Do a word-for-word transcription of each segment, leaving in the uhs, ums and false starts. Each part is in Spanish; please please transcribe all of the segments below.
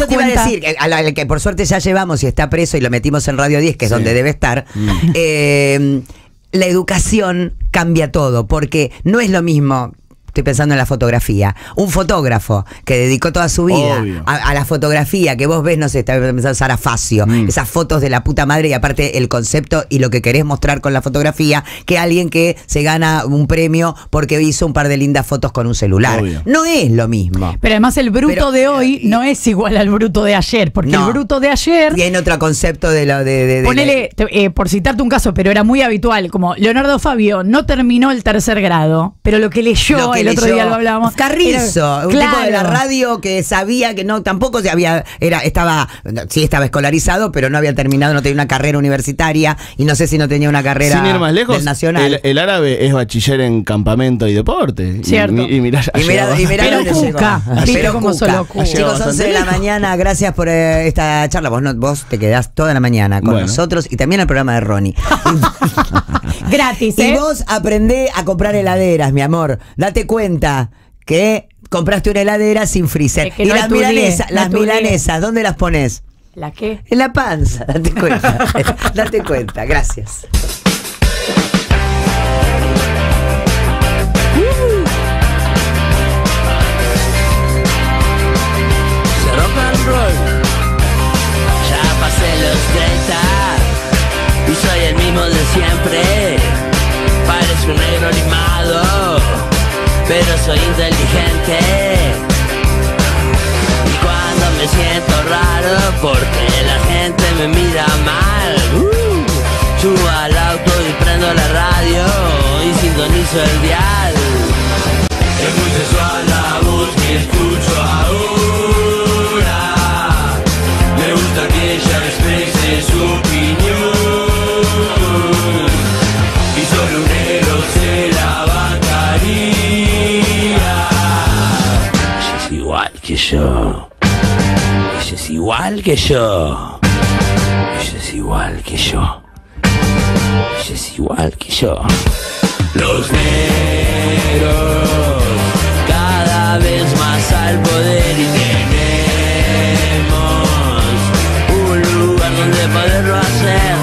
Eso te iba a cuenta? decir, que, al, al que por suerte ya llevamos y está preso y lo metimos en Radio diez, que es Sí. donde debe estar, Mm. eh, la educación cambia todo, porque no es lo mismo. Estoy pensando en la fotografía. Un fotógrafo que dedicó toda su vida a, a la fotografía, que vos ves, no sé, está pensando Sara Facio, Mm. esas fotos de la puta madre y aparte el concepto y lo que querés mostrar con la fotografía, que alguien que se gana un premio porque hizo un par de lindas fotos con un celular. Obvio. No es lo mismo. Pero además el bruto Pero, de hoy no es igual al bruto de ayer, porque No. el bruto de ayer... Tiene otro concepto de lo de... de, de Ponele, te- eh, por citarte un caso, pero era muy habitual, como Leonardo Fabio no terminó el tercer grado, pero lo que leyó, lo que el otro leyó día lo hablábamos. Carrizo, era- un tipo de la claro. radio que sabía que no, tampoco se había, era, estaba, sí estaba escolarizado, pero no había terminado, no tenía una carrera universitaria y no sé si no tenía una carrera Sin ir más lejos, del Nacional. el, el árabe es bachiller en campamento y deporte. Y- Cierto. Y, y mirá, ya Y mira, llegó. y mirá Pero dónde Cuca, llegó. viste Pero cómo Cuca. solo Cuca. Llegó Chicos, bastante once de la lejos. mañana, gracias por eh, esta charla. Vos, no, vos te quedás toda la mañana con Bueno. nosotros y también el programa de Ronnie. Gratis, Y ¿eh? vos aprendé a comprar heladeras, mi amor. Date cuenta que compraste una heladera sin freezer. Es que y no las estudié, milanesas, no las estudié. milanesas, ¿dónde las pones? ¿La qué? En la panza, date cuenta. Date cuenta, gracias. Rock and roll. Ya pasé los treinta y soy el mismo de siempre. Parezco un negro limado, pero soy inteligente. Y cuando me siento raro porque la gente me mira mal, uh, subo al auto y prendo la radio y sintonizo el dial. Es muy sensual la voz que escucho ahora. Me gusta que ella exprese su opinión y solo un negro se la bancaría. Ella es igual que yo. Ella es igual que yo. Ella es igual que yo. Ella es igual que yo. Los negros cada vez más al poder y tenemos un lugar donde poderlo hacer.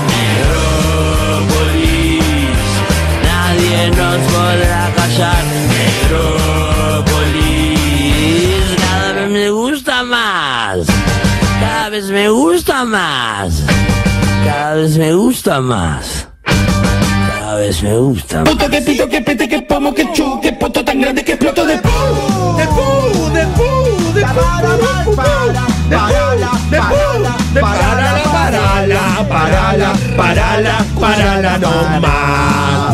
Negrópolis, nadie nos podrá callar. Negrópolis, cada vez me gusta más. Cada vez me gusta más. Cada vez me gusta más. Cada vez me gusta más. Puto que pito, que pete, que pomo, que chu, que poto tan grande que exploto de pu, de pu, de pu, de pu, de pu, de pu, de parala, parala, parala, parala, parala, no más.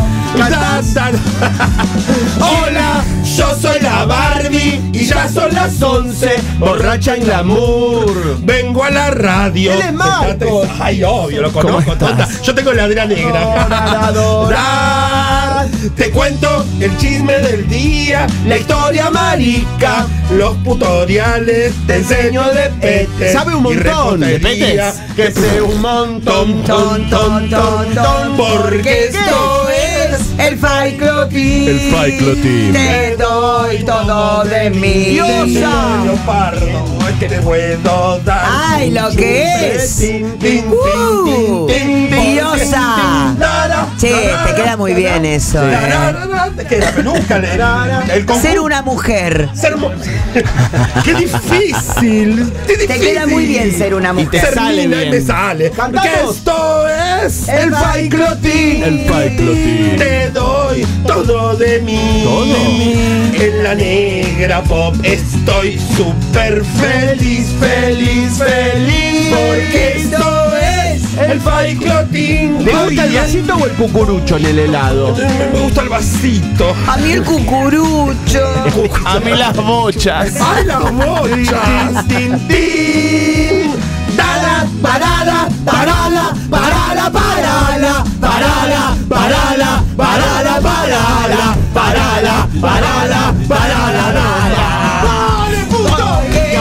Hola, yo soy la Barbie y ya son las once, borracha en glamour. Vengo a la radio. Él es Marcos. Ay, obvio, lo conozco, tonta. Yo tengo la ladera negra. Adorar. Te cuento el chisme del día, la historia marica, los tutoriales, te enseño de petes. Sabe un y montón. repostería, que sé un montón, ton, ton, ton, ton, porque esto es el Fight Club Team. El Fight Club Team. Te doy todo de mí. Diosa. Leopardo, que te puedo dar. Ay, lo que es. Tin, tin, Uh, tin, tin, tin, diosa. tin, la, la, Che, la, te la, queda muy la, bien la, eso, la, eh. la, la, la, Te queda, pero nunca le da. El conjunto- Ser una mujer. Ser mu- Qué difícil. Qué Te difícil. queda muy bien ser una Y te mujer. Ser sale linda y bien. me sale. Cantamos. Porque esto es El el Fight Club Team. El Fight Club Team. Te doy todo de mí. Todo. En la negra pop estoy súper feliz, feliz, feliz. Porque esto es el Fight Club Team. ¿Te gusta el Ay, vasito o el cucurucho en el helado? Me gusta el vasito. A mí el cucurucho. A mí las bochas. ¡Ay, las bochas! ¡Tin, tin! ¡Dala, parala, parala, parala, parala, parala, parala, parala, parala, parala, parala, parala, parala! ¡Dale, puto!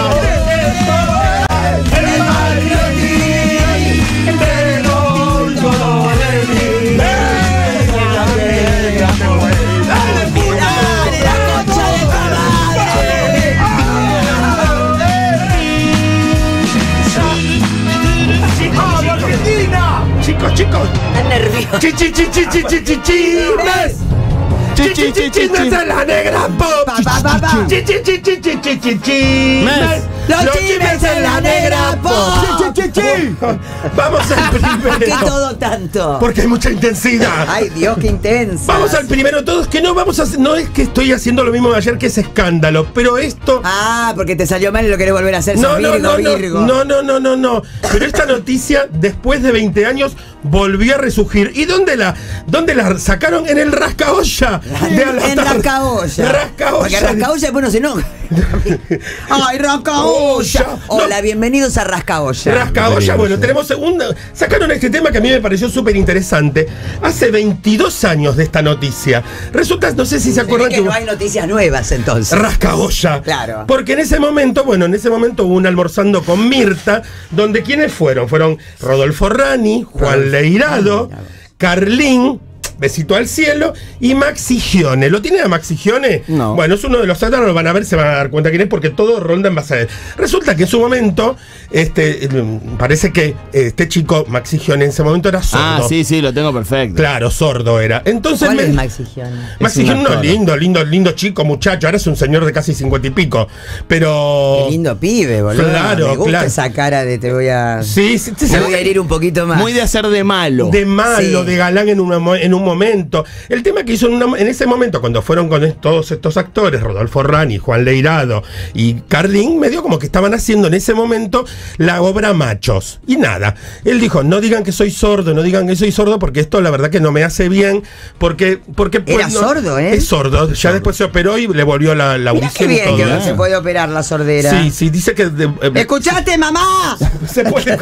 ¡El Mario Team! ¡Te doy todo de mí! ¡Venga, venga, te voy! ¡Dale, puto! Dale, la concha de tu madre. chicos. Están nerviosos. Chi, chi, chi, chi, chi, chi, chi, chismes. Chi, chi, chi, chismes en la negra pop. Pa, pa, pa, pa. Chi, chi, chi, chi, chi, chi, chi, chismes. Los chismes en la negra pop. Chi, chi, chi, chi. Vamos al ¿Por qué primero. todo tanto? Porque hay mucha intensidad. Ay, Dios, qué intenso. Vamos al primero todos, que no vamos a hacer- no es que estoy haciendo lo mismo de ayer, que es escándalo, pero esto. Ah, porque te salió mal y lo querés volver a hacer. No, sos no, Virgo, no, no, Virgo. no, no, no, no, no. Pero esta noticia, después de veinte años, volvió a resurgir. ¿Y dónde la, dónde la sacaron? En el rascaolla de a la En tarde. Rascaolla. Rascaolla. Porque Rascaolla después no se enoja. Ay, Rascaolla. Hola, bienvenidos a Rascaolla. Rascaolla, bueno, tenemos segunda. Sacaron este tema que a mí me pareció súper interesante. Hace veintidós años de esta noticia. Resulta, no sé si se Se ve acuerdan que que. no hay noticias nuevas entonces. Rascaolla. Claro. Porque en ese momento, bueno, en ese momento hubo un almorzando con Mirta, donde ¿quiénes fueron? Fueron Rodolfo Rani, Juan Leirado, Carlín, besito al cielo, y Maxi Gione. ¿Lo tienen a Maxi Gione? No. Bueno, es uno de los sátanos, lo van a ver, se van a dar cuenta quién es, porque todo ronda en base a él. Resulta que en su momento, este, parece que este chico, Maxi Gione, en ese momento era sordo. Ah, sí, sí, lo tengo perfecto. Claro, sordo era. Entonces ¿Cuál me- es Maxi Gione? Maxi Es un Gione, no, actor. lindo, lindo, lindo chico, muchacho. Ahora es un señor de casi cincuenta y pico. Pero. Qué lindo pibe, boludo. Claro, Me gusta claro. esa cara de te voy a. Sí, sí, sí, Te voy a herir un poquito más. Muy de hacer de malo. de malo, Sí. de galán en, una mo- en un momento. El tema que hizo en, una- en ese momento, cuando fueron con est- todos estos actores, Rodolfo Rani, Juan Leirado y Carlín, medio como que estaban haciendo en ese momento la obra Machos. Y nada, él dijo, no digan que soy sordo, no digan que soy sordo, porque esto la verdad que no me hace bien, porque... porque pues, Era no- sordo, ¿eh? Es sordo, ya después se operó y le volvió la, la Mirá qué audición y bien todo. que no ¿eh? se puede operar la sordera. Sí, sí, dice que... de- eh, ¡Escuchaste, mamá! se puede...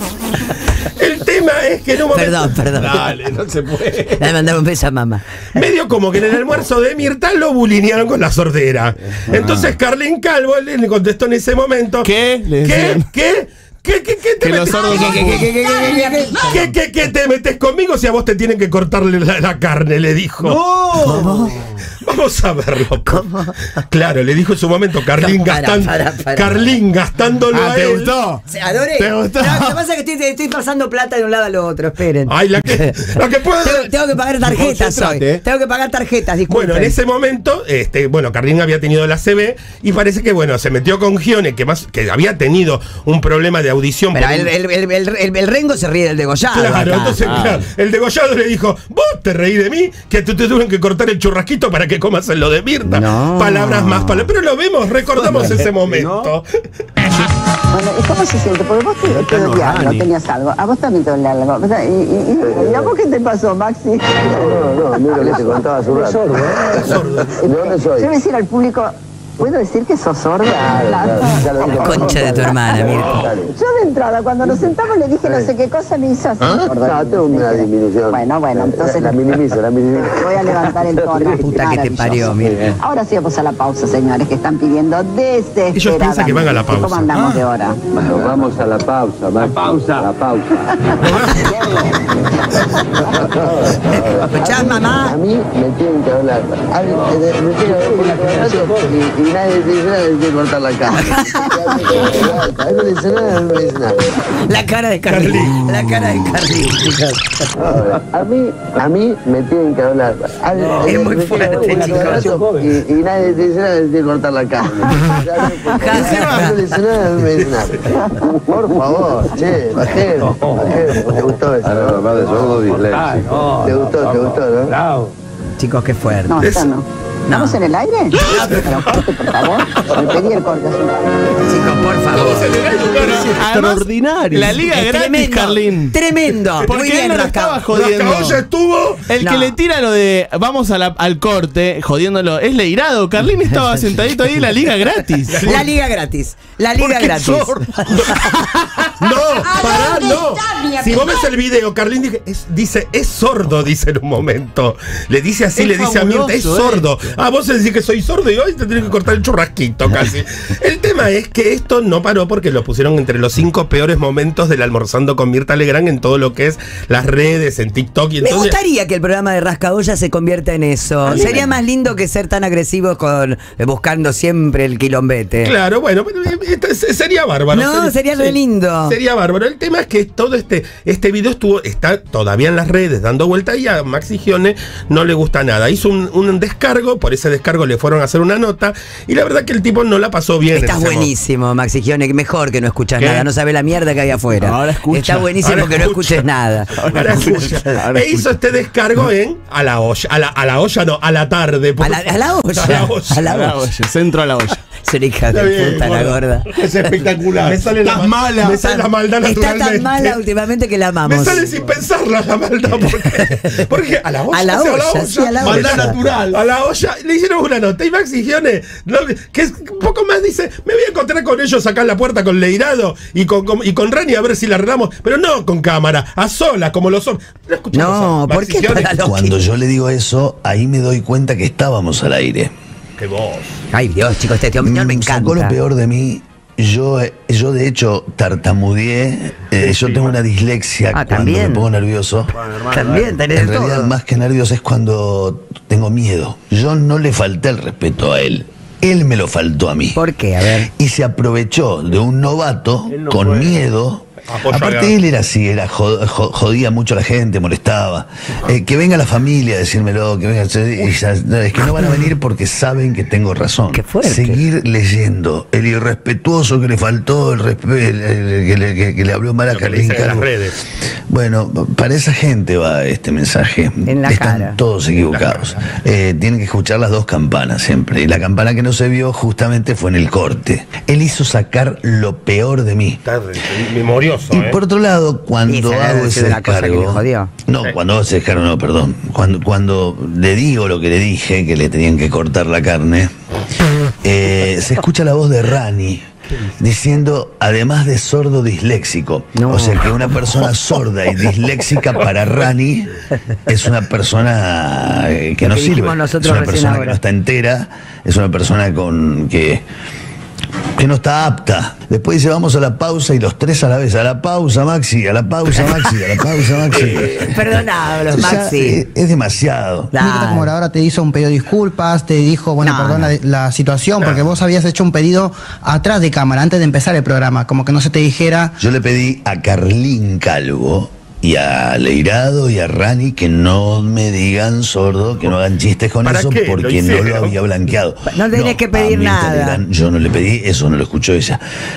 El tema es que en un momento... Perdón, perdón. Dale, no se puede. Le mandaba un beso a mamá. Medio como que en el almuerzo de Mirta lo bulinearon con la sordera. Entonces Carlín Calvo le le contestó en ese momento. ¿Qué? Le ¿Qué? decían. ¿Qué? ¿Qué? ¿Qué? ¿Qué te Que los metes? sordos no ¿Qué, qué, qué, qué, qué, qué, qué, qué te metes conmigo si a vos te tienen que cortarle la, la carne? Le dijo. ¿Cómo? Vamos a verlo. Claro, le dijo en su momento Carlín No, para, gastando. para, para. Carlín gastándolo Ah, a ¿te él. gustó? Se adoré. ¿Te gustó? No, lo que pasa es que estoy, estoy pasando plata de un lado al otro, esperen. Ay, la que, la que puede. Tengo, tengo que pagar tarjetas hoy. Concentrate. Tengo que pagar tarjetas, disculpen. Bueno, en ese momento, este, bueno, Carlín había tenido la C B y parece que, bueno, se metió con Gione, que más, que había tenido un problema de audición. Pero por un- el, el, el, el, el- el Rengo se ríe del degollado. Claro, acá. entonces, Ah. claro, el degollado le dijo, vos te reí de mí, que tú te tuvieron que cortar el churrasquito para que comas en lo de Mirta. No. Palabras más, palabras. Pero lo vemos, recordamos ese momento. Bueno, ¿y cómo se siente? Porque vos te, te no, odiabas, Dani. tenías algo. A vos también te dolía algo. O sea, y, y, y, ¿y a vos qué te pasó, Maxi? No, no, mira lo que te contaba hace un rato. ¿De dónde soy? Yo voy a decir al público, ¿puedo decir que sos sorda? Claro, ya lo dije. Concha de tu hermana, Mirta. Dale. Yo de entrada, cuando nos sentamos, le dije no sé qué cosa, me hizo así. No, tengo una disminución. Bueno, bueno, entonces La minimizo, la minimizo. voy a levantar el tono. Puta que te parió, Mirta. Ahora sí vamos a la pausa, señores, que están pidiendo desesperadamente. Ellos piensan que van a la pausa. ¿Cómo andamos de hora? Bueno, vamos a la pausa, La pausa. La pausa. ¿Escuchás, mamá? A mí me tienen que hablar. A mí, eh, me tienen que hablar por la conversación y, y nadie dice nada, me tiene que cortar la cara. A mí no le dice nada, no le dice nada. La cara de Carlín. La cara de Carlín, chicos. A mí, a mí me tienen que hablar. A mí, Es eh, muy me tienen que fuerte, hablar por la chicos. conversación Y, y nadie dice nada, me tiene que cortar la cara. A mí no le dice nada, no me dice nada. Por favor, che, bajero, bajero. ¿Te gustó eso? no? ¿Te gustó, te gustó, no? Chicos, qué fuerte. No, esta no. ¿Estamos en el aire? Pero corte, por favor. Me pedí el corte hace un rato. Chicos, por favor. Además, Extraordinario. la liga Es gratis, tremendo. Carlín. Tremendo. Muy Porque él bien, no lo Rasca. estaba jodiendo. Rascaolla estuvo. El No. que le tira lo de vamos a la- al corte, jodiéndolo, es Leirado. Carlín estaba sentadito ahí en la liga gratis. La liga gratis. La liga Porque gratis. sordo. No, pará, no. Si vos ves el video, Carlín dice es, dice, es sordo, dice en un momento. Le dice así, Es le dice a Mirta, es fabuloso, sordo. Ah, vos decís que soy sordo y hoy te tenés que cortar el churrasquito casi. El tema es que esto no paró porque lo pusieron entre los cinco peores momentos del Almorzando con Mirta Legrand en todo lo que es las redes, en TikTok y Me entonces. gustaría que el programa de Rascaolla se convierta en eso. Sería más lindo que ser tan agresivos con eh, buscando siempre el quilombete. Claro, bueno, pero, eh, eh, sería bárbaro. No, sería re lindo. Sería bárbaro. El tema es que que todo este, este video estuvo, está todavía en las redes dando vuelta y a Maxi Gione no le gusta nada. Hizo un, un descargo, por ese descargo le fueron a hacer una nota y la verdad que el tipo no la pasó bien. Estás buenísimo, momento. Maxi Gione, mejor que no escuchas ¿Qué? nada, no sabes la mierda que hay afuera. Ahora escucha. Está buenísimo Ahora que escucha. no escuches nada. Ahora, Ahora escucha. Ahora e hizo este descargo en a la olla, a la, a la olla no, a la tarde. A la, a la olla. A la olla. A la olla. A la olla. Centro a la olla. Ser hija de bien, puta, la gorda. Es espectacular. Me sale la mala. Me sale la maldad naturalmente. Está tan mala últimamente que la amamos. Me sale sin pensarla la maldad. Porque, porque a la olla. A la olla, o sea, a la olla, sí, a la maldad olla. natural. A la olla. Le hicieron una nota. Y Maxi Gione, que es un poco más, dice: me voy a encontrar con ellos acá en la puerta con Leirado y con, con, y con Rani a ver si la arreglamos. Pero no con cámara, a solas, como los hombres. No, ¿por qué? Cuando yo le digo eso, ahí me doy cuenta que estábamos al aire. Qué voz. Ay, Dios, chicos, este señor me encanta. Sacó lo peor de mí. Yo, yo de hecho, tartamudeé. Eh, yo tengo una dislexia Ah, cuando ¿también? me pongo nervioso. Bueno, hermano, También tenés En de realidad, todo. más que nervioso es cuando tengo miedo. Yo no le falté el respeto a él. Él me lo faltó a mí. ¿Por qué? A ver. Y se aprovechó de un novato Él no con puede. miedo. Apoyo Aparte acá. él era así, era jod- jod- jodía mucho a la gente, molestaba. Eh, que venga la familia a decírmelo, que venga, y ya- no, es que no van a venir porque saben que tengo razón. Qué fuerte. Seguir leyendo, el irrespetuoso que le faltó, el, respe- el- el- que, le, que- que le habló mal a Lo que le Carlín dicen en las Calvo. redes. Bueno, para esa gente va este mensaje. En la Están cara. todos equivocados. Eh, tienen que escuchar las dos campanas siempre. Y la campana que no se vio justamente fue en el corte. Él hizo sacar lo peor de mí. Está memorioso, Y ¿eh? por otro lado, cuando Y se le hago ha ese sido una cosa que le descargo. jodió. No, cuando hago ese descargo, no, perdón. Cuando, cuando le digo lo que le dije, que le tenían que cortar la carne, eh, se escucha la voz de Rani diciendo, además de sordo disléxico. No. O sea que una persona sorda y disléxica para Rani es una persona eh, que Lo no que sirve. dijimos nosotros Es una recién persona que ahora. no está entera, es una persona con que que no está apta. Después dice, vamos a la pausa y los tres a la vez. A la pausa, Maxi, a la pausa, Maxi, a la pausa, Maxi. Perdonado, Ya, Maxi. eh, es demasiado. Dale. Mirta como ahora te hizo un pedido de disculpas, te dijo, bueno, No, perdón no. la, la situación, porque vos habías hecho un pedido atrás de cámara, antes de empezar el programa, como que no se te dijera. Yo le pedí a Carlín Calvo y a Leirado y a Rani que no me digan sordo, que no hagan chistes con ¿Para eso, qué? Lo porque no hicieron. lo había blanqueado. No tenés que pedir a Mirta nada. Legrand yo no le pedí, eso no lo escuchó ella.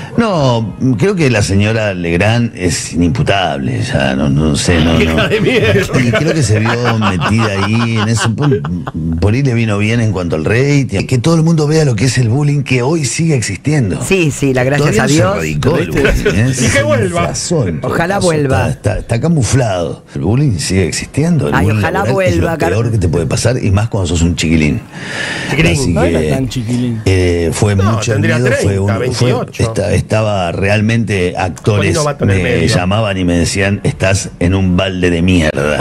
No, creo que la señora Legrand es inimputable, ya no, no sé, no, no. Hija de mierda. Y creo que se vio metida ahí en eso. Por, por ahí le vino bien en cuanto al rating. Que todo el mundo vea lo que es el bullying que hoy sigue existiendo. Sí, sí, la gracias Todavía a no Dios. se erradicó el bullying, ¿eh? Y que vuelva. Inflación, todo Ojalá caso, vuelva. Está, está- está camuflado. El bullying sigue existiendo. El Ay, bullying ojalá laboral es vuelva, lo Car- peor que te puede pasar, y más cuando sos un chiquilín. Chiquilín. Así No era que, tan chiquilín. eh, fue No, mucho el tendría miedo, fue treinta, un, fue- veintiocho. esta- estaba realmente actores Poniendo vato en el me medio. llamaban y me decían, estás en un balde de mierda.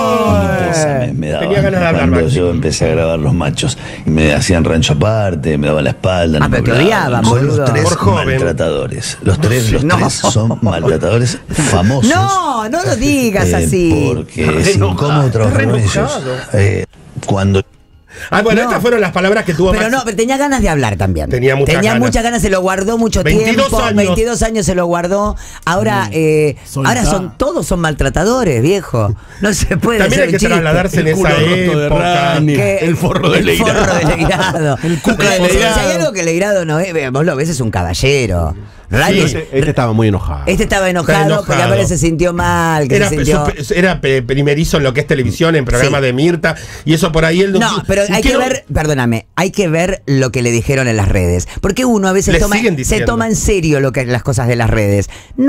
¡Ay! Esa me, me daban Tenía ganas de hablar, cuando Maxi. yo empecé a grabar Los Machos y me hacían rancho aparte, me daban la espalda. Ah, no me pero te hablaban. odiaban, Son boludo. los tres Por joven. maltratadores. Los tres, los No. tres son maltratadores famosos. No, no lo digas eh, así. Porque Está es re enojado, incómodo trabajar está con re ellos. enojado. Eh, cuando Ah, bueno, No. estas fueron las palabras que tuvo Pero Maxi. no, pero tenía ganas de hablar también. Tenía muchas ganas. muchas ganas, se lo guardó mucho veintidós tiempo. años. veintidós años se lo guardó. Ahora, eh, Soltá. ahora son todos son maltratadores, viejo. No se puede También hacer hay que un chiste. trasladarse en El culo esa roto de época. Rani. Que- El forro de el Leirado. forro de Leirado. El cuca de Si hay Leirado. algo que Leirado no es, vos lo ves, es un caballero. Rani, Este, este estaba muy enojado. este estaba enojado, Está enojado. porque aparte se sintió mal. Que Era, se sintió... su- era pe- primerizo en lo que es televisión, en programa Sí. de Mirta, y eso por ahí él No, pero hay que quiero- ver, perdóname, hay que ver lo que le dijeron en las redes. Porque uno a veces Le toma, siguen se diciendo. toma en serio lo que las cosas de las redes.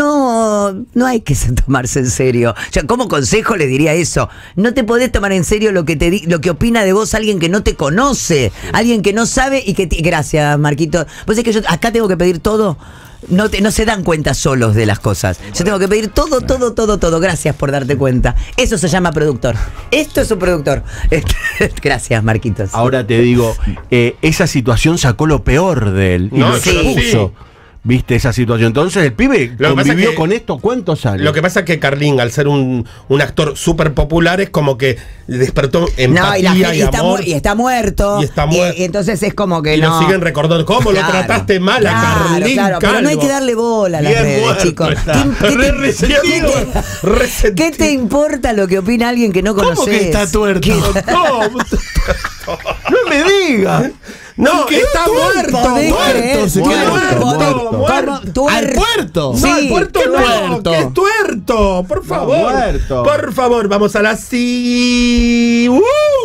No, no hay que se- tomarse en serio. Yo como consejo le diría eso. No te podés tomar en serio lo que te di- lo que opina de vos alguien que no te conoce, alguien que no sabe y que te- gracias, Marquito. Pues es que yo acá tengo que pedir todo. No, te, no se dan cuenta solos de las cosas. Yo tengo que pedir todo, todo, todo, todo. Gracias por darte cuenta. Eso se llama productor. Esto es un productor. Gracias, Marquitos. Ahora te digo, eh, esa situación sacó lo peor de él y No, lo sí. expuso. viste esa situación. Entonces el pibe Lo que pasa convivió es que- con esto cuántos años. Lo que pasa es que Carlín, al ser un, un actor súper popular, es como que despertó empatía No, y, la gente- y y está, amor. mu- y está muerto. Y está muerto. Y, y entonces es como que Y no. lo siguen recordando. ¿Cómo Claro. lo trataste mal a Claro, Carlín? claro, pero no hay Calvo? que darle bola a las Bien redes, muerto chicos. está. ¿Qué, qué Re te, resentido, qué te- resentido. qué te importa lo que opina alguien que no conoces? ¿Cómo que está tuerto? No, No me digas. no, ¿Qué? está Tuerto, muerto. podés creer, Muerto, señor. muerto, Muerto, muerto. ¿Cómo? ¡Al Tuer- puerto! No, Sí, al puerto ¿qué no, tuerto? que es tuerto, por favor. muerto. Por favor, vamos a la sí. Uh, uh,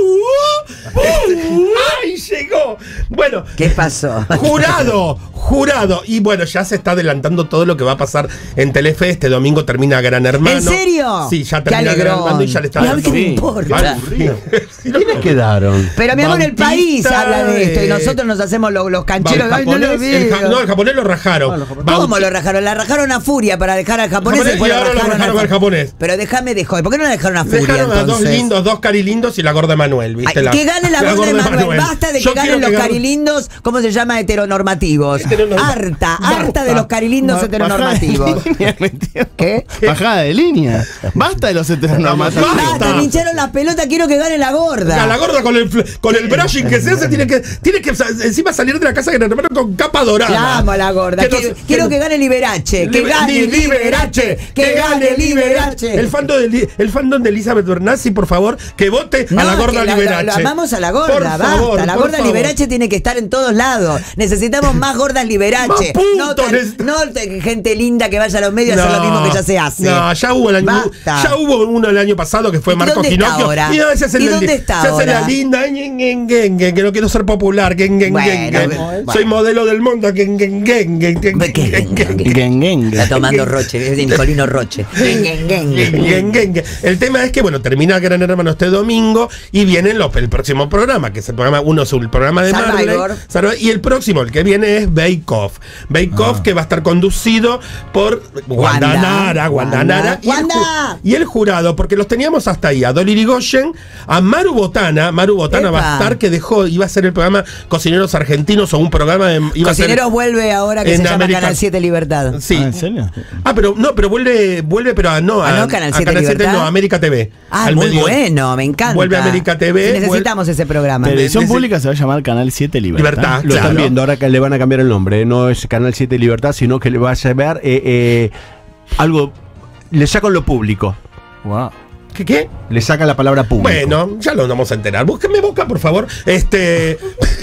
uh. ¡Ay, llegó! Bueno, ¿Qué pasó? jurado, jurado. Y bueno, ya se está adelantando todo lo que va a pasar en Telefe. Este domingo termina Gran Hermano. ¿En serio? Sí, ya Qué termina Gran alegrón. Hermano y ya le está ¿Y a mí qué me Sí. importa? Sí, no, ¿Quiénes quedaron? Pero mi amor, el Bautista, país habla de esto y eh, nosotros nos hacemos los, los el cancheros. Ay, no lo japonés, el ja- veo. no, el japonés lo rajaron. ¿Cómo Bauti- lo rajaron? La rajaron a furia para dejar al japonés, Japonés, después y ahora lo rajaron al japonés. Pero déjame de joder. ¿Por qué no la dejaron a furia Dejaron a dos entonces? lindos, dos carilindos y la gorda de Manuel, ¿viste? Ay, La- que gane la, gorda de Manuel. Basta de que Yo ganen quiero los que gane- carilindos, ¿cómo se llama? Heteronormativos. Heteronorma- Harta, Basta. harta de los carilindos Ba- heteronormativos. bajada de línea, metió. ¿Qué? Bajada de línea. Basta de los heteronormativos. Basta. Basta, me hincharon la pelota, quiero que gane la gorda. A la gorda con el, fl- con el brushing que se hace tiene que, tiene que sa- encima salir de la casa de Gran Hermano con capa dorada. La amo a la gorda. Que no Quiero, se- quiero que gane Liberace. Que Libe- gane Li- Liberace. Que gane Liberace. El fandom de, Li- el fandom de Elizabeth Bernassi, por favor, que vote No, a la gorda que la- Liberace. Lo, lo amamos a la gorda, Por basta. favor, la por gorda favor. Liberace tiene que estar en todos lados. Necesitamos más gordas Liberace. Más puntos, no, tan- neces- no te- gente linda que vaya a los medios a hacer lo mismo que ya se hace. No, ya hubo el año, Basta. ya hubo uno el año pasado que fue ¿Y Marco dónde está Ginocchio. ahora? Y no, se hace ¿Y la- dónde está se hace la ahora? linda, ñen, ñen, ñen, ñen, que no quiero ser popular. ñen, ñen, Bueno, ñen, ñen. bueno. Soy modelo del mundo. ñen, ñen, ñen, ñen, ñen, ¿Qué? ñen, ñen. Gen, gen. Está tomando Roche, es de Nicolino Roche. Gen, gen, gen, gen. Gen, gen, gen. El tema es que, bueno, termina Gran Hermano este domingo y vienen los, el próximo programa, que es el programa, uno es el programa de Survivor. Marley, Survivor, y el próximo, el que viene es Bake Off. Bake Off, que va a estar conducido por Wanda, Wanda. Nara, Wanda, Wanda. Nara, y el, Wanda. ju- y el jurado, porque los teníamos hasta ahí, a Dolly Irigoyen, a Maru Botana, Maru Botana va a Epa. estar, que dejó, iba a ser el programa Cocineros Argentinos o un programa de, iba a ser- Cocineros vuelve ahora que en se llama América- Canal siete Libertad. Sí. Ah, ¿en serio? Ah, pero no, pero vuelve, vuelve, pero a no, a, Ah, no, Canal a siete Libertad. no, América T V. Ah, al muy medio- bueno, me encanta. Vuelve a América T V. Sí, necesitamos ese programa. Televisión Nece- pública se va a llamar Canal siete Libertad. Libertad. Lo Claro. están viendo, ahora que le van a cambiar el nombre. ¿eh? No es Canal siete Libertad, sino que le va a llevar eh, eh, algo. Le sacan lo público. Wow. ¿Qué, qué? Le sacan la palabra público. Bueno, ya lo vamos a enterar. Búsquenme Boca, por favor. Este.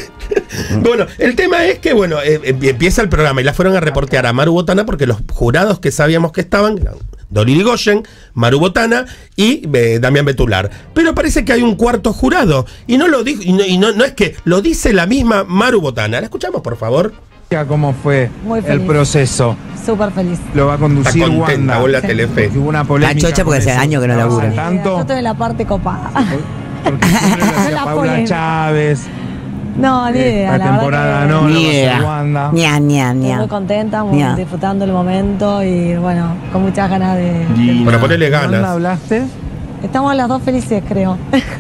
Bueno, el tema es que, bueno, eh, eh, empieza el programa y la fueron a reportear a Maru Botana porque los jurados que sabíamos que estaban eran Dolly Irigoyen, Maru Botana y eh, Damián Betular. Pero parece que hay un cuarto jurado y no lo dijo, y, no, y no, no es que lo dice la misma Maru Botana. ¿La escuchamos, por favor? ¿Cómo fue Muy el feliz. proceso? Súper feliz. Lo va a Está conducir contenta, Wanda. vos la Telefe. Hubo una polémica. La chocha porque con hace eso. años que no ¿Estabas labura. al tanto? Yo estoy en la parte copada. Porque siempre lo hacía La Paula polémica. Chávez. No, ni Eh, idea. La la temporada verdad que no, lo va a hacer Ñea. Wanda. Ña, ña, Estoy ña. muy contenta, muy Ña. disfrutando el momento y bueno, con muchas ganas de. de- Bueno, ponele ¿Wanda ganas. hablaste? Estamos las dos felices, creo.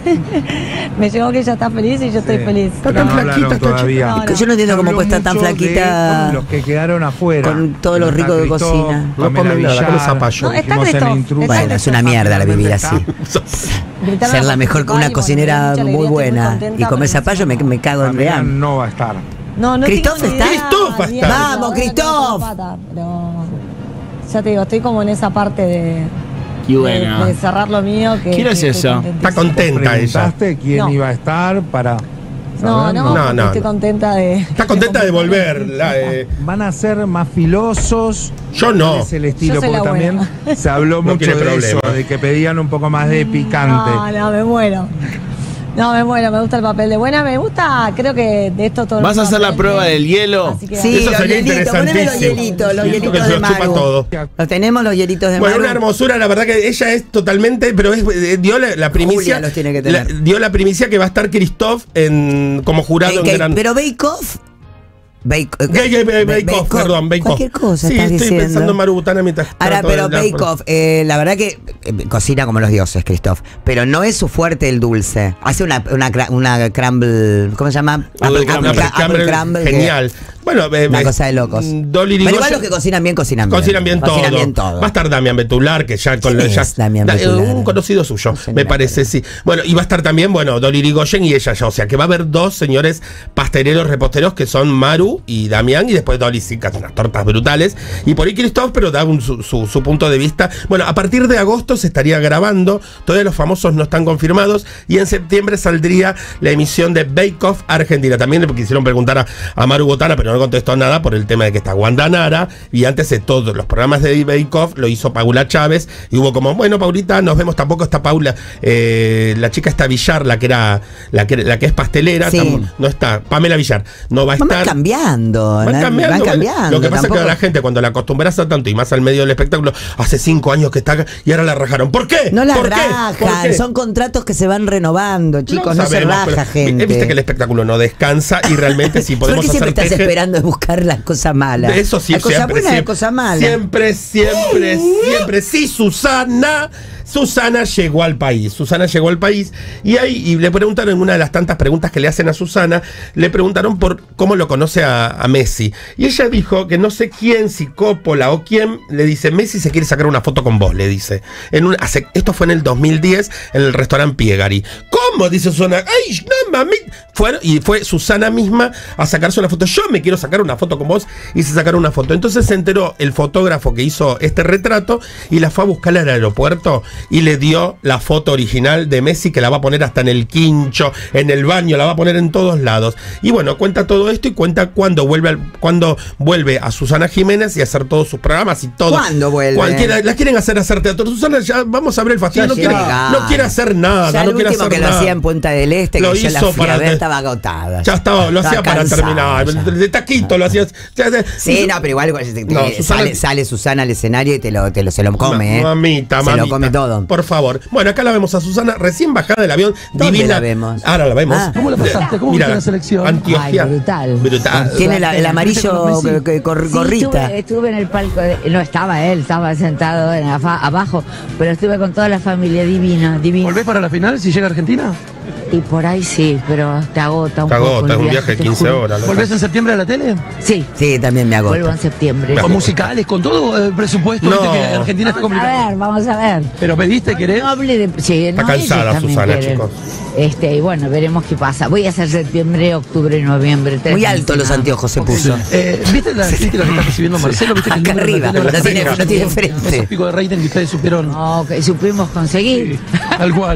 Me llegó que ella está feliz y yo estoy Sí. feliz. Está tan No hablaron flaquita, está todavía. No, no. Yo no entiendo cómo Habló puede estar tan mucho de flaquita los que quedaron afuera. con todo lo rico que Cristóf, cocina. No Pamela come nada, Villar, come zapallo. No, está dijimos en la Cristóf, intrusa. está Bueno, es una mierda la vivir así. Gritaron Ser la a mejor que participar una y, bueno, cocinera me dio mucha muy alegría, estoy buena contenta, y comer pero zapallo me, me cago en Pamela hambre. no va a estar. No, no ¿Cristóf tengo está? idea, Cristóf va a Diego, estar. la Vamos, verdad que Cristóf. no pata, pero ya te digo, estoy como en esa parte de, Y de- bueno. de cerrar lo mío. Que, ¿Quién es que estoy eso? contentísima. Está contenta ella. ¿Preguntaste quién No. iba a estar para No, saber? no, No, porque no, estoy no. contenta de. Está contenta de volver. la, eh, ¿Van a ser más filosos? Yo no. ¿Cuál es el estilo? Yo soy Porque la también buena. se habló No mucho tiene de problema. eso, de que pedían un poco más de picante. No, no, me muero. No, me muero, me gusta el papel de buena, me gusta, creo que de esto todo. ¿Vas a hacer la prueba del hielo? Así que- Sí, Eso los sería hielitos, poneme los interesantísimo. hielitos, los Sí, hielitos porque se de lo chupa Maru. todo. Los tenemos los hielitos de Bueno, Maru. una hermosura, la verdad que ella es totalmente, pero es, eh, dio la, la primicia. Julia los tiene que la- tener. dio la primicia que va a estar Christoph en, como jurado Eh, en que- Gran. pero Bake Off. Bake, eh, Gay, gay, gay, Bake Bake Off, perdón, Bake Off. Cualquier cosa Sí, estás estoy diciendo. pensando en Maru Botana mientras. Ahora, trato pero de- Bake Off, eh, la verdad que eh, cocina como los dioses, Christoph. Pero no es su fuerte el dulce. Hace una, una, cra- una crumble, ¿cómo se llama? Apple Apple- crumble, apple- apple apple crumble, crumble que- genial. Bueno, eh, Una eh, cosa de locos. Dolly Pero igual Irigoyen- los que cocinan bien, cocinan bien. Cocinan bien, Cocinan todo. bien todo. Va a estar Damián Betular, que ya con ¿Quién ya- es Damián da- eh, Betular? un conocido suyo, sé, me no parece, sí. Bueno, y va a estar también, bueno, Dolly Irigoyen y ella ya. O sea, que va a haber dos señores pasteleros, reposteros, que son Maru y Damián, y después Dolly sí que hace unas tortas brutales. Y por ahí Christoph, pero da un, su, su, su punto de vista. Bueno, a partir de agosto se estaría grabando, todavía los famosos no están confirmados, y en septiembre saldría la emisión de Bake Off Argentina. También le quisieron preguntar a, a Maru Botana, pero no contestó nada por el tema de que está Wanda Nara, y antes de todos los programas de Bake Off lo hizo Paula Chávez, y hubo como, bueno, Paulita, nos vemos. Tampoco está Paula, eh, la chica está Villar, la que era la que, la que es pastelera, Sí. tam- no está, Pamela Villar, no va a Van estar. cambiando. Van ¿no? cambiando, Van bueno. cambiando. Lo que pasa tampoco- es que a la gente, cuando la acostumbras a tanto y más al medio del espectáculo, hace cinco años que está acá y ahora la rajaron. ¿Por qué? No la ¿Por qué? ¿Por rajan, qué? son contratos que se van renovando, chicos, no, se sabemos, raja pero gente. Viste que el espectáculo no descansa y realmente si ¿Por podemos qué siempre hacer estás teje- esperando de buscar las cosas malas? De eso sí, la cosa siempre, buena y la siempre, cosa mala. Siempre, siempre, siempre. Sí, Susana. Susana llegó al país. Susana llegó al país y ahí y le preguntaron, en una de las tantas preguntas que le hacen a Susana, le preguntaron por cómo lo conoce a, a Messi. Y ella dijo que no sé quién, si Coppola o quién, le dice, Messi se quiere sacar una foto con vos, le dice. En un, hace, esto fue en el dos mil diez en el restaurante Piegari. ¿Cómo? Dice Susana. ¡Ay, no, mami! Fueron, y fue Susana misma a sacarse una foto. Yo me quiero sacar una foto con vos, y se sacaron una foto. Entonces se enteró el fotógrafo que hizo este retrato y la fue a buscar al aeropuerto y le dio la foto original de Messi, que la va a poner hasta en el quincho, en el baño, la va a poner en todos lados. Y bueno, cuenta todo esto y cuenta cuándo vuelve, al- cuándo vuelve a Susana Jiménez y a hacer todos sus programas y todo. ¿Cuándo vuelve? Cualquiera, la quieren hacer hacer teatro. Susana, ya vamos a ver el fastidio. Ya No quiere, llega. no quiere hacer nada. Ya no el quiere último hacer que lo nada. hacía en Punta del Este, Lo que yo la hizo fui a para ver, te- estaba agotada. Ya estaba, lo hacía para cansada terminar. ya. De taquito lo hacías. Ya, ya, Sí, no, pero igual, igual, No, eh, Susana- sale, sale Susana al escenario y te lo, te lo, se lo come, ¿eh? Mamita, se mamita. lo come todo. Por favor. Bueno, acá la vemos a Susana recién bajada del avión. ¿Dónde Divina. la vemos? Ahora la vemos. Ah. ¿Cómo la pasaste? ¿Cómo Mira, viste la selección? Antioquia. Ay, brutal. Brutal. Tiene la- el amarillo que- que cor- Sí, gorrita. Estuve, estuve en el palco, de- no estaba él, estaba sentado en afa- abajo, pero estuve con toda la familia divina, divina. ¿Volvés para la final si llega Argentina? Y por ahí sí, pero te agota un Te poco. agota, el es un viaje de te quince juro. horas. ¿no? ¿Volvés en septiembre a la tele? Sí, Sí, también me vuelvo agota. en septiembre. Me ¿Con agota. musicales? ¿Con todo el presupuesto? No. Viste que Argentina está Vamos a complicado. ver, vamos a ver. ¿Pero pediste, querés? No hablé de. Sí, Está no, cansada ellos también Susana, quieren. chicos. Este, y bueno, veremos qué pasa. Voy a hacer septiembre, octubre y noviembre. tres Muy meses alto los nada. anteojos se puso. Eh, ¿Viste la crítica que está recibiendo Marcelo? ¿Viste que el Acá número de arriba, la tele no ahora tiene- está no tiene con frente. Esos picos de rating que ustedes supieron. No, que supimos conseguir. Tal cual.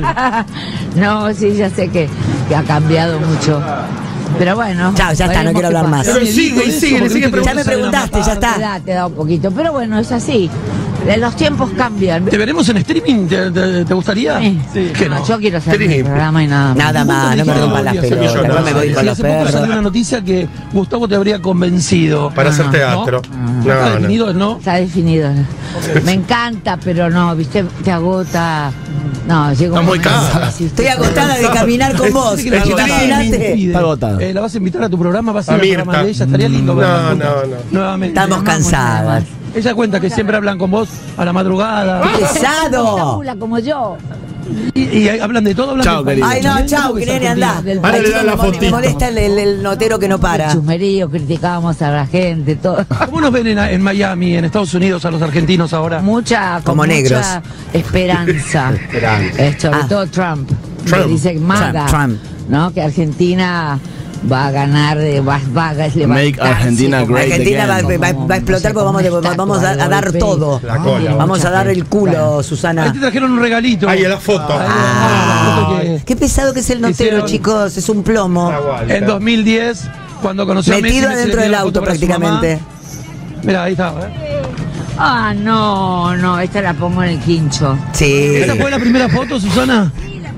No, sí, ya sé que, que ha cambiado mucho. Pero bueno. Chao, ya está, no veremos quiero qué hablar pasa. más. Pero sigue y sigue, le sigue Ya me preguntaste, ya Te está. da, te da un poquito. Pero bueno, es así. Los tiempos cambian. ¿Te veremos en streaming? ¿Te, te- te gustaría? Sí. ¿Qué no? No, yo quiero hacer Streaming. mi programa y nada más. Nada más, no me rompan las Millonario, pelotas. millonario. No me voy con Y los hace poco perros. salió una noticia que Gustavo te habría convencido. Para hacer Ah, teatro. ¿No? No, ¿Está no. definido el no? Está definido. Me encanta, pero no, viste, te agota. No, llego Está muy cara. Estoy agotada de caminar con vos. Sí, que la Es chica Imagínate. pide. Está agotada. Eh, ¿La vas a invitar a tu programa? ¿Vas a A ir al programa Mirta. de ella? Estaría lindo No, verla no, juntas. no. Nuevamente. Estamos cansadas. Ella cuenta que siempre hablan con vos a la madrugada. ¡Pesado! Paula como yo. Y, y hablan de todo, hablan Chao, de querido. Ay, no, chau, que nene, andá. Del Ahora Ay, le chico, dan la me mol- me fotito. molesta el, el- el notero que no para. Chusmerío, criticábamos a la gente, todo. ¿Cómo nos ven en, en Miami, en Estados Unidos, a los argentinos ahora? Mucha, con Como mucha negros. esperanza. Eh, sobre Ah. todo Trump. Trump. Que dice MAGA, Trump, Trump. ¿no? Que Argentina va a ganar, eh, va, va a levantarse Make Argentina como- great Argentina va, again. va- va a explotar porque vamos, de- vamos a, a dar todo. La cola. Vamos a dar el culo, Susana. Ahí te trajeron un regalito. Ahí en la foto. Ah, La foto que- qué pesado que es el notero, Hicieron- chicos. Es un plomo. En dos mil diez, cuando conoció a Messi, Metido Messi le adentro pidió del la auto foto para su prácticamente. mamá. Mira, ahí está. ¿eh? Ah, no, no, esta la pongo en el quincho. Sí. ¿Esa fue la primera foto, Susana?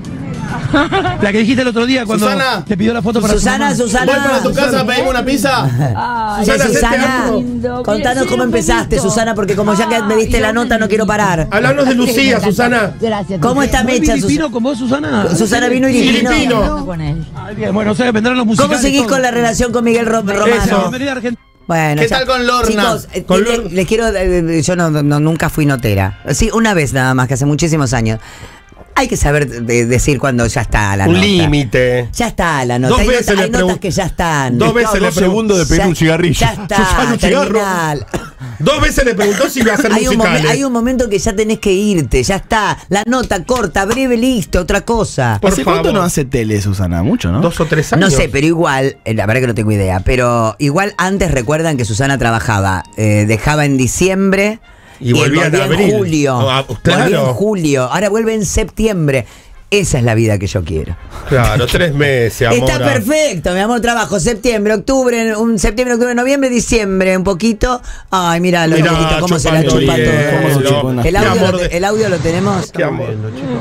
La que dijiste el otro día cuando Susana. te pidió la foto para Susana, su mamá. Susana. Voy para tu casa, pedimos una pizza. Ay, Che, Susana, hacete Susana, algo. contanos cómo empezaste, Susana, porque como ya que me diste la nota, no quiero parar. Hablanos de Lucía, Susana. Gracias. ¿Cómo está ¿Muy Mecha, filipino Susana? con vos, Susana? Susana vino y Filipino. Filipino. Con él. Ay, bien, bueno, o sea, vendrán los musicales. ¿Cómo seguís todo. con la relación con Miguel Ro- Romano? Eso. Bienvenida a Argentina. Bueno, ¿Qué ya- tal con Lorna? Chicos, eh, Con le- Lorna. les quiero, eh, yo no, no- nunca fui notera. Sí, una vez nada más, que hace muchísimos años. hay que saber de- decir cuando ya está la Un nota. límite. Ya está la nota. Dos Hay, veces nota- le hay notas pregun- que ya están. Dos veces Dos le pregun- segundos de pedir Ya- un cigarrillo. Ya está, Susana, un cigarro. terminal. Dos veces le preguntó si iba a hacer Hay un, musicales. momen- hay un momento que ya tenés que irte, ya está. La nota corta, breve, listo, otra cosa. Por ¿Hace cuánto favor. no hace tele, Susana? Mucho, ¿no? Dos o tres No años. sé, pero igual, eh, la verdad que no tengo idea, pero igual antes recuerdan que Susana trabajaba, eh, dejaba en diciembre Y volvía en abril. julio. Ah, Volvía claro. en julio, ahora vuelve en septiembre. Esa es la vida que yo quiero. Claro, tres meses, amor. Está perfecto, mi amor, trabajo septiembre, octubre, un septiembre, octubre, noviembre, diciembre, un poquito. Ay, mira, lo Mirá, poquito, cómo se la chupando chupa hielo. todo. Cómo se chupa una- El Qué audio, amor lo, de- te- el audio lo tenemos. Qué amor.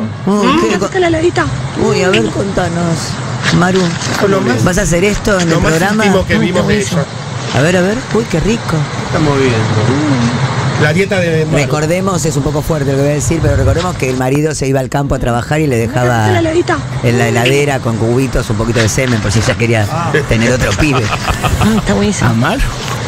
Uy, qué co- la heladita. Uy, a ver, contanos. Maru, lo más- ¿vas a hacer esto en Lo el más programa? íntimo que vimos de ella. A ver, a ver. Uy, qué rico. Estamos viendo. La dieta de Maru. Recordemos, es un poco fuerte lo que voy a decir, pero recordemos que el marido se iba al campo a trabajar y le dejaba La heladita. en la heladera con cubitos un poquito de semen por si ella quería tener otro pibe. Ah, está buenísimo. ¿Amar?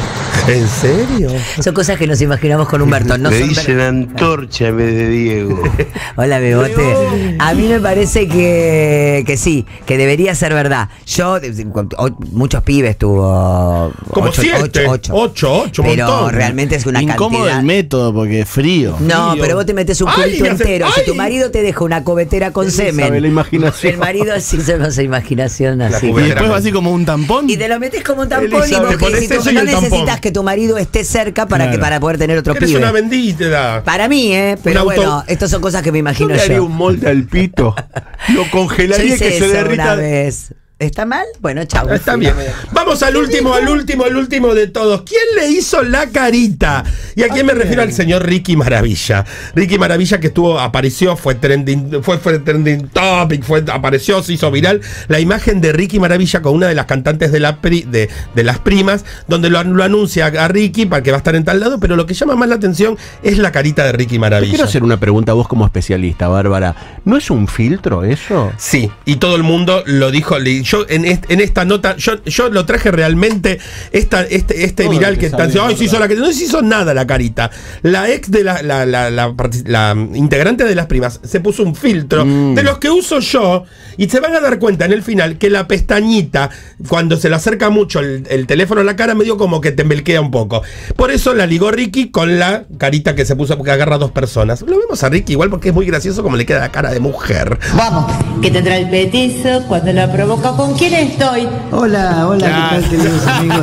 ¿En serio? Son cosas que nos imaginamos con Humberto. No Le son dicen ver- antorcha en vez de Diego. Hola, Bebote. A mí me parece que, que sí, que debería ser verdad. Yo, o- muchos pibes tuvo. Como ocho, siete. ocho, ocho. Ocho, ocho, un Pero montón. realmente es una Incómodo cantidad. el método porque es frío. No, frío. pero vos te metes un Ay, cubito hace- entero. Si ay. tu marido te deja una cobetera con semen. Sabe la imaginación. El marido sí se hace imaginación así. Y después va así como un tampón. Y te lo metes como un tampón y Elizabeth, vos te pones si tú- eso y no el tampón. necesitas que tu marido esté cerca para Claro. que para poder tener otro Eres pibe. una bendita. Para mí, ¿eh? Pero Un auto- bueno, estas son cosas que me Yo imagino le haría yo. un molde al pito. Lo Yo congelaría y hice que se eso una derrita. vez. ¿Está mal? Bueno, chau. Está bien. Vamos al último, al último, al último de todos. ¿Quién le hizo la carita? Y aquí me refiero al señor Ricky Maravilla. Ricky Maravilla que estuvo, apareció, fue trending, fue, fue trending topic, fue, apareció, se hizo viral la imagen de Ricky Maravilla con una de las cantantes de, la pri- de, de las primas, donde lo, lo anuncia a Ricky para que va a estar en tal lado, pero lo que llama más la atención es la carita de Ricky Te Maravilla. quiero hacer una pregunta a vos como especialista, Bárbara. ¿No es un filtro eso? Sí, y todo el mundo lo dijo. le- Yo en, est- en esta nota, yo, yo lo traje realmente, esta, este, este Todo viral lo que que está sale, diciendo, ay, se hizo ¿verdad? la carita. No se hizo nada la carita. La ex de la, la, la, la partic- la integrante de las primas se puso un filtro Mm. de los que uso yo, y se van a dar cuenta en el final que la pestañita, cuando se le acerca mucho el, el teléfono a la cara, medio como que te embelquea un poco. Por eso la ligó Ricky con la carita que se puso, porque agarra a dos personas. Lo vemos a Ricky igual porque es muy gracioso como le queda la cara de mujer. Vamos, que tendrá el petizo cuando la provoca. ¿Con quién estoy? Hola, hola, ¿qué tal, queridos amigos?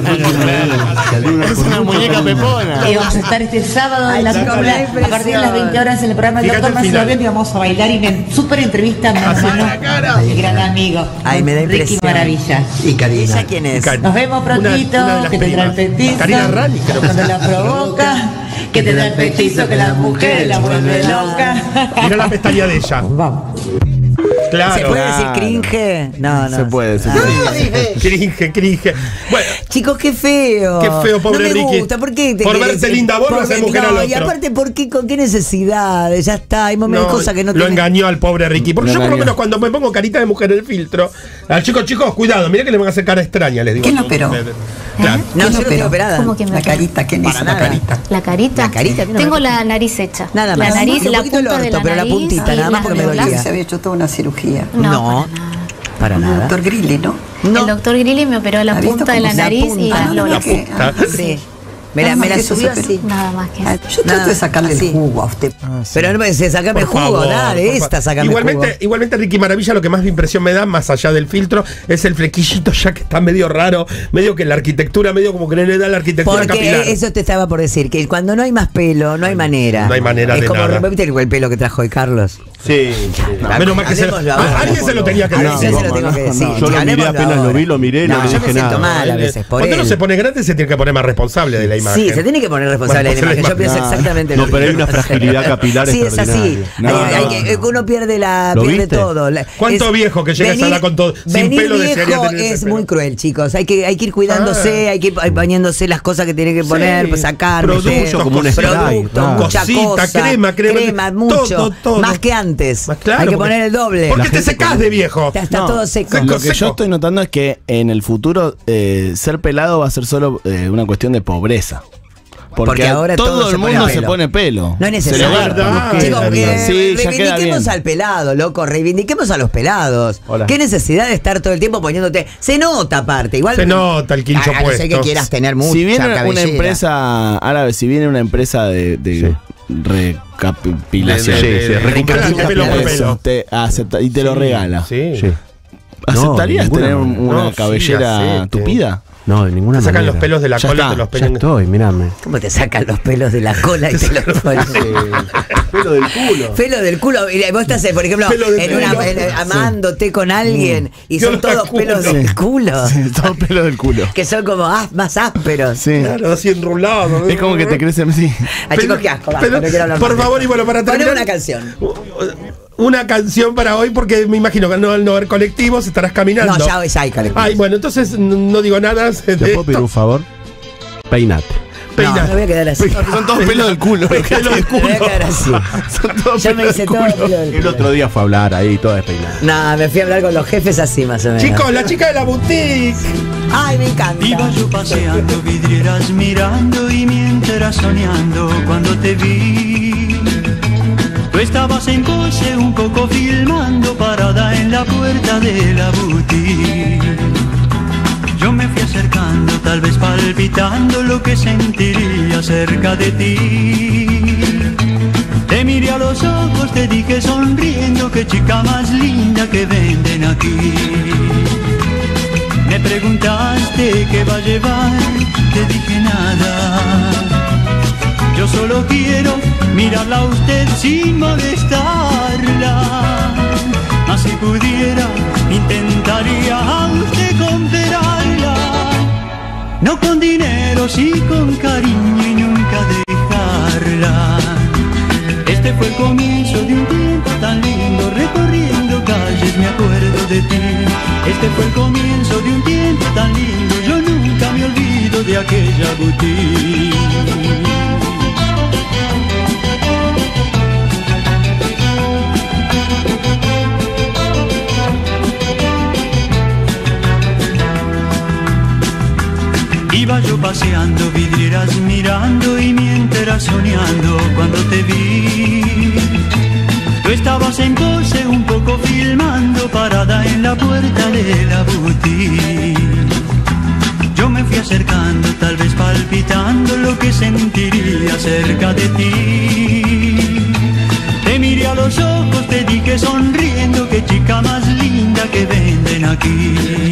Ricky, Es una muñeca pepona. Y vamos a estar este sábado en la chicos, Cúpula, qué a partir de las veinte horas en el programa del Fíjate doctor el final. Macio y vamos a bailar y me súper entrevista mi hermano, mi gran amigo, Ay, me da Ricky impresión. Maravilla. y Karina. ¿Ella quién es? Cari- Nos vemos Una- prontito, una de las que tendrá el primas. petizo Karina Rani, creo que cuando es. la provoca, que tendrá el petizo que la mujer la vuelve loca. Mira la pestaña de ella. Vamos. Claro. ¿Se puede decir Claro. cringe? No, no. Se puede, se Ah. puede. Cringe, cringe. Bueno, Chicos, qué feo. Qué feo, pobre no me Ricky. gusta. ¿Por qué te Por querés- verte linda vos, por no hacer ver- mujer no, al y otro. aparte, ¿por qué, ¿con qué necesidad? Ya está, hay momentos, no, cosas que no lo tienen- engañó al pobre Ricky. Porque Lo yo por lo engañó. menos cuando me pongo carita de mujer en el filtro, al chico, chicos, cuidado, mira que le van a hacer cara extraña, les digo. ¿Quién lo operó? Ustedes. Claro. No, yo no estoy operada. ¿Cómo que me La operó? carita, ¿quién Para hizo nada. la carita? La carita. La carita, tiene Tengo una- la nariz hecha. Nada La más. nariz, Un la poquito el punta de orto, la pero la nariz puntita, y nada más las porque me aureolas. dolía. Se había hecho toda una cirugía. No, para El nada. doctor Grilli, ¿no? No. El doctor Grilli me operó la ¿Ha visto punta de la cómo se nariz apunta? y Ah, las no, lolas. la punta. Sí. Me la, Nada me más la que eso subió se así. Nada más que eso. Yo trato de sacarle el jugo a usted. Pero no me dice, sacame Por jugo, favor, dale, por esta, favor. sacame igualmente, jugo. igualmente Ricky Maravilla lo que más impresión me da, más allá del filtro, es el flequillito ya que está medio raro, medio que la arquitectura, medio como que no le da la arquitectura capilar. Porque eso te estaba por decir, que cuando no hay más pelo, no hay manera. No hay manera es de como, nada. ¿viste el pelo que trajo hoy Carlos? Sí. Menos mal que se lo, Hablemoslo, a- alguien se lo tenía que Ah, decir. yo se lo tengo que decir. Yo lo miré Hablemoslo apenas ahora. lo vi, lo miré, no, No, le yo dije me siento nada. mal a veces por Cuando él. uno se pone grande se tiene que poner más responsable de la imagen. Sí, se tiene que poner responsable de la imagen. Yo pienso No, exactamente no, lo pero hay mismo. una fragilidad capilar Sí, es así. extraordinaria. Hay- No, hay no, que- no. uno pierde la ¿Lo pierde viste? todo. La- ¿Cuánto es- viejo que llega a esa venir- edad con todo- sin venir pelo desearía viejo tener ese es pelo? muy cruel, chicos. Hay que, hay que ir cuidándose, Ah. hay que ir poniéndose las cosas que tiene que poner, Sí. pues, sacar, Productos, meter. como un spray, producto, claro. mucha Cosita, cosa, crema, crema, mucho, todo, todo. más que antes. Más claro, hay que porque- poner el doble. Porque te secás de viejo. Ya está No, todo seco. seco, Lo que seco. yo estoy notando es que en el futuro eh, ser pelado va a ser solo eh, una cuestión de pobreza. Porque, Porque ahora todo, todo el se pone mundo pelo. se pone pelo. No es Se necesario. le guarda. Chicos, eh, Sí, ya queda reivindiquemos bien. al pelado, loco. Reivindiquemos a los pelados. Hola. ¿Qué necesidad de estar todo el tiempo poniéndote? Se nota aparte. Igual Se nota el quincho Ah, no sé puesto. que quieras tener mucha Si viene una cabellera. empresa árabe, si viene una empresa de, de recapilación, De- de- de- de recuperación de pelo por Eso, pelo. te acepta- y te lo regala. Sí. Sí. ¿Aceptarías No, de tener ninguna un- una No, sí, cabellera acepte. tupida? No, de ninguna Te sacan manera. los pelos de la Ya cola y está, te los Ya peinan. estoy, mirame. ¿Cómo te sacan los pelos de la cola y te los ponen? Pelo del culo. Pelo del culo. Mira, vos estás, por ejemplo, Pelo de en una, culo. en- amándote con alguien y Yo son la todos culo. pelos del culo. Sí, todo pelo del culo. Que son como ah, más ásperos. Sí. Claro, así enrulado. Es como que te crecen así. Ay, chicos, qué asco. Basta, Pero, no quiero hablar por más de favor, esto. y bueno, para Poné terminar. una canción. Una canción para hoy, porque me imagino que no, al no haber colectivos estarás caminando. No, ya hoy hay colectivos. Ay, bueno, entonces n- no digo nada. de ¿Te puedo pedir esto. un favor? Peinate. No, me voy a quedar así. Son todos pelos del culo. Pelo del Me voy a culo. quedar así. Son todos Ya me pelos hice del todo culo. pelo del El culo. otro día fue a hablar ahí, toda despeinada. No, me fui a hablar con los jefes así más o menos. Chicos, la chica de la boutique. Ay, me encanta. Iba yo paseando, vidrieras mirando y mientras soñando cuando te vi. Tú estabas en pose un poco filmando parada en la puerta de la boutique. Yo me fui acercando, tal vez palpitando lo que sentiría cerca de ti. Te miré a los ojos, te dije sonriendo, qué chica más linda que venden aquí. Me preguntaste qué va a llevar, te dije nada. Yo solo quiero mirarla a usted sin molestarla. Mas si pudiera, intentaría a usted comprarla. No con dinero, sí con cariño y nunca dejarla. Este fue el comienzo de un tiempo tan lindo, recorriendo calles me acuerdo de ti. Este fue el comienzo de un tiempo tan lindo, yo nunca me olvido de aquella boutique. Iba yo paseando, vidrieras mirando y mientras soñando cuando te vi. Tú estabas en pose un poco filmando parada en la puerta de la boutique. Yo me fui acercando, tal vez palpitando lo que sentiría cerca de ti. Te miré a los ojos, te dije sonriendo, qué chica más linda que venden aquí.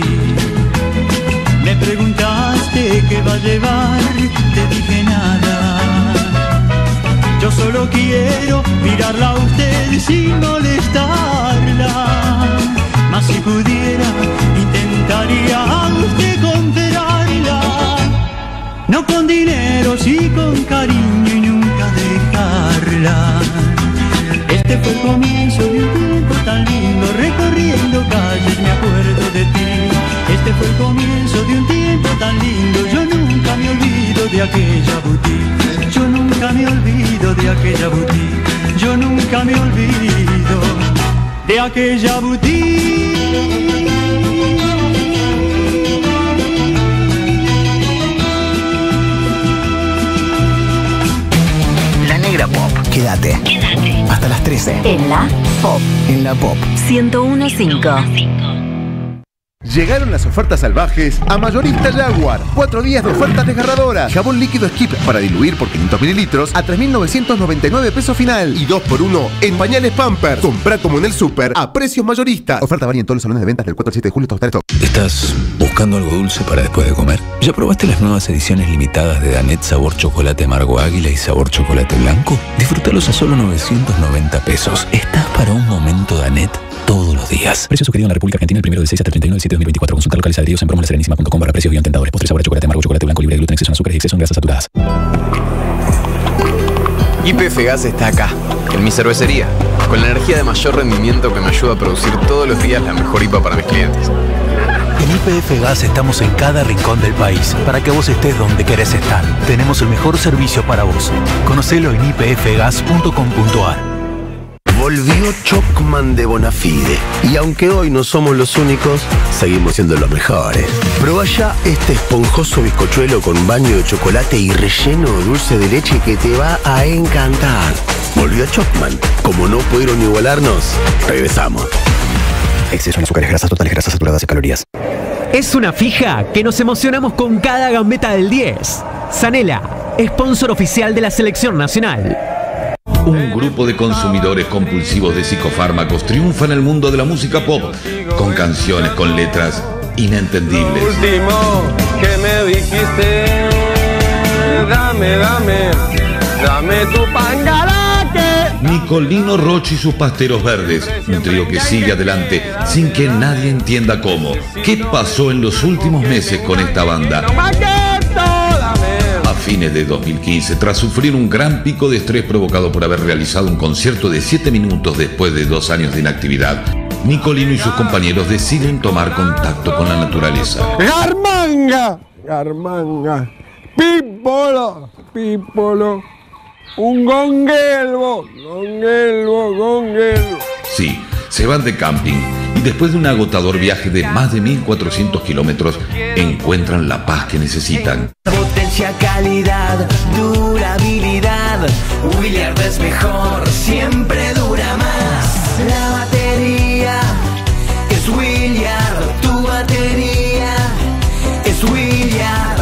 Me preguntaste qué va a llevar, te dije nada. Yo solo quiero mirarla a usted sin molestarla. Mas si pudiera, intentaría a usted comprarla. No con dinero, sí con cariño y nunca dejarla. Este fue el comienzo de un tiempo tan lindo, recorriendo calles me acuerdo de ti. Este fue el comienzo de un tiempo tan lindo, yo nunca me olvido de aquella boutique. Yo nunca me olvido de aquella boutique. Yo nunca me olvido de aquella boutique. La Negra Pop. Quédate. Quédate. Hasta las trece. En la Pop. En la Pop. ciento uno punto cinco. Llegaron las ofertas salvajes a Mayorista Jaguar. Cuatro días de ofertas desgarradoras. Jabón líquido Skip para diluir por quinientos mililitros a tres mil novecientos noventa y nueve pesos final. Y dos por uno en pañales Pampers. Comprá como en el súper a precios mayoristas. Oferta varía en todos los salones de ventas del cuatro al siete de julio. Hasta esto. ¿Estás buscando algo dulce para después de comer? ¿Ya probaste las nuevas ediciones limitadas de Danet sabor chocolate amargo águila y sabor chocolate blanco? Disfrútalos a solo novecientos noventa pesos. Estás para un momento Danet todos los días. Precio sugerido en la República Argentina el primero de seis hasta el treinta y uno de siete de dos mil veinticuatro. Consulta locales adheridos en promo la serenísima punto com barra precios guión tentadores. Postre sabor a chocolate amargo, chocolate blanco, libre de gluten, exceso en azúcares y exceso en grasas saturadas. Y P F Gas está acá, en mi cervecería, con la energía de mayor rendimiento que me ayuda a producir todos los días la mejor I P A para mis clientes. En Y P F Gas estamos en cada rincón del país para que vos estés donde querés estar. Tenemos el mejor servicio para vos. Conocelo en y p f gas punto com punto a r. Volvió Chocman de Bonafide. Y aunque hoy no somos los únicos, seguimos siendo los mejores. Probá ya este esponjoso bizcochuelo con baño de chocolate y relleno de dulce de leche que te va a encantar. Volvió Chocman. Como no pudieron igualarnos, regresamos. Exceso en azúcares, grasas totales, grasas saturadas y calorías. Es una fija que nos emocionamos con cada gambeta del diez. Sanela, sponsor oficial de la selección nacional. Un grupo de consumidores compulsivos de psicofármacos triunfa en el mundo de la música pop con canciones con letras inentendibles. Último que me dijiste, dame, dame, dame tu pangalaque. Nicolino Roche y sus Pasteros Verdes, un trío que sigue adelante sin que nadie entienda cómo. ¿Qué pasó en los últimos meses con esta banda? A fines de dos mil quince, tras sufrir un gran pico de estrés provocado por haber realizado un concierto de siete minutos después de dos años de inactividad, Nicolino y sus compañeros deciden tomar contacto con la naturaleza. Garmanga, Garmanga, Pipolo, Pipolo, un gonguelbo, gonguelbo, gonguelbo. Sí, se van de camping y después de un agotador viaje de más de mil cuatrocientos kilómetros, encuentran la paz que necesitan. Potencia, calidad, durabilidad. Williard es mejor, siempre dura más. La batería es Williard, tu batería es Williard.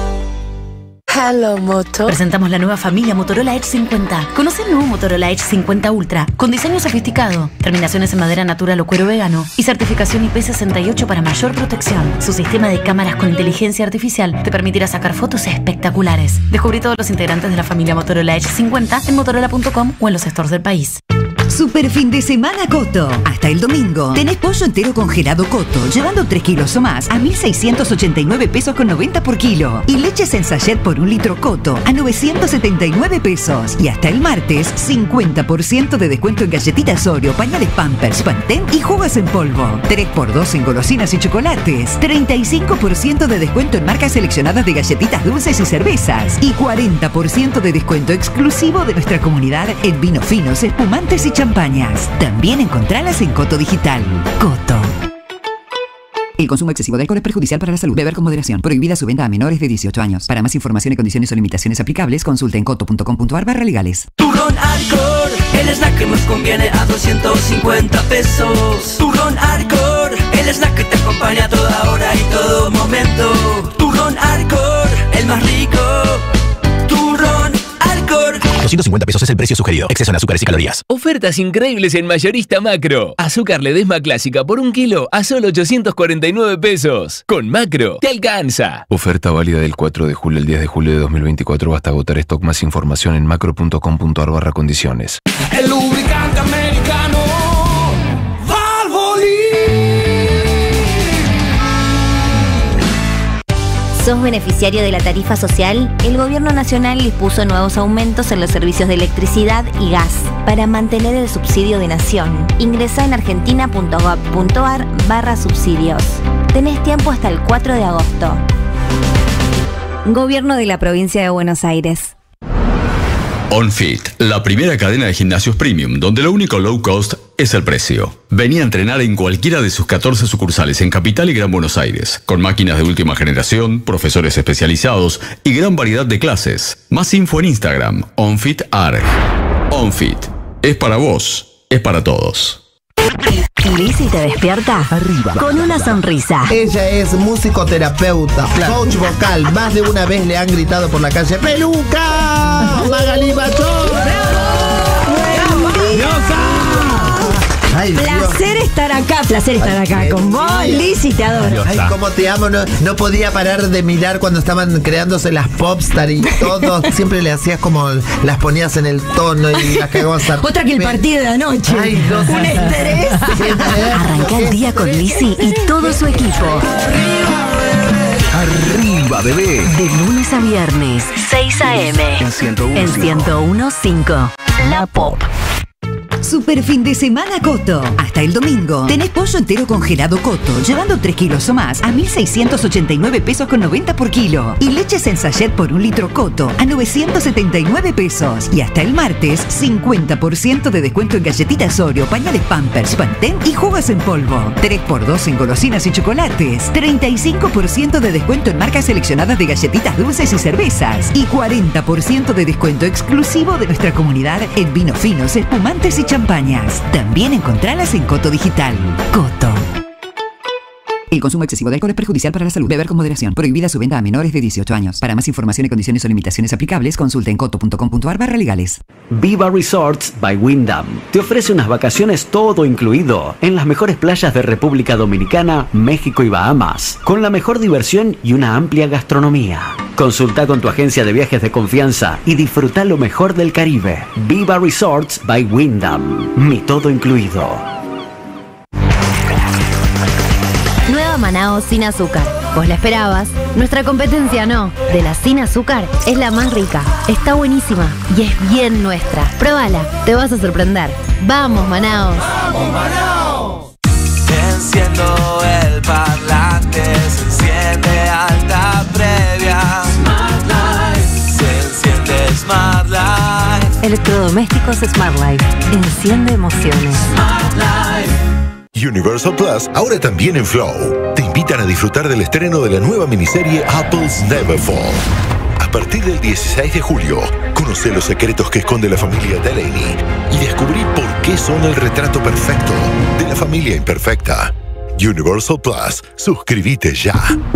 Hello Moto. Presentamos la nueva familia Motorola Edge cincuenta. Conoce el nuevo Motorola Edge cincuenta Ultra, con diseño sofisticado, terminaciones en madera natural o cuero vegano y certificación I P sesenta y ocho para mayor protección. Su sistema de cámaras con inteligencia artificial te permitirá sacar fotos espectaculares. Descubrí todos los integrantes de la familia Motorola Edge cincuenta en motorola punto com o en los stores del país. Super fin de semana Coto. Hasta el domingo tenés pollo entero congelado Coto, llevando tres kilos o más a mil seiscientos ochenta y nueve pesos con noventa por kilo. Y leches en sachet por un litro Coto a novecientos setenta y nueve pesos. Y hasta el martes, cincuenta por ciento de descuento en galletitas Oreo, pañales Pampers, Pantene y jugos en polvo. tres por dos en golosinas y chocolates. treinta y cinco por ciento de descuento en marcas seleccionadas de galletitas dulces y cervezas. Y cuarenta por ciento de descuento exclusivo de nuestra comunidad en vinos finos, espumantes y champañas. También encontralas en Coto Digital. Coto. El consumo excesivo de alcohol es perjudicial para la salud. Beber con moderación. Prohibida su venta a menores de dieciocho años. Para más información y condiciones o limitaciones aplicables, consulte en coto punto com punto ar barra legales. Turrón Arcor, el snack que más conviene a doscientos cincuenta pesos. Turrón Arcor, el snack que te acompaña a toda hora y todo momento. Turrón Arcor, el más rico. Turrón Arcor. doscientos cincuenta pesos es el precio sugerido. Exceso en azúcares y calorías. Ofertas increíbles en Mayorista Macro. Azúcar Ledesma clásica por un kilo a solo ochocientos cuarenta y nueve pesos. Con Macro, te alcanza. Oferta válida del cuatro de julio al diez de julio de dos mil veinticuatro. Basta agotar stock. Más información en macro punto com punto ar barra condiciones. El lubricante americano ¿Sos beneficiario de la tarifa social? El Gobierno Nacional dispuso nuevos aumentos en los servicios de electricidad y gas para mantener el subsidio de nación. Ingresá en argentina punto gov punto ar barra subsidios. Tenés tiempo hasta el cuatro de agosto. Gobierno de la Provincia de Buenos Aires. OnFit, la primera cadena de gimnasios premium, donde lo único low cost es el precio. Vení a entrenar en cualquiera de sus catorce sucursales en Capital y Gran Buenos Aires, con máquinas de última generación, profesores especializados y gran variedad de clases. Más info en Instagram, OnFitArg. OnFit, es para vos, es para todos. Lizzy te despierta arriba con una sonrisa. Ella es musicoterapeuta, coach vocal. Más de una vez le han gritado por la calle: ¡Peluca! ¡Magali Machón! Ay, placer Dios. estar acá, placer estar Ay, acá con vos, Lizzy, te adoro. Ay, cómo te amo, no, no podía parar de mirar cuando estaban creándose las popstar y todo. Siempre le hacías como, las ponías en el tono y las cagabas a... Otra que el partido de anoche. Ay, no, un estrés. Arranca el día con Lizzy y todo su equipo. Arriba, bebé. De lunes a viernes, seis a eme. En ciento uno punto cinco. La Pop. Super fin de semana Coto. Hasta el domingo tenés pollo entero congelado Coto, llevando tres kilos o más a mil seiscientos ochenta y nueve pesos con noventa por kilo. Y leches en sachet por un litro Coto a novecientos setenta y nueve pesos. Y hasta el martes, cincuenta por ciento de descuento en galletitas Oreo, pañales Pampers, Pantene y jugos en polvo. tres por dos en golosinas y chocolates. treinta y cinco por ciento de descuento en marcas seleccionadas de galletitas dulces y cervezas. Y cuarenta por ciento de descuento exclusivo de nuestra comunidad en vinos finos, espumantes y champañas. También encontralas en Coto Digital. Coto. El consumo excesivo de alcohol es perjudicial para la salud. Beber con moderación. Prohibida su venta a menores de dieciocho años. Para más información y condiciones o limitaciones aplicables, consulte en coto punto com punto ar barra legales. Viva Resorts by Wyndham te ofrece unas vacaciones todo incluido en las mejores playas de República Dominicana, México y Bahamas, con la mejor diversión y una amplia gastronomía. Consulta con tu agencia de viajes de confianza y disfruta lo mejor del Caribe. Viva Resorts by Wyndham. Mi todo incluido. Nueva Manao sin azúcar. Vos la esperabas, nuestra competencia no. De la sin azúcar es la más rica, está buenísima y es bien nuestra. Próbala, te vas a sorprender. ¡Vamos, Manao! ¡Vamos, Manao! Enciendo el parlante, se enciende alta previa. Smart Life. Se enciende Smart Life. Electrodomésticos Smart Life. Enciende emociones. Smart Life. Universal Plus, ahora también en Flow. Te invitan a disfrutar del estreno de la nueva miniserie Apples Never Fall. A partir del dieciséis de julio, conoce los secretos que esconde la familia Delaney y descubrí por qué son el retrato perfecto de la familia imperfecta. Universal Plus, suscríbete ya.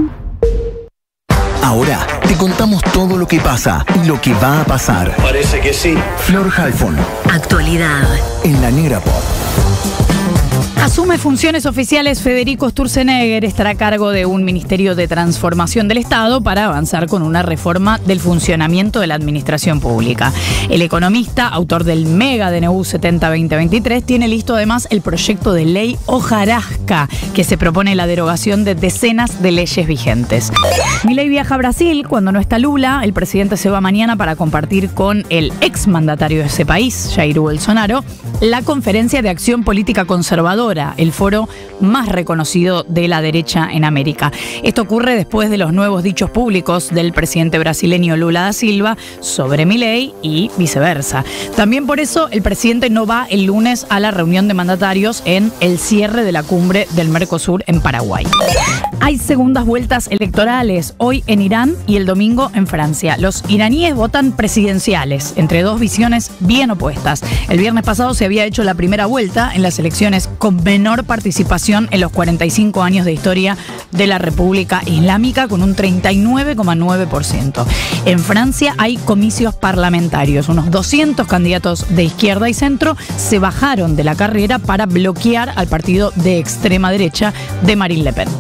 Ahora te contamos todo lo que pasa y lo que va a pasar. Parece que sí. Flor Halfon. Actualidad. En la Negra Pop. Asume funciones oficiales Federico Sturzenegger, estará a cargo de un Ministerio de Transformación del Estado para avanzar con una reforma del funcionamiento de la administración pública. El economista, autor del mega D N U setenta veinte veintitrés, tiene listo además el proyecto de ley Hojarasca, que se propone la derogación de decenas de leyes vigentes. Milei viaja a Brasil. Cuando no está Lula, el presidente se va mañana para compartir con el exmandatario de ese país, Jair Bolsonaro, la Conferencia de Acción Política Conservadora, el foro más reconocido de la derecha en América. Esto ocurre después de los nuevos dichos públicos del presidente brasileño Lula da Silva sobre Milei y viceversa. También por eso el presidente no va el lunes a la reunión de mandatarios en el cierre de la cumbre del Mercosur en Paraguay. Hay segundas vueltas electorales, hoy en Irán y el domingo en Francia. Los iraníes votan presidenciales, entre dos visiones bien opuestas. El viernes pasado se había hecho la primera vuelta en las elecciones con menor participación en los cuarenta y cinco años de historia de la República Islámica, con un treinta y nueve coma nueve por ciento. En Francia hay comicios parlamentarios. Unos doscientos candidatos de izquierda y centro se bajaron de la carrera para bloquear al partido de extrema derecha de Marine Le Pen.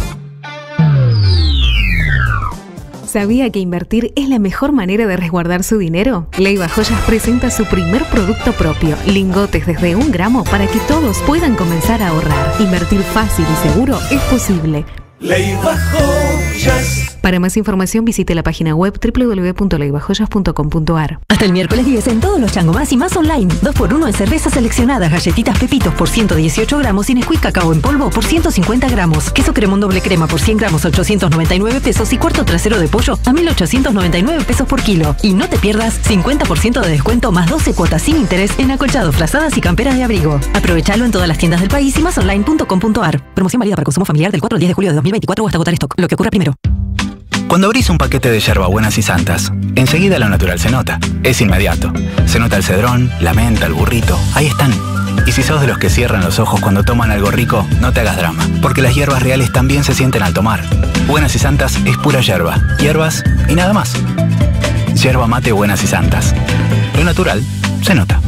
¿Sabía que invertir es la mejor manera de resguardar su dinero? Leiva Joyas presenta su primer producto propio, lingotes desde un gramo para que todos puedan comenzar a ahorrar. Invertir fácil y seguro es posible. Leiva Joyas. Para más información visite la página web doble u doble u doble u punto leiva joyas punto com punto ar. Hasta el miércoles diez en todos los Chango Más y Más online. dos por uno en cervezas seleccionadas, galletitas Pepitos por ciento dieciocho gramos y Nesquik Cacao en polvo por ciento cincuenta gramos. Queso cremón doble crema por cien gramos, ochocientos noventa y nueve pesos y cuarto trasero de pollo a mil ochocientos noventa y nueve pesos por kilo. Y no te pierdas cincuenta por ciento de descuento más doce cuotas sin interés en acolchados, frazadas y camperas de abrigo. Aprovechalo en todas las tiendas del país y más online punto com punto ar. Promoción válida para consumo familiar del cuatro al diez de julio de dos mil veinticuatro o hasta agotar stock. Lo que ocurra primero. Cuando abrís un paquete de yerbabuenas y santas, enseguida lo natural se nota. Es inmediato. Se nota el cedrón, la menta, el burrito. Ahí están. Y si sos de los que cierran los ojos cuando toman algo rico, no te hagas drama, porque las hierbas reales también se sienten al tomar. Buenas y Santas es pura hierba, hierbas y nada más. Yerba mate Buenas y Santas. Lo natural se nota.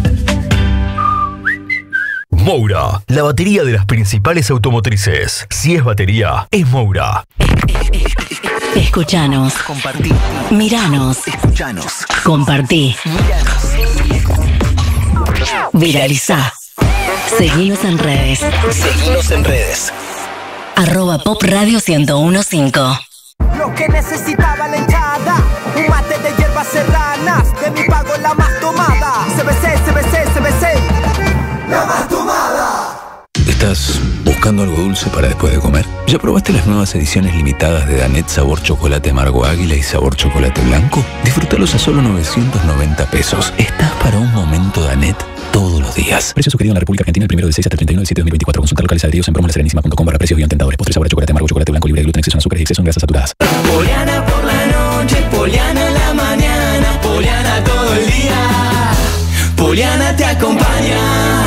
Moura, la batería de las principales automotrices. Si es batería, es Moura. Escuchanos. Compartí. Miranos. Escuchanos. Compartí. Viralizá. Seguinos en redes. Seguinos en redes. Arroba Pop Radio ciento uno punto cinco. Lo que necesitaba la hinchada, un mate de hierbas serranas, de mi pago la más tomada. C B C, C B C, C B C. buscando algo dulce para después de comer? ¿Ya probaste las nuevas ediciones limitadas de Danet sabor chocolate amargo águila y sabor chocolate blanco? Disfrútalos a solo novecientos noventa pesos. Estás para un momento Danet todos los días. Precio sugerido en la República Argentina el primero de seis hasta treinta y uno de siete de dos mil veinticuatro. Consulta locales adheridos en promo la serenísima punto com barra precios guión tentadores. Postre sabor a chocolate amargo, chocolate blanco libre de gluten, exceso en azúcares y exceso en grasas saturadas. Poliana por la noche, Poliana en la mañana, Poliana todo el día. Poliana te acompaña.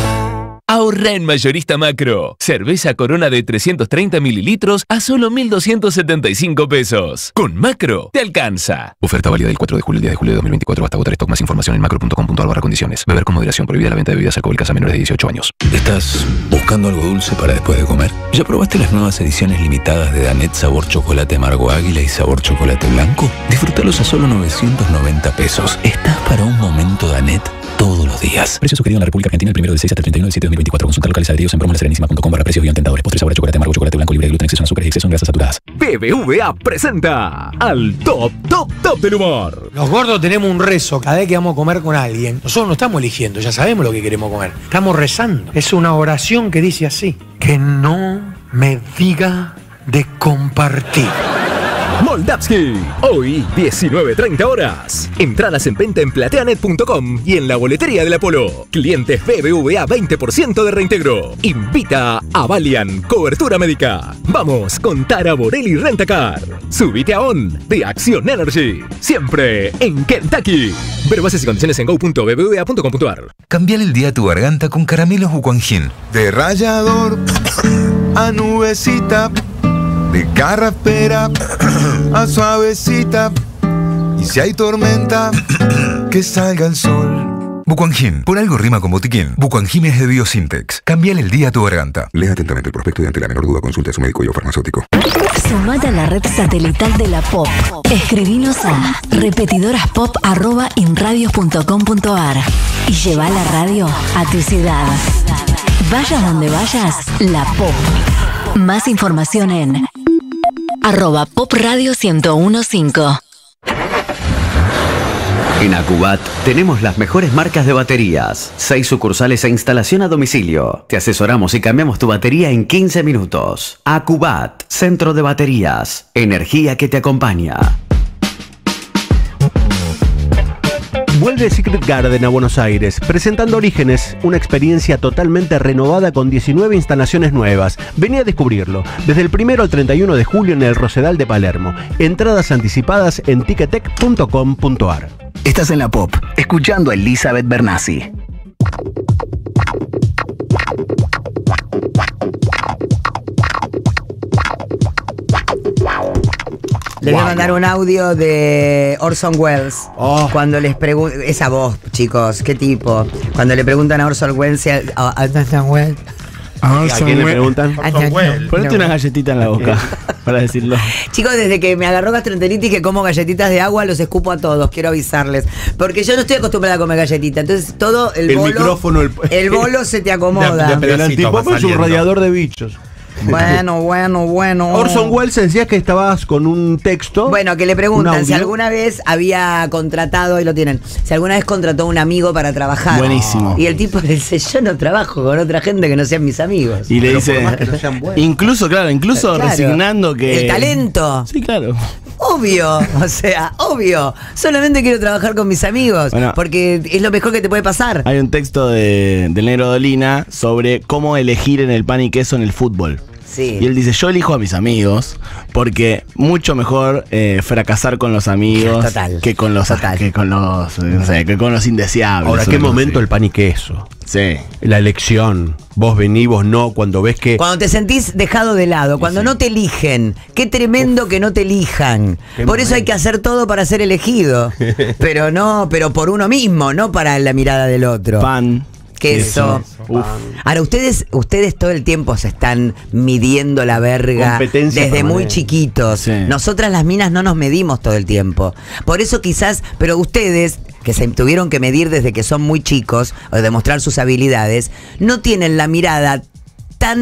Ahorra en Mayorista Macro. Cerveza Corona de trescientos treinta mililitros a solo mil doscientos setenta y cinco pesos. Con Macro te alcanza. Oferta válida del cuatro de julio al diez de julio de dos mil veinticuatro hasta agotar stock. Más información en macro punto com punto ar barra condiciones. Beber con moderación. Prohibida la venta de bebidas alcohólicas a menores de dieciocho años. ¿Estás buscando algo dulce para después de comer? ¿Ya probaste las nuevas ediciones limitadas de Danet sabor chocolate amargo águila y sabor chocolate blanco? Disfrútalos a solo novecientos noventa pesos. Estás para un momento Danet todos los días. Precio sugerido en la República Argentina el primero de seis hasta treinta y uno de siete de dos mil veinticuatro. Consulta locales adheridos en promo la serenísima punto com barra precios guión tentadores. Postre sabor a chocolate amargo, chocolate blanco libre de gluten, exceso en azúcares y exceso en grasas saturadas. B B V A presenta al top, top, top del humor. Los gordos tenemos un rezo cada vez que vamos a comer con alguien. Nosotros no estamos eligiendo, ya sabemos lo que queremos comer. Estamos rezando. Es una oración que dice así: que no me diga de compartir. Moldavsky, hoy diecinueve treinta horas. Entradas en venta en plateanet punto com y en la boletería del Apolo. Clientes B B V A veinte por ciento de reintegro. Invita a Valian, cobertura médica. Vamos con Tara Borelli Rentacar. Subite a On de Acción Energy. Siempre en Kentucky. Ver bases y condiciones en go punto b b v a punto com punto ar. Cambiale el día a tu garganta con caramelos Bucuangin. De rallador a nubecita, de carraspera a suavecita, y si hay tormenta, que salga el sol. Bucuangin, por algo rima con botiquín. Bucuangin es de Biosintex. Cambiale el día a tu garganta. Lea atentamente el prospecto y ante la menor duda consulte a su médico y o farmacéutico. Sumate a la red satelital de la Pop. Escribinos a repetidoraspop arroba inradios punto com punto ar y lleva la radio a tu ciudad. Vayas donde vayas, la Pop. Más información en arroba Pop Radio ciento uno punto cinco. En Acubat tenemos las mejores marcas de baterías, seis sucursales e instalación a domicilio. Te asesoramos y cambiamos tu batería en quince minutos. Acubat, centro de baterías, energía que te acompaña. Vuelve Secret Garden a Buenos Aires, presentando Orígenes, una experiencia totalmente renovada con diecinueve instalaciones nuevas. Vení a descubrirlo, desde el primero al treinta y uno de julio en el Rosedal de Palermo. Entradas anticipadas en ticketek punto com punto ar. Estás en la Pop, escuchando a Elizabeth Bernassi. Les voy a mandar un audio de Orson Welles. Oh. Cuando les preguntan, esa voz, chicos, qué tipo. Cuando le preguntan a Orson Welles, a, a, a Orson Welles. ¿A quién le preguntan? Ponete una galletita en la boca para decirlo. Chicos, desde que me agarró gastroenteritis que como galletitas de agua, los escupo a todos, quiero avisarles. Porque yo no estoy acostumbrada a comer galletitas. Entonces todo el, el bolo. Micrófono, el, el bolo se te acomoda. De, de el antipop es un radiador de bichos. Bueno, bueno, bueno. Orson Welles decía que estabas con un texto. Bueno, que le preguntan si alguna vez había contratado, y lo tienen, si alguna vez contrató a un amigo para trabajar. Buenísimo. Y el tipo le dice, yo no trabajo con otra gente que no sean mis amigos. Y le Pero dice, no incluso, claro, incluso claro, resignando que... El talento. Sí, claro. Obvio, o sea, obvio. Solamente quiero trabajar con mis amigos, bueno, porque es lo mejor que te puede pasar. Hay un texto de, del Negro Dolina sobre cómo elegir en el pan y queso en el fútbol. Sí. Y él dice, yo elijo a mis amigos porque mucho mejor eh, fracasar con los amigos Total. que con los Total. que con los no sé, que con los indeseables. Ahora, ¿qué momento el pan y queso? Sí. La elección. Vos venís, vos no, cuando ves que... Cuando te sentís dejado de lado, cuando sí. no te eligen. Qué tremendo Uf. que no te elijan. Qué por momento. Eso hay que hacer todo para ser elegido. Pero no, pero por uno mismo, no para la mirada del otro. Pan. Queso. Uf. Ahora, ustedes, ustedes todo el tiempo se están midiendo la verga desde permanente. Muy chiquitos. Sí. Nosotras las minas no nos medimos todo el tiempo. Por eso quizás, pero ustedes, que se tuvieron que medir desde que son muy chicos, o demostrar sus habilidades, no tienen la mirada tan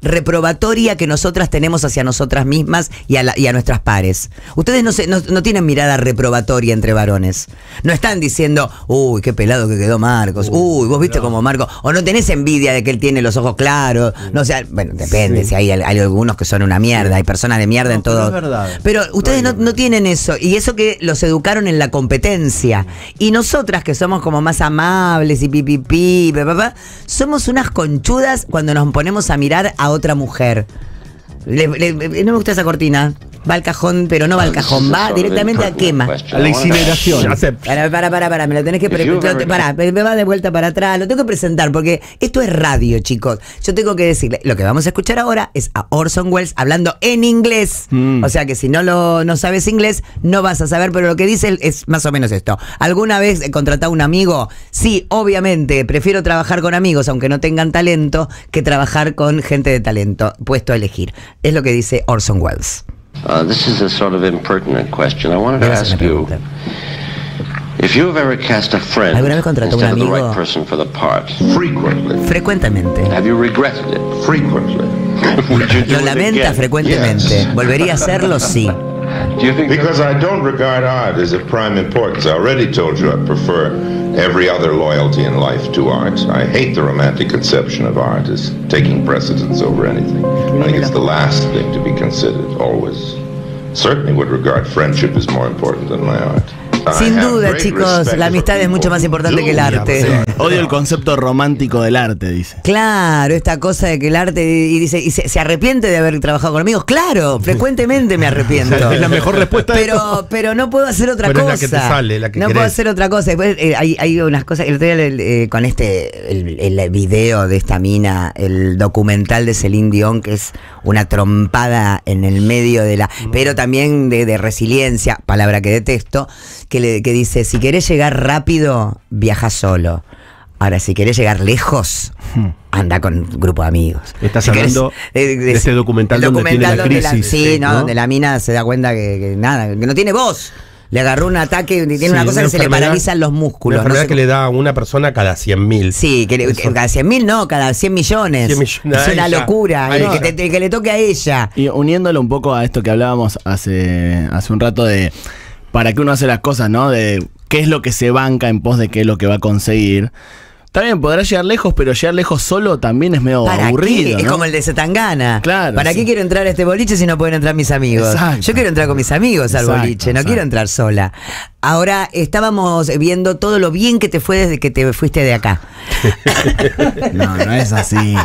reprobatoria que nosotras tenemos hacia nosotras mismas y a, la, y a nuestras pares. Ustedes no, se, no, no tienen mirada reprobatoria entre varones. No están diciendo, uy, qué pelado que quedó Marcos, uy, vos viste como Marcos, o no tenés envidia de que él tiene los ojos claros, no o sea, bueno, depende, sí. si hay, hay algunos que son una mierda, hay personas de mierda no, en todo. Pero, es verdad. pero ustedes no, no tienen eso, y eso que los educaron en la competencia. Y nosotras que somos como más amables y pipipi, papá, somos unas conchudas cuando nos ponemos a mirar a otra mujer. Le, le, no me gusta esa cortina. Va al cajón, pero no va al cajón, va directamente a quema. A la incineración. Para, para, para, para, me lo tenés que presentar. Para, me va de vuelta para atrás, lo tengo que presentar porque esto es radio, chicos. Yo tengo que decirle, lo que vamos a escuchar ahora es a Orson Welles hablando en inglés. Mm. O sea que si no lo no sabes inglés, no vas a saber, pero lo que dice él es más o menos esto. ¿Alguna vez he contratado a un amigo? Sí, obviamente, prefiero trabajar con amigos, aunque no tengan talento, que trabajar con gente de talento, puesto a elegir. Es lo que dice Orson Welles. Uh, this is a sort of impertinent question. I wanted to ask you if you have ever cast a friend instead of the right person for the part. Frequently. Frecuentemente. Have you regretted it? Frequently. Lo lamenta frecuentemente. Yes. ¿Volvería a hacerlo? Sí. Do you think because I don't regard art as of prime importance. I already told you I prefer every other loyalty in life to art. I hate the romantic conception of art as taking precedence over anything. I think it's the last thing to be considered, always. Certainly would regard friendship as more important than my art. Sin duda, chicos, la amistad es mucho más importante que el arte. Odio el concepto romántico del arte, dice. Claro, esta cosa de que el arte, y dice, y se, se arrepiente de haber trabajado con amigos. Claro, frecuentemente me arrepiento. Es la mejor respuesta. Pero, pero no puedo hacer otra bueno, cosa. Es la que te sale, la que no querés. puedo hacer otra cosa. Después eh, hay, hay unas cosas. El otro día eh, con este, el, el video de esta mina, el documental de Celine Dion, que es una trompada en el medio de la, pero también de, de resiliencia, palabra que detesto. Que, le, que dice, si querés llegar rápido, viaja solo. Ahora, si querés llegar lejos, anda con un grupo de amigos. Estás si hablando querés, de, de ese documental, documental donde tiene la crisis. La, sí, no, ¿no? Donde la mina se da cuenta que, que nada, que no tiene voz. Le agarró un ataque, tiene sí, una cosa una que se le paralizan los músculos. Una enfermedad no sé que le da a una persona cada cien mil. Sí, que le, cada cien mil no, cada cien millones. cien millones es una ella, locura. El que, te, que le toque a ella. Y uniéndolo un poco a esto que hablábamos hace, hace un rato de para qué uno hace las cosas, ¿no? De qué es lo que se banca en pos de qué es lo que va a conseguir. También podrá llegar lejos, pero llegar lejos solo también es medio aburrido, ¿no? Es como el de Zetangana. Claro. ¿Para sí. qué quiero entrar a este boliche si no pueden entrar mis amigos? Exacto. Yo quiero entrar con mis amigos al exacto, boliche, no exacto. quiero entrar sola. Ahora estábamos viendo todo lo bien que te fue desde que te fuiste de acá. No, no es así.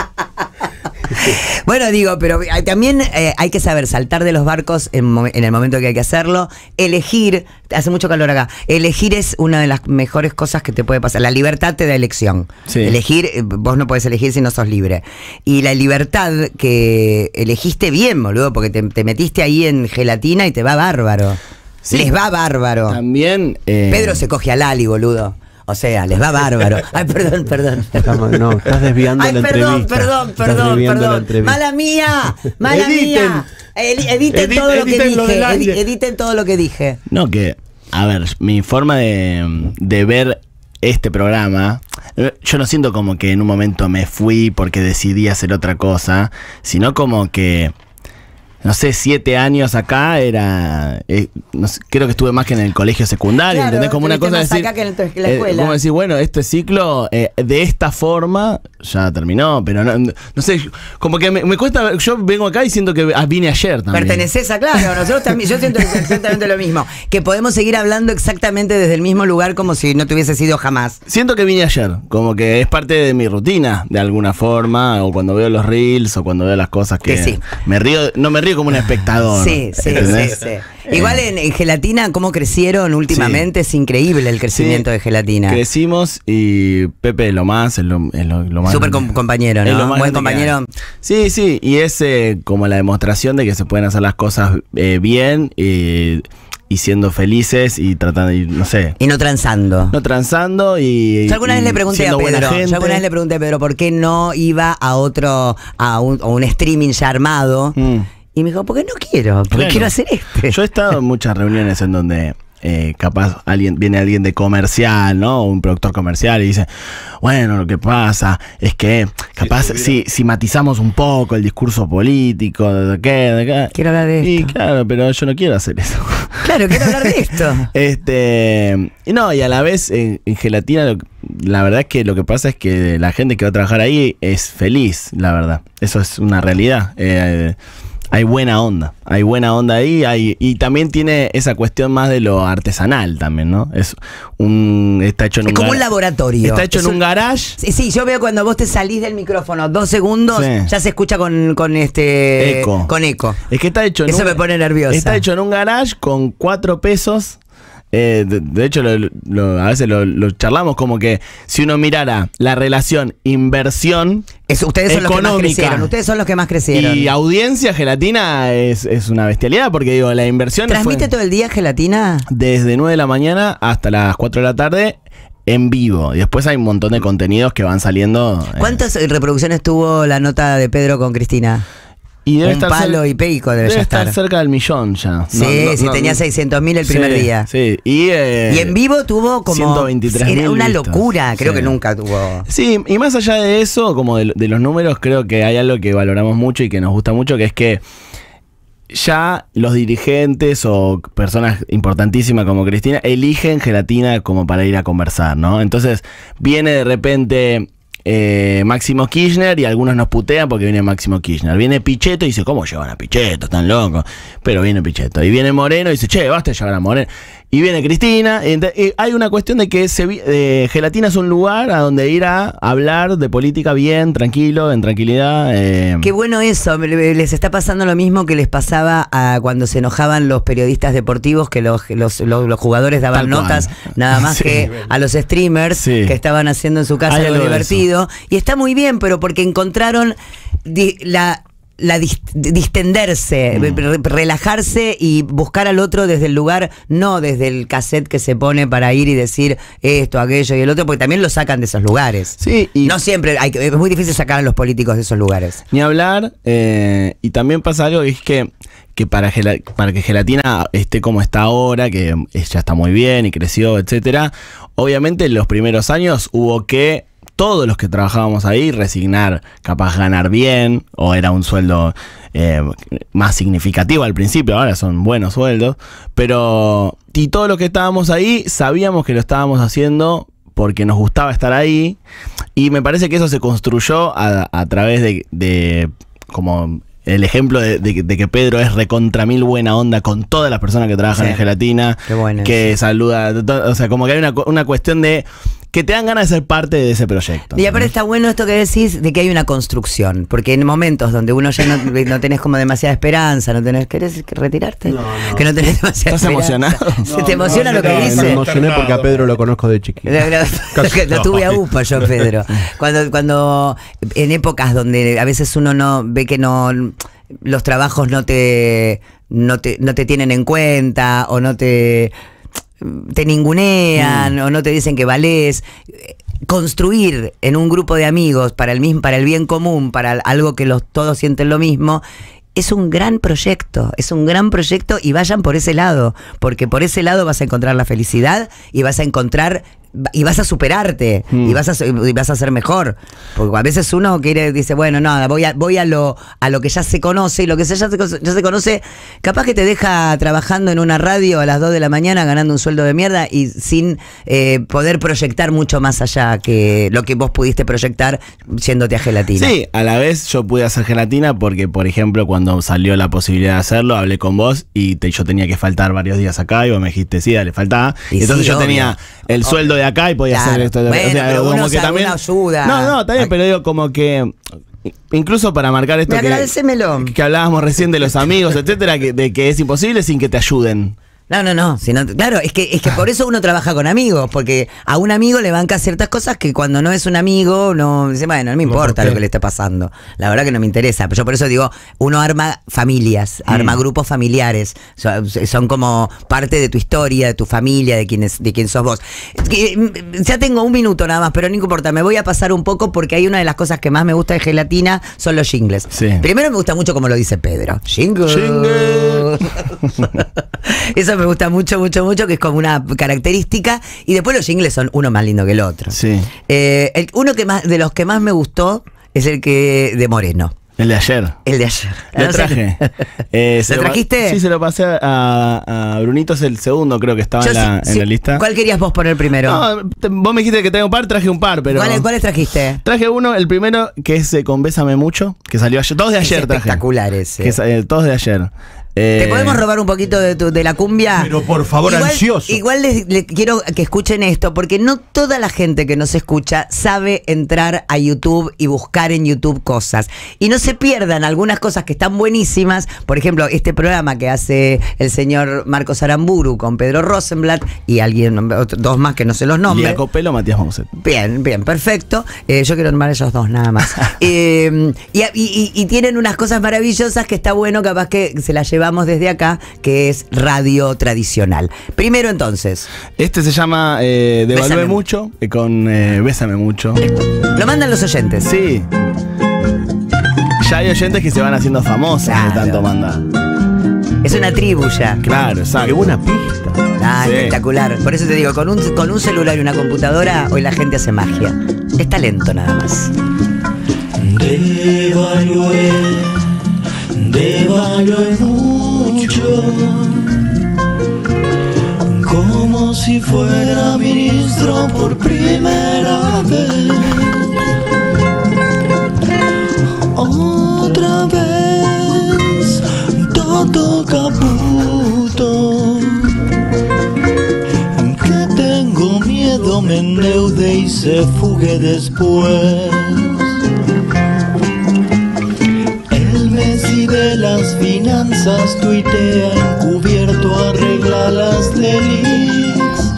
Bueno, digo, pero también eh, hay que saber saltar de los barcos en, en el momento que hay que hacerlo. Elegir, hace mucho calor acá, elegir es una de las mejores cosas que te puede pasar. La libertad te da elección. Sí. Elegir, vos no podés elegir si no sos libre. Y la libertad que elegiste bien, boludo, porque te, te metiste ahí en gelatina y te va bárbaro. Sí. Les va bárbaro. También eh... Pedro se coge a Lali, boludo. O sea, les va bárbaro. Ay, perdón, perdón. Estamos, no, estás desviando Ay, la perdón, entrevista. Perdón, perdón, perdón, perdón. Mala mía, mala editen. mía. Editen, editen todo lo que dije. Lo editen todo lo que dije. No, que, a ver, mi forma de, de ver este programa, yo no siento como que en un momento me fui porque decidí hacer otra cosa, sino como que no sé, siete años acá era, eh, no sé, creo que estuve más que en el colegio secundario, claro, ¿entendés? Como una cosa de decir, acá que en la escuela. Eh, como decir, bueno, este ciclo eh, de esta forma ya terminó, pero no, no sé, como que me, me cuesta, yo vengo acá y siento que vine ayer también. Perteneces a, claro, nosotros también, yo siento exactamente lo mismo, que podemos seguir hablando exactamente desde el mismo lugar como si no te hubiese sido jamás. Siento que vine ayer, como que es parte de mi rutina, de alguna forma, o cuando veo los reels, o cuando veo las cosas que, que sí. me río, no me río como un espectador. Sí, sí, sí, sí. Igual en, en Gelatina, cómo crecieron últimamente, sí. es increíble el crecimiento sí. de Gelatina. Crecimos y Pepe es lo más, es lo, es lo, lo más. Súper com compañero, ¿no? Buen compañero. Sí, sí, y es eh, como la demostración de que se pueden hacer las cosas eh, bien y, y siendo felices y tratando, y, no sé. Y no transando. No transando y. Yo alguna y vez le pregunté a Pedro, yo alguna vez le pregunté a Pedro por qué no iba a otro, a un, a un streaming ya armado. Mm. Y me dijo, porque no quiero, porque claro. quiero hacer este. Yo he estado en muchas reuniones en donde eh, capaz alguien viene alguien de comercial, ¿no? Un productor comercial y dice, bueno, lo que pasa es que capaz sí, si, si matizamos un poco el discurso político, de qué, de qué. Quiero hablar de esto. Y claro, pero yo no quiero hacer eso. Claro, quiero hablar de esto. Este, y no, y a la vez en, en Gelatina lo, la verdad es que lo que pasa es que la gente que va a trabajar ahí es feliz, la verdad. Eso es una realidad. Eh, Hay buena onda, hay buena onda ahí, hay, y también tiene esa cuestión más de lo artesanal también, ¿no? Es un está hecho en es un como un laboratorio. Está hecho es en un, un garage. Sí, sí, yo veo cuando vos te salís del micrófono dos segundos, sí. ya se escucha con, con este eco. Con eco. Es que está hecho en Eso un, me pone nerviosa. Está hecho en un garage con cuatro pesos. Eh, de, de hecho, lo, lo, a veces lo, lo charlamos como que si uno mirara la relación inversión es, ustedes son económica los que más crecieron. Ustedes son los que más crecieron. Y audiencia, Gelatina es, es una bestialidad porque digo, la inversión ¿Transmite fue, todo el día Gelatina? Desde nueve de la mañana hasta las cuatro de la tarde en vivo. Y después hay un montón de contenidos que van saliendo. ¿Cuántas eh, reproducciones tuvo la nota de Pedro con Cristina? Y debe un estar palo y pico debe, debe ya estar. estar cerca del millón ya. Sí, no, no, si no, tenía seiscientos mil el primer sí, día. Sí, y, eh, y en vivo tuvo como ciento veintitrés mil era una vistos. locura, creo Sí. que nunca tuvo. Sí, y más allá de eso, como de, de los números, creo que hay algo que valoramos mucho y que nos gusta mucho, que es que ya los dirigentes o personas importantísimas como Cristina eligen Gelatina como para ir a conversar, ¿no? Entonces viene de repente Eh, Máximo Kirchner y algunos nos putean porque viene Máximo Kirchner. Viene Pichetto y dice, ¿cómo llevan a Pichetto? Están locos. Pero viene Pichetto. Y viene Moreno y dice, che, basta de llevar a Moreno. Y viene Cristina. Y y hay una cuestión de que se, eh, Gelatina es un lugar a donde ir a hablar de política bien, tranquilo, en tranquilidad. Eh. Qué bueno eso. Les está pasando lo mismo que les pasaba a cuando se enojaban los periodistas deportivos, que los, los, los, los jugadores daban notas nada más sí. que a los streamers sí. que estaban haciendo en su casa algo divertido. Y está muy bien, pero porque encontraron di, la, la dist, distenderse, mm. relajarse y buscar al otro desde el lugar, no desde el cassette que se pone para ir y decir esto, aquello y el otro, porque también lo sacan de esos lugares. Sí, y no siempre, hay, es muy difícil sacar a los políticos de esos lugares. Ni hablar, eh, y también pasa algo, es que que para, para que Gelatina esté como está ahora, que ya está muy bien y creció, etcétera, obviamente en los primeros años hubo que todos los que trabajábamos ahí resignar, capaz ganar bien, o era un sueldo eh, más significativo al principio, ahora son buenos sueldos, pero y todos los que estábamos ahí sabíamos que lo estábamos haciendo porque nos gustaba estar ahí, y me parece que eso se construyó a, a través de, de como el ejemplo de, de, de que Pedro es recontra mil buena onda con todas las personas que trabajan sí. en Gelatina, Qué bueno que eso. saluda, o sea, como que hay una, una cuestión de que te dan ganas de ser parte de ese proyecto. Y aparte ¿no? está bueno esto que decís de que hay una construcción, porque en momentos donde uno ya no, no tenés como demasiada esperanza, no tenés, ¿querés retirarte? No, no. Que no tenés demasiada ¿Estás esperanza. emocionado? ¿Se te emociona no, lo que no, dice? Me emocioné porque a Pedro lo conozco de chiquito. Lo, lo tuve a upa yo, Pedro. Cuando, cuando en épocas donde a veces uno no ve que no los trabajos no te no te, no te tienen en cuenta o no te te ningunean mm. o no te dicen que valés, construir en un grupo de amigos para el mismo, para el bien común, para algo que los todos sienten lo mismo, es un gran proyecto, es un gran proyecto, y vayan por ese lado, porque por ese lado vas a encontrar la felicidad y vas a encontrar y vas a superarte mm. y vas a y vas a ser mejor, porque a veces uno quiere dice bueno nada voy a voy a lo a lo que ya se conoce, y lo que ya se, ya se conoce capaz que te deja trabajando en una radio a las dos de la mañana ganando un sueldo de mierda y sin eh, poder proyectar mucho más allá que lo que vos pudiste proyectar yéndote a Gelatina. Sí, a la vez yo pude hacer Gelatina porque, por ejemplo, cuando salió la posibilidad de hacerlo, hablé con vos y te, yo tenía que faltar varios días acá y vos me dijiste sí, dale, faltaba, y, y entonces sí, yo obvio. tenía el sueldo de de acá y podía claro. hacer esto. Bueno, o sea, pero como uno que también ayuda. No, no, está bien, pero digo como que incluso para marcar esto que, que hablábamos recién de los amigos, etcétera, que, de que es imposible sin que te ayuden. No, no, no, sino, claro, es que es que por eso uno trabaja con amigos, porque a un amigo le banca ciertas cosas que cuando no es un amigo, no dice, bueno, no me importa lo que le esté pasando, la verdad que no me interesa, pero yo por eso digo, uno arma familias, mm. arma grupos familiares, son, son como parte de tu historia, de tu familia, de quién, es, de quién sos vos. Ya tengo un minuto nada más, pero no importa, me voy a pasar un poco porque hay una de las cosas que más me gusta de Gelatina, son los jingles. Sí. Primero me gusta mucho como lo dice Pedro, jingle. Jingle. Eso me gusta mucho, mucho, mucho, que es como una característica. Y después los jingles son uno más lindo que el otro. Sí. Eh, el, uno que más, de los que más me gustó es el que de Moreno. El de ayer. El de ayer. Lo traje. Eh, ¿Lo trajiste? Sí, se lo pasé a, a Brunito, es el segundo, creo que estaba en, la, sí, en la lista. ¿Cuál querías vos poner primero? No, te, vos me dijiste que tengo un par, traje un par, pero. ¿Cuáles, ¿cuáles trajiste? Traje uno, el primero, que es eh, con Bésame Mucho, que salió ayer. Todos de ayer es traje. Espectacular ese. Que es, eh, todos de ayer. Eh, ¿Te podemos robar un poquito de, tu, de la cumbia? Pero por favor, igual, ansioso. Igual les, les quiero que escuchen esto, porque no toda la gente que nos escucha sabe entrar a YouTube y buscar en YouTube cosas. Y no se pierdan algunas cosas que están buenísimas. Por ejemplo, este programa que hace el señor Marcos Aramburu con Pedro Rosenblatt y alguien, dos más que no sé los nombres. Lía Copelo, Matías Mouset. Bien, bien, perfecto. Eh, yo quiero nombrar esos dos nada más. eh, y, y, y tienen unas cosas maravillosas que está bueno, capaz que se las lleven vamos desde acá, que es radio tradicional. Primero entonces. Este se llama eh, Devalúe Mucho, eh, con eh, Bésame Mucho. Lo mandan los oyentes. Sí. Ya hay oyentes que se van haciendo famosos claro. de tanto mandar. Es una tribu ya. Claro, exacto. Qué buena pista. Ah, sí. Espectacular. Por eso te digo, con un, con un celular y una computadora, hoy la gente hace magia. Es talento nada más. Devalué, devalué mucho, como si fuera ministro por primera vez. Otra vez, todo caputo, que tengo miedo me endeude y se fugue después. De las finanzas tuitea encubierto, arregla las delics.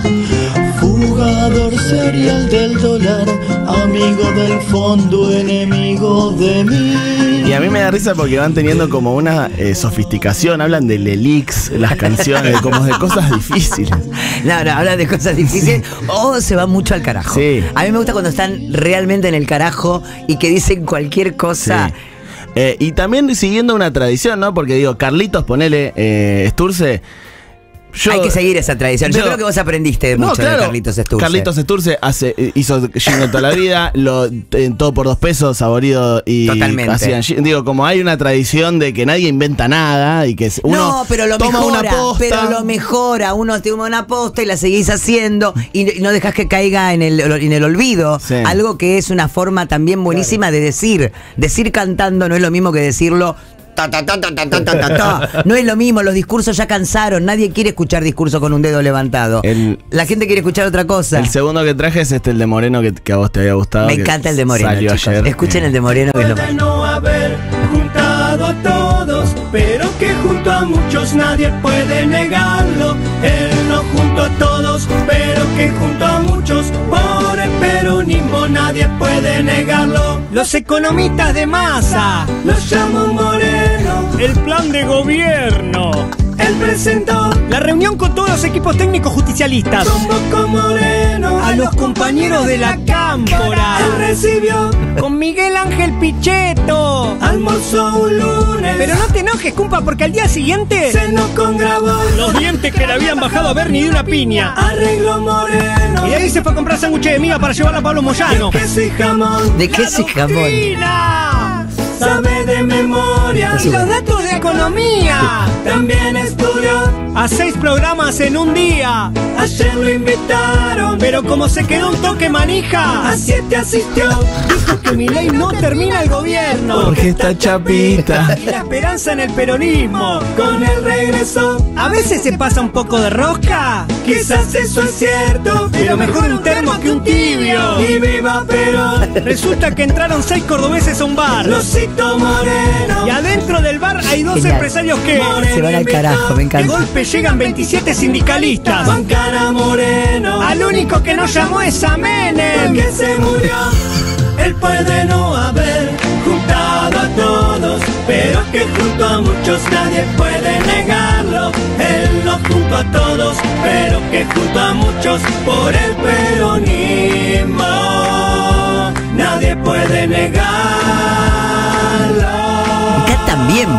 Fugador serial del dólar, amigo del fondo, enemigo de mí. Y a mí me da risa porque van teniendo como una eh, sofisticación, hablan del elix, las canciones, como de cosas difíciles. No, no, hablan de cosas difíciles o se va mucho al carajo. Sí. A mí me gusta cuando están realmente en el carajo y que dicen cualquier cosa. Sí. Eh, y también siguiendo una tradición, ¿no? Porque digo, Carlitos, ponele eh, Sturce. Yo, hay que seguir esa tradición. Yo, yo creo que vos aprendiste mucho no, claro, de Carlitos Sturce. Carlitos Sturce hace, hizo jingle toda la vida, lo, en todo por dos pesos, saborido y totalmente. Hacían, digo, como hay una tradición de que nadie inventa nada y que uno no, pero lo toma mejora, una posta. Pero lo mejora, uno te toma una posta y la seguís haciendo y no dejas que caiga en el, en el olvido. Sí. Algo que es una forma también buenísima claro. de decir. Decir cantando no es lo mismo que decirlo. Ta, ta, ta, ta, ta, ta, ta, ta. No es lo mismo, los discursos ya cansaron. Nadie quiere escuchar discursos con un dedo levantado. El, la gente quiere escuchar otra cosa. El segundo que traje es este, el de Moreno, que, que a vos te había gustado. Me encanta el de Moreno, chicos. Ayer. Escuchen el de Moreno, que es lo Puede no haber juntado a todos, pero que junto a muchos nadie puede negarlo. Él no junto a todos, pero que junto a muchos por el peronismo nadie puede negarlo. Los economistas de masa los llamo Moreno. El plan de gobierno él presentó. La reunión con todos los equipos técnicos justicialistas. Convocó Moreno a los compañeros de la cámpora. Él recibió con Miguel Ángel Pichetto. Almorzó un lunes. Pero no te enojes, cumpa, porque al día siguiente cenó con Grabois. Los dientes que le habían bajado a Bernie de una piña. Arregló Moreno. Y de ahí se fue a comprar sándwiches de miga para llevarla a Pablo Moyano. ¿De queso y jamón? ¿De queso y jamón? Sabe de memoria y los datos de economía. También estudió a seis programas en un día. Ayer lo invitaron, pero como se quedó un toque manija, a siete asistió. Dijo que Milei no termina el gobierno porque está chapita. Y la esperanza en el peronismo con el regreso. A veces se pasa un poco de rosca, quizás eso es cierto, pero mejor un termo que un tibio. Y viva Perón. Resulta que entraron seis cordobeses a un bar. Los Moreno. Y adentro del bar hay dos Genial. empresarios que se van al carajo, me encanta. De golpe llegan veintisiete sindicalistas. Bancan a Moreno. Al único que no llamó es a Menem, porque se murió. Él puede no haber juntado a todos, pero que junto a muchos nadie puede negarlo. Él no junto a todos, pero que junto a muchos por el peronismo nadie puede negarlo. También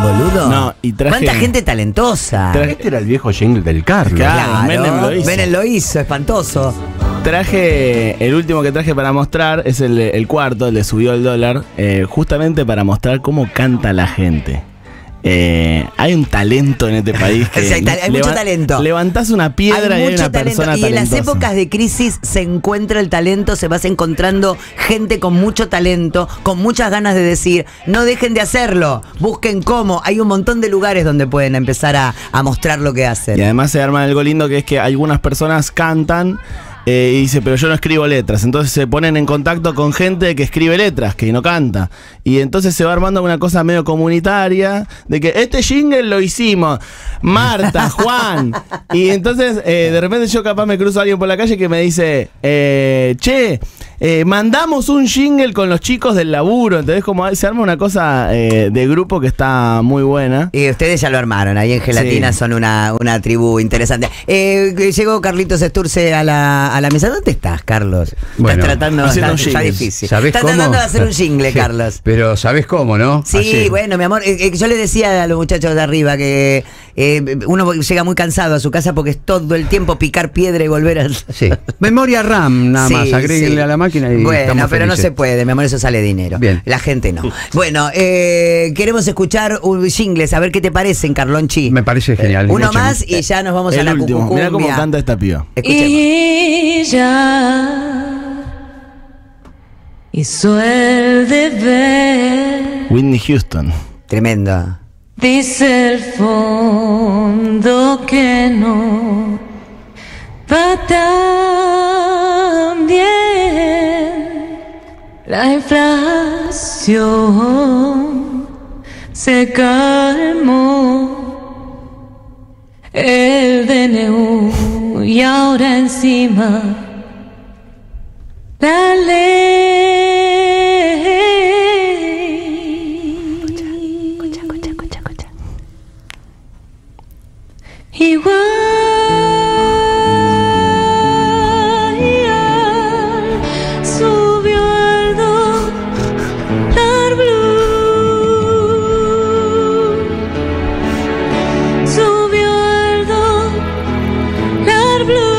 boludo. No, y traje... ¿Cuánta gente talentosa? Traje... Este era el viejo jingle del Carlos. Claro, Menem lo hizo. Menem lo hizo, espantoso. Traje, el último que traje para mostrar es el, el cuarto, el de Subió el Dólar, eh, justamente para mostrar cómo canta la gente. Eh, hay un talento en este país que o sea, hay mucho talento. Levantás una piedra hay y hay mucho una talento. persona Y talentosa. en las épocas de crisis se encuentra el talento, se vas encontrando gente con mucho talento, con muchas ganas de decir, no dejen de hacerlo, busquen cómo. Hay un montón de lugares donde pueden empezar a, a mostrar lo que hacen. Y además se arma algo lindo que es que algunas personas cantan Eh, y dice, pero yo no escribo letras. Entonces se ponen en contacto con gente que escribe letras, que no canta. Y entonces se va armando una cosa medio comunitaria, de que este jingle lo hicimos Marta, Juan. Y entonces eh, de repente yo capaz me cruzo a alguien por la calle que me dice, eh, che, eh, mandamos un jingle con los chicos del laburo. Entonces como se arma una cosa eh, de grupo que está muy buena. Y ustedes ya lo armaron, ahí en Gelatina sí. Son una, una tribu interesante. Eh, llegó Carlitos Esturce a la a la mesa. ¿Dónde estás, Carlos? Bueno, estás tratando de hacer está difícil. ¿Sabés estás cómo? tratando de hacer un jingle, sí, Carlos. Pero ¿sabés cómo, no? Sí, Así. Bueno, mi amor, eh, yo le decía a los muchachos de arriba que eh, uno llega muy cansado a su casa porque es todo el tiempo picar piedra y volver a... Sí. Memoria RAM, nada sí, más, agréguenle sí. a la máquina y bueno, estamos pero felices. No se puede, mi amor, eso sale dinero. Bien. La gente no. Bueno, eh, queremos escuchar un jingles, a ver qué te parecen, Carlonchi. Me parece genial. Eh, uno más y ya nos vamos el a la último. Mira cómo canta esta piba. Y ya hizo el deber. Whitney Houston. Tremendo. Dice el fondo que no va tan bien. La inflación se calmó. El D N U y ahora encima la ley. Escucha, escucha, escucha, escucha. Igual subió el dólar blue. Subió el dólar blue.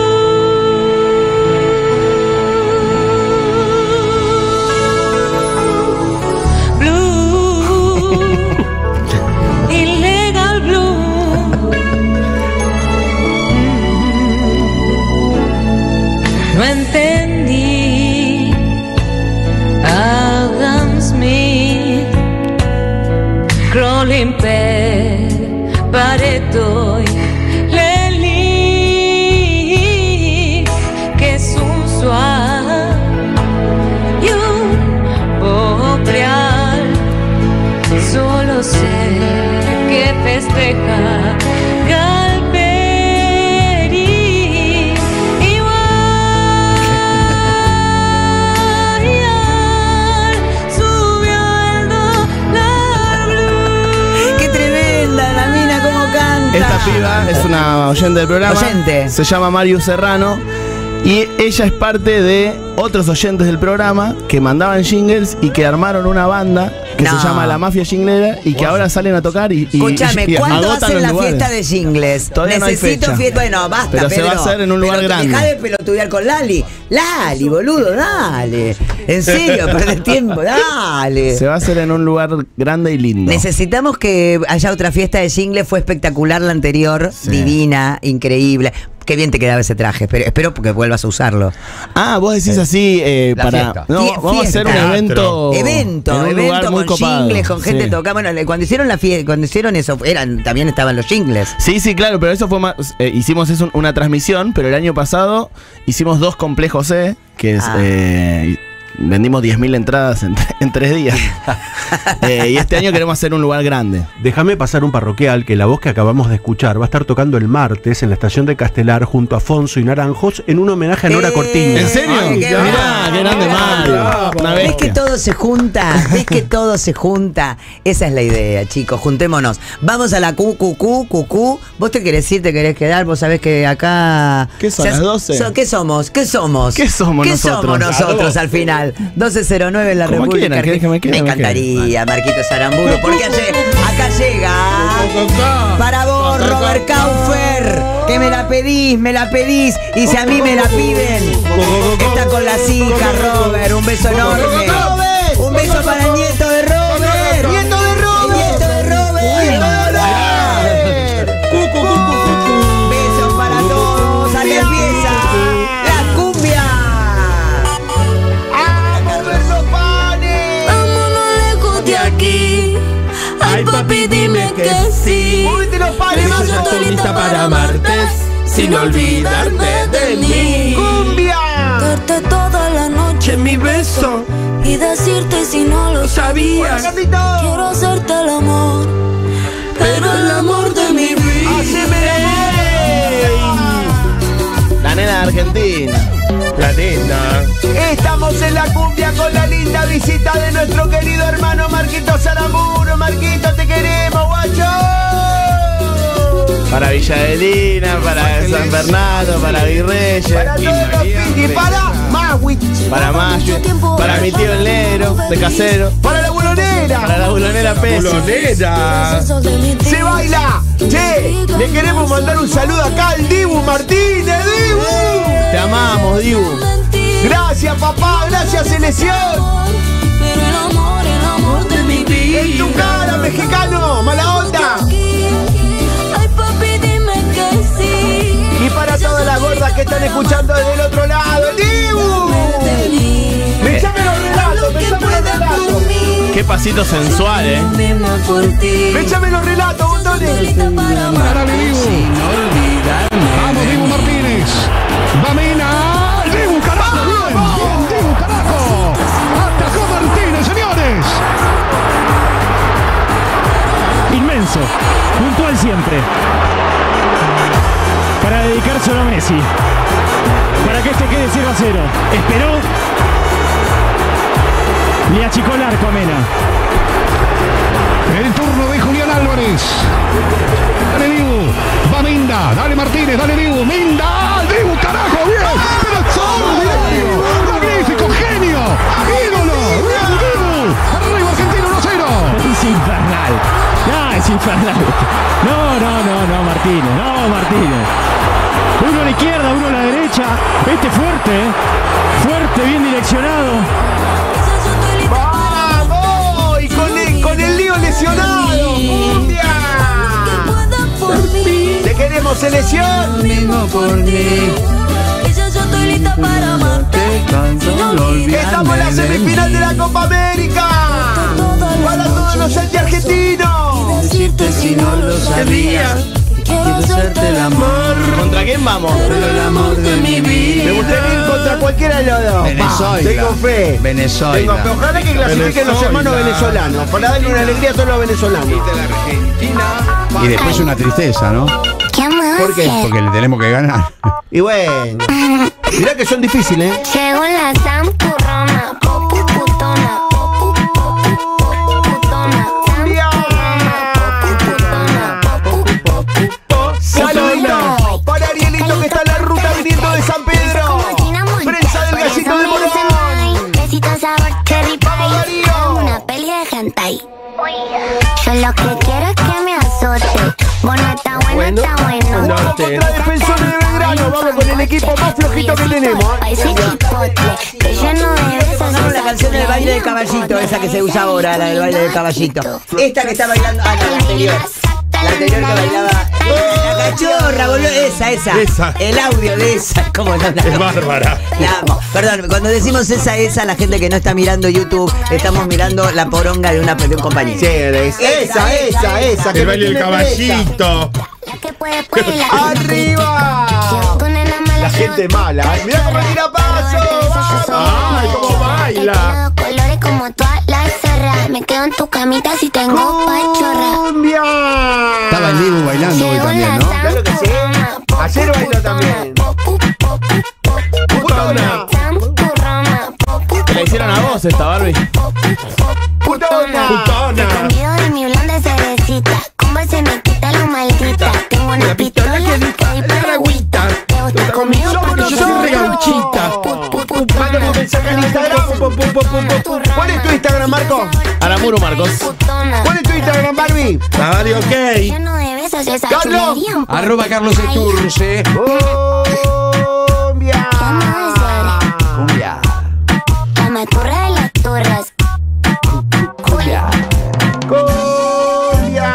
No entendí Adam Smith, Crowley, Pareto y Lely, que es un suave y un boreal. Solo sé que festeja Esta piba es una oyente del programa. Oyente. Se llama Marius Serrano. Y ella es parte de otros oyentes del programa que mandaban jingles y que armaron una banda que no. se llama La Mafia Jinglera y que wow. ahora salen a tocar y, y escúchame, y, y ¿cuándo agotan hacen la lugares. Fiesta de jingles? Todavía Necesito no hay fiesta. Bueno, basta, pero Pedro. se va a hacer en un lugar pero grande. Dejá de pelotudear con Lali. Lali, boludo, dale. En serio, perdés tiempo, dale. Se va a hacer en un lugar grande y lindo. Necesitamos que haya otra fiesta de jingles. Fue espectacular la anterior, sí. Divina, increíble. Qué bien te quedaba ese traje, espero, espero que vuelvas a usarlo. Ah, vos decís así eh, para... No, fiesta. Vamos a hacer un evento... Evento, evento con jingles, con gente sí. tocando. Bueno, cuando hicieron la fiesta, cuando hicieron eso, eran, también estaban los jingles. Sí, sí, claro, pero eso fue más... Eh, hicimos eso, una transmisión, pero el año pasado hicimos dos complejos C, que es... Ah. Eh, vendimos diez mil entradas en, en tres días. eh, y este año queremos hacer un lugar grande. Déjame pasar un parroquial que la voz que acabamos de escuchar va a estar tocando el martes en la estación de Castelar junto a Afonso y Naranjos en un homenaje a Nora eh, Cortiña. ¿En serio? Ay, qué Mirá, qué grande Mario. ¿Ves que todo se junta? ¿Ves que todo se junta? Esa es la idea, chicos. Juntémonos. Vamos a la Q Q Q Q Q. ¿Vos te querés ir, te querés quedar? Vos sabés que acá... ¿Qué son, las doce? So, ¿Qué somos? ¿Qué somos? ¿Qué somos ¿Qué nosotros? somos nosotros al final? Nacional. doce cero nueve en la Como República quieran, ¿querés que me quede? Me Me encantaría, Marquitos Aramburu, porque acá, acá llega. Para vos, Robert Kaufer, que me la pedís, me la pedís, y si a mí me la piden, está con las hijas, Robert. Un beso enorme. Un beso para el nieto de Robert. ¡Nieto de Robert! ¡Nieto de Robert! Besos para todos. Aquí empieza la cumbia. Vámonos lejos de aquí. Ay, papi, dime que sí. Que yo ya estoy lista para amarte, sin olvidarte de mí. ¡Cumbia! Darte toda la noche mi beso y decirte si no lo sabías. Quiero hacerte el amor, pero el amor de mi vida. La nena de Argentina. La nena. Estamos en la cumbia con la linda visita de nuestro querido hermano Marquitos Aramburu. Marquito, te queremos, guacho. Para Villa Adelina, para San Fernando, para Virreyes. Para todos los y para Maui. Para Mayo, para mi tío el negro, de Casero. Para la bulonera. Para la bulonera Pez. Bulonera. Se baila. Che, le queremos mandar un saludo acá al Dibu Martínez. Dibu. Te amamos, Dibu. Gracias, papá. Gracias, selección. Pero el amor, el amor de mi vida. En tu cara, mexicano. Mala onda. Ay, papi, dime que sí. Y para todas las gordas que están escuchando desde el otro lado, el Dibu. Me llame los relatos, me llame los relatos. Qué pasito sensual, eh. Me llame los relatos, botones. Para mi Dibu. Vamos, Dibu Martínez. Vamina. Dibu, carajo. Bien, Dibu, carajo. Atajó Martínez, señores. Inmenso. Puntual siempre. Para dedicárselo a Messi. Para que este quede cero a cero. Esperó. Le achicó el arco a Mena. El turno de Julián Álvarez. Dale Dibu. Va Minda. Dale Martínez. Dale Dibu. Minda. Dibu, carajo. Bien. Pero extraordinario. Magnífico. Genio. Ídolo. Bien, Dibu. Arriba Argentina uno a cero. Es infernal. No, es infernal. No, no, no, no, Martínez. No, Martínez. Uno a la izquierda, uno a la derecha. Este fuerte, ¿eh? Fuerte, bien direccionado. ¡Vamos! Y con el, con el lío lesionado. ¡Cumbia! Te queremos, selección. Mismo por mí. Ella yo estoy lista para amarte. Estamos en la semifinal de la Copa América. Para todos los anti-argentinos. Decirte si no lo sabías. Quiero hacerte el amor. ¿Contra quién vamos? Pero el amor de mi vida. Me gustaría ir contra cualquiera de los dos. Venezuela. Tengo fe. Venezuela. Tengo fe. Ojalá que clasifiquen los hermanos venezolanos. Para darle una alegría a todos los venezolanos. Y después una tristeza, ¿no? ¿Por qué? Porque le tenemos que ganar. Y bueno. Mirá que son difíciles, ¿eh? Llegó la zampurrona, popu putona, popu popu putona, Saludito para Arielito que está en la ruta viniendo de San Pedro. Prensa del Gallito de Morón. Besito sabor cherry pie. Una peli de hentai. Yo lo que quiero es que me azote. Bueno, está bueno, está bueno. Contra Defensores de Belgrano. Vamos con el equipo más flojito que tenemos. Ese chipotle que lleno de besos. Vamos la canción del baile del caballito, esa que se usa ahora, la del baile del caballito. Esta que está bailando, ah, no, la anterior. La anterior que bailaba. La cachorra, boludo. Esa, esa, esa. El audio de esa. ¿Cómo no? Es bárbara. La amo. Perdón, cuando decimos esa, esa, la gente que no está mirando YouTube, estamos mirando la poronga de, una, de un compañero. Sí, esa, esa, esa, esa. El baile del caballito. ¡Arriba! La gente mala. Mirá cómo tira paso. Ay, cómo baila. Colores como todas las zorras. Me quedo en tu camita si tengo pachorra. Estaba el Dibu bailando hoy también, ¿no? Claro que sí. Ayer bailó también. Putona. Te la hicieron a vos esta, Barbie. Putona. Putona. Escondido de mi blonda cerecita. Como se me quita lo maldita. Tengo una pistola que dispara agüita. Te gusta conmigo porque yo soy regauchita. mensaje en Instagram. ¿Cuál es tu Instagram, Marco? Aramuro Marcos. ¿Cuál es tu Instagram, Barbie? Dale, ok. Carlos. Arroba Carlos Esturce. Cumbia. Cumbia. La torre de las torres. Cumbia. Cumbia.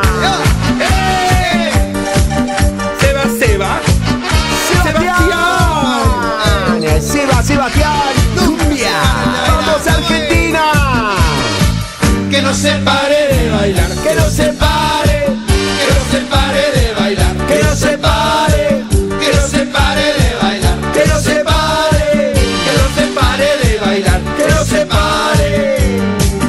Seba, Seba. Sebastián. Seba, Sebastián. Cumbia. Vamos, Argentina. Que no se pare de bailar, que no se pare, que no se pare de bailar, que no se pare, que no se pare de bailar, que no se pare, que no se pare de bailar, que no se pare.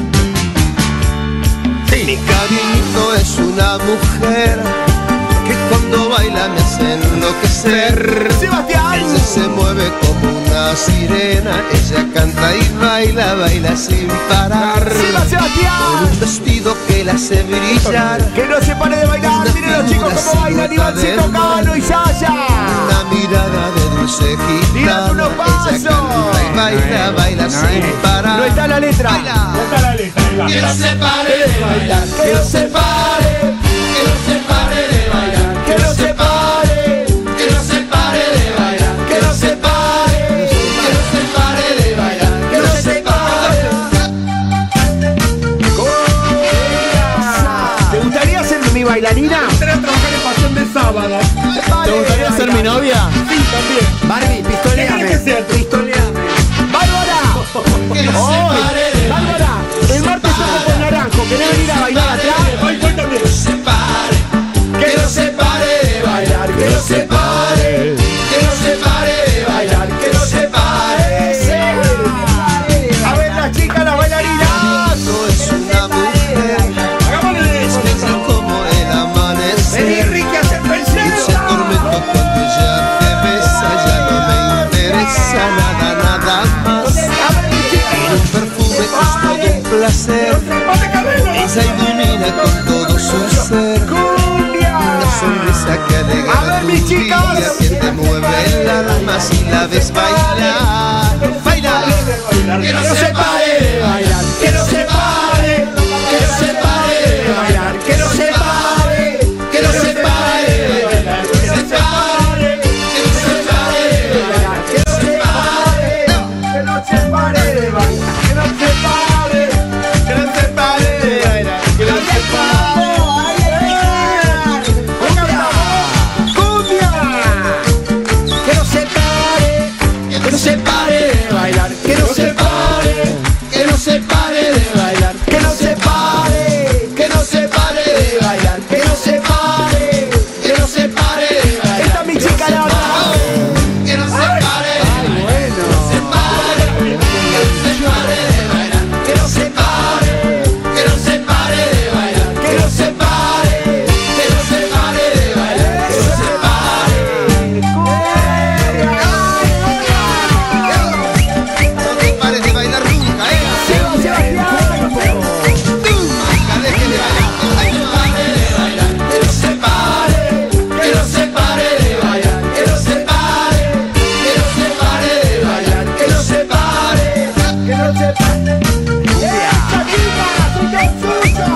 Sí. Mi cariñito es una mujer que cuando baila me hace enloquecer. Sebastián. Ella se mueve como una sirena, ella canta y baila, baila sin parar. ¡Arriba, Sebastián! Con un vestido que la hace brillar. Que no se pare de bailar, miren los chicos cómo bailan, Ivancito, Cano y Sasha. Una mirada de dulce Tirando gitana. unos pasos. Ella canta y baila, baila sin parar. No está la letra. Baila. No está la letra, ahí va. Que no se pare de bailar, que no se pare, que no se pare de bailar, que no se pare, que no se pare de bailar, que no se pare, que no se pare de bailar, que no se pare. ¿Te gustaría ser mi bailarina? Me gustaría trabajar en Pasión de Sábado. ¿Te gustaría ser mi novia? Sí, también. Barbie, pistoleame. ¿Qué sea? Pistoleame. ¡Bárbara! Que no se ¡Hoy! pare de ¡Bárbara! El martes toco con Naranjo. ¿Querés venir a bailar atrás? Hoy voy también. Que no se pare, que no se pare de bailar, que no se pare, que no se pare de bailar, que no se pare. A ver las chicas, las bailarinas. No es una mujer, Hagámosle eso. es como el amanecer. Vení, Ricky, a hacer Dulce pensar. tormento cuando ella te besa, ya no me interesa nada, nada más. Tiene un perfume que es todo un placer. Ella ilumina con todo su ser. Una sonrisa que alegra A ver, mis tu chicas. día, que te mueve el alma si la ves bailar. Bailar. Que no se pare de bailar, que no se pare, que no se pare de bailar, que no se pare, que no se pare de bailar, que no se pare, que no se pare de bailar, que no se pare, Que no se pare de bailar. Que no se pare. que no se pare de bailar, que no se pare. ¡Cumbia! Que no se pare. Que no se pare de bailar, que no se pare, que no se pare de bailar, que no se pare, que no se pare de bailar, que no se pare, que no se pare de bailar. Esta es mi chica Laura. Que no se pare, que no se pare, que no se pare de bailar, que no se pare, que no se pare de bailar, que no se pare, que no se pare de bailar, que no se pare. No te pares de bailar nunca, eh. Nunca dejes de bailar. Que no se pare, que no se pare de bailar, que no se pare, que no se pare de bailar, que no se pare, Que no se pare. ¡Esta chica! ¡Soy tan suyo!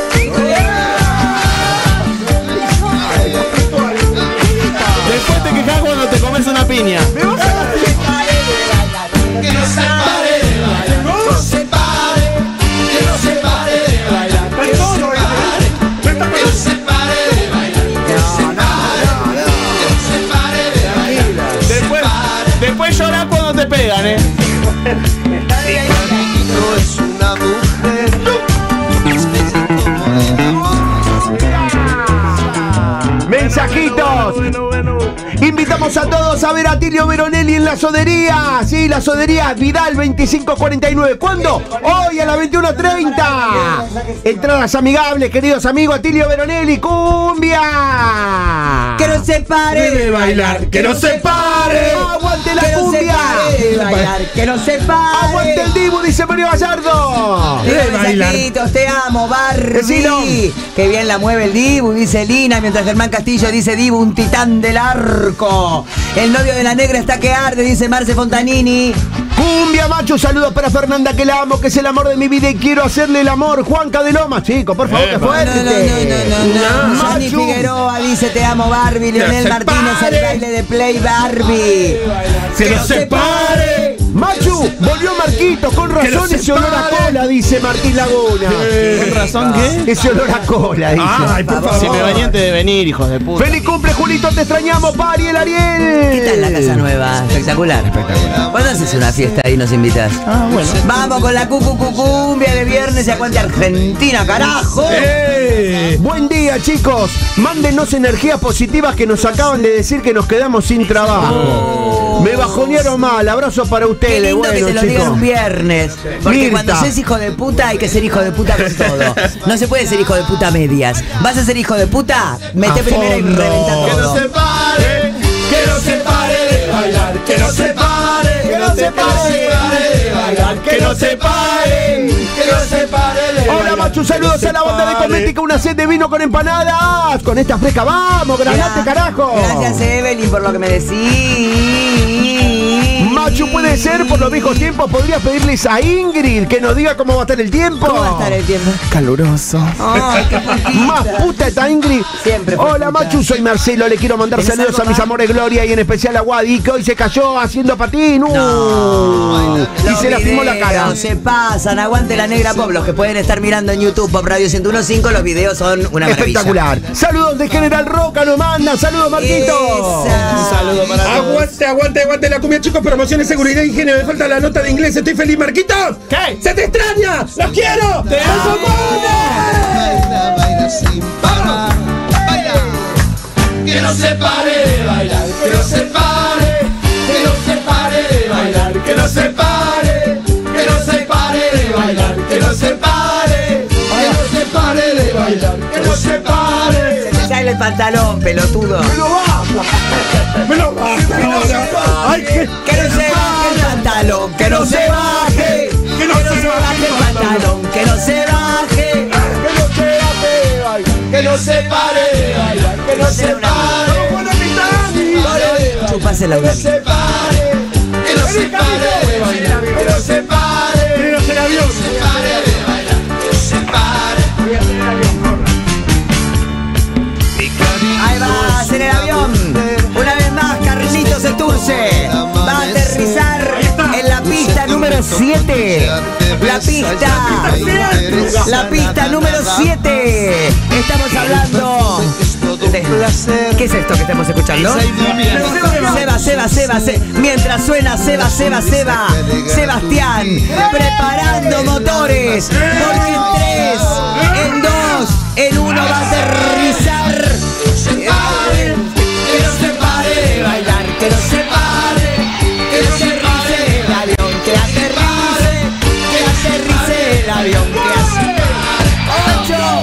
Después te quejas cuando te comes una piña. ¡Me vas a dar que no se pare de bailar, que no se pare, que no se pare de bailar, que no se pare, que no se pare de bailar, que no se pare, que no se pare de bailar, Después, después llorás cuando te pegan, eh. no es una mujer, es bella como el amor. ¡Mensajitos! Invitamos a todos a ver a Tilio Veronelli en la sodería. Sí, la sodería Vidal veinticinco cuarenta y nueve. ¿Cuándo? Hoy a las veintiuno treinta. Entradas amigables, queridos amigos. Tilio Veronelli, cumbia. Que no se pare de bailar, que no se pare. Aguante la que no se cumbia. pare de bailar, que no se pare. Aguante el Dibu, dice Mario Gallardo. Diga de bailar. mensajitos, te amo, Barbie. Decilo. Que bien la mueve el Dibu, dice Lina, mientras Germán Castillo dice Dibu, un titán del arco. Macho. El novio de la negra está que arde, dice Marce Fontanini. Cumbia, Macho, saludos para Fernanda, que la amo, que es el amor de mi vida y quiero hacerle el amor. Juanca de Lomas, chicos, por favor, que fuerte. No, no, no, no, no. Johnny Figueroa dice te amo, Barbie. Leonel Martínez, el baile de Play Barbie. ¡Que no se pare! Machu, volvió Marquito, con razón ese olor a cola, dice Martín Laguna. ¿Con razón qué? Ese olor a cola, dice. Ay, por favor. Si me bañé antes de venir, hijos de puta. ¡Feliz cumple, Julito! ¡Te extrañamos, Pari, el Ariel! ¿Qué tal la casa nueva? Espectacular. Espectacular. ¿Cuándo haces una fiesta ahí y nos invitas? Ah, bueno. Vamos con la cucu cumbia de viernes y aguante Argentina, carajo. ¡Eh! Buen día, chicos. Mándenos energías positivas que nos acaban de decir que nos quedamos sin trabajo. Oh. Me bajonearon mal. Abrazo para ustedes. Qué lindo bueno, que te lo chicos. digan un viernes. Porque Mirta. cuando sos hijo de puta hay que ser hijo de puta con todo. No se puede ser hijo de puta a medias. ¿Vas a ser hijo de puta? Mete A primero y fondo. reventa todo. Que no se pare, que no se pare de bailar, que no se pare, que no se pare de bailar, que no se pare, que no se pare de bailar. Hola, Machu, saludos a la banda de Cosmética, una sed de vino con empanadas. Con esta fresca, vamos, granate, carajo. Gracias, Evelyn, por lo que me decís. Machu, puede ser, por los viejos tiempos, podrías pedirles a Ingrid que nos diga cómo va a estar el tiempo. ¿Cómo va a estar el tiempo? Caluroso. Ay, qué putita. Más puta está Ingrid. Siempre fue Hola, puta. Machu, soy Marcelo. Le quiero mandar ¿Tenés saludos a algo mis más? amores Gloria y en especial a Wadi, que hoy se cayó haciendo patín. Uh, No. y Los se lastimó la cara. videos se pasan, aguante la negra pop. Los que pueden estar mirando en YouTube Pop Radio ciento uno punto cinco, los videos son una maravilla. Espectacular. Saludos de General Roca, nos manda. Saludos, Marquito. Esa. Un saludo para todos. Aguante, aguante, aguante la cumbia, chicos. Promociones, seguridad, higiene. Me falta la nota de inglés. Estoy feliz, Marquitos. ¿Qué? ¡Se te extraña! ¡Los quiero! ¡Te amo! Baila, baila sin parar. Baila. Que no se pare de bailar. Que no se pare. Que no se pare de bailar. Que no se pare. Que no se pare de bailar. Que no se pare. Que no se pare de bailar. Que no se pare. Se te sale el pantalón, pelotudo. ¡Me lo bajo! ¡Me lo bajo! ¡Ay, que, Que no se baje el pantalón, que no se baje. que no se baje el pantalón, que no se baje. que no se baje, que no se pare de bailar, que no se pare. ¡Bueno, mi Chupase la Que no se pare, que no se pare de bailar, que no se pare. ¡Quiero hacer avión! Que no se pare de bailar, que no se pare. Voy a hacer el avión. Ahí va a hacer el avión. Una vez más, Carlitos Esturce va a aterrizar en la pista número siete. La pista. La pista número siete. Estamos hablando de... ¿Qué es esto que estamos escuchando? Seba, Seba, Seba, Seba. Mientras suena Seba, Seba, Seba. Sebastián preparando motores. Porque en tres, en dos, en uno va a aterrizar. Que no se pare de bailar, que no se pare, que no se pare el avión, que aterrice, que aterrice el avión, que así. ¡Ocho!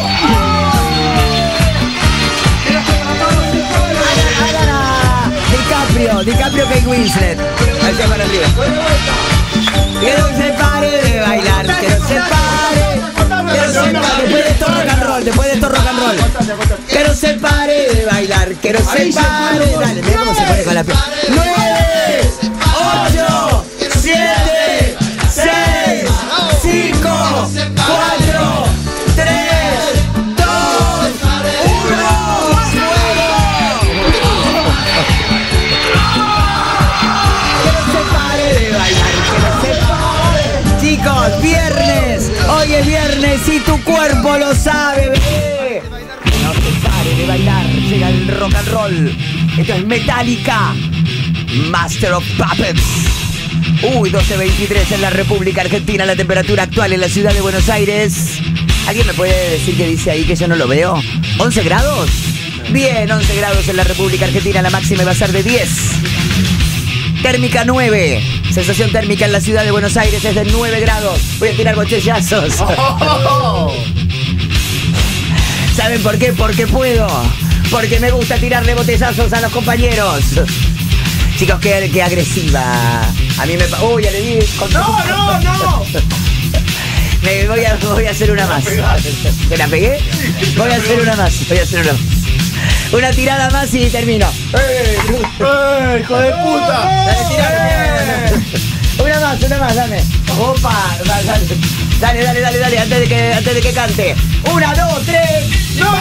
DiCaprio, DiCaprio, Kate Winslet. Allá para arriba. Que no se pare de bailar, que no se pare. Que no se pare. Después de esto rock and roll, después de esto rock and roll. Que no se pare de bailar, que no se pare. Dale, mira cómo se pone con la piel. ¡Nueve! ¡Ocho! ¡Siete! ¡Seis! ¡Cinco! ¡Cuatro! ¡Tres! ¡Dos! ¡Uno! Chicos, viernes, hoy es viernes y tu cuerpo lo sabe, bebé. No te pare de bailar, llega el rock and roll. Esto es Metallica, Master of Puppets. Uy, doce veintitrés en la República Argentina, la temperatura actual en la ciudad de Buenos Aires. ¿Alguien me puede decir qué dice ahí que yo no lo veo? ¿once grados? Bien, once grados en la República Argentina, la máxima va a ser de diez. Térmica nueve. Sensación térmica en la ciudad de Buenos Aires es de nueve grados. Voy a tirar botellazos. Oh. ¿Saben por qué? Porque puedo. Porque me gusta tirarle botellazos a los compañeros. Chicos, qué, qué agresiva. A mí me... Uy, ya le di... Con... ¡No, no, no! Me voy a, voy a hacer una más. ¿Me la pegué? Voy a hacer una más. Voy a hacer una más. Una tirada más y termino. ¡Eh! ¡Eh, hijo de puta! Dale, tirá, tirá. Una más, una más, dame. Opa, dale, dale, dale, dale, dale, antes de que, antes de que cante. Una, dos, tres, ¡no!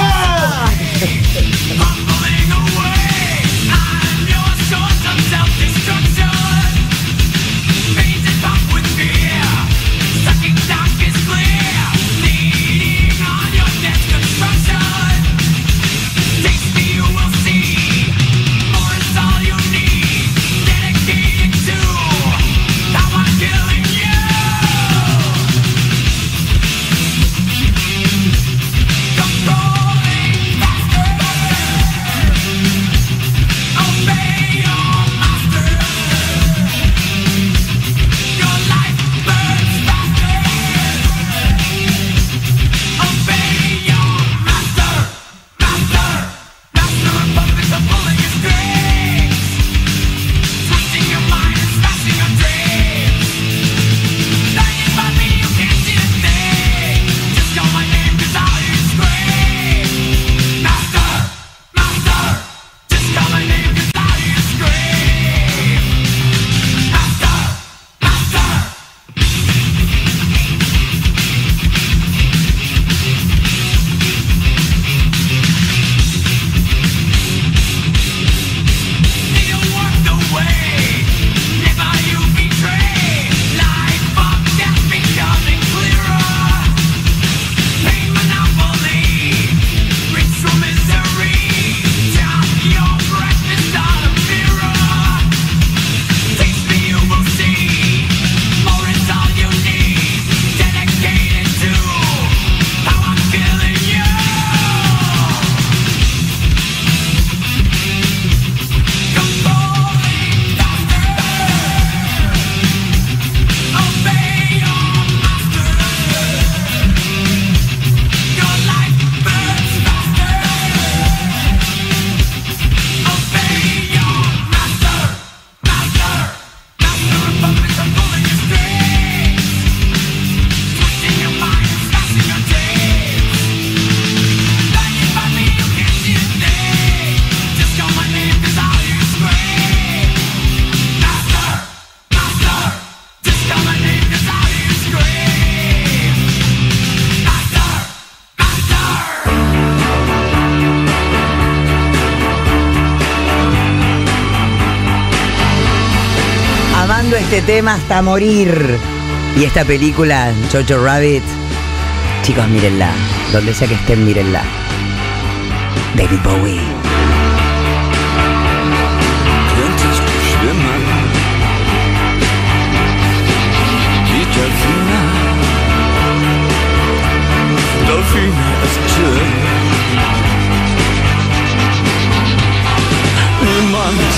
Este tema hasta morir. Y esta película, Jojo Rabbit, chicos, mírenla. Donde sea que estén, mírenla. David Bowie. Könntest du schwimmen wie Delfine? Delfine ist schön. Niemand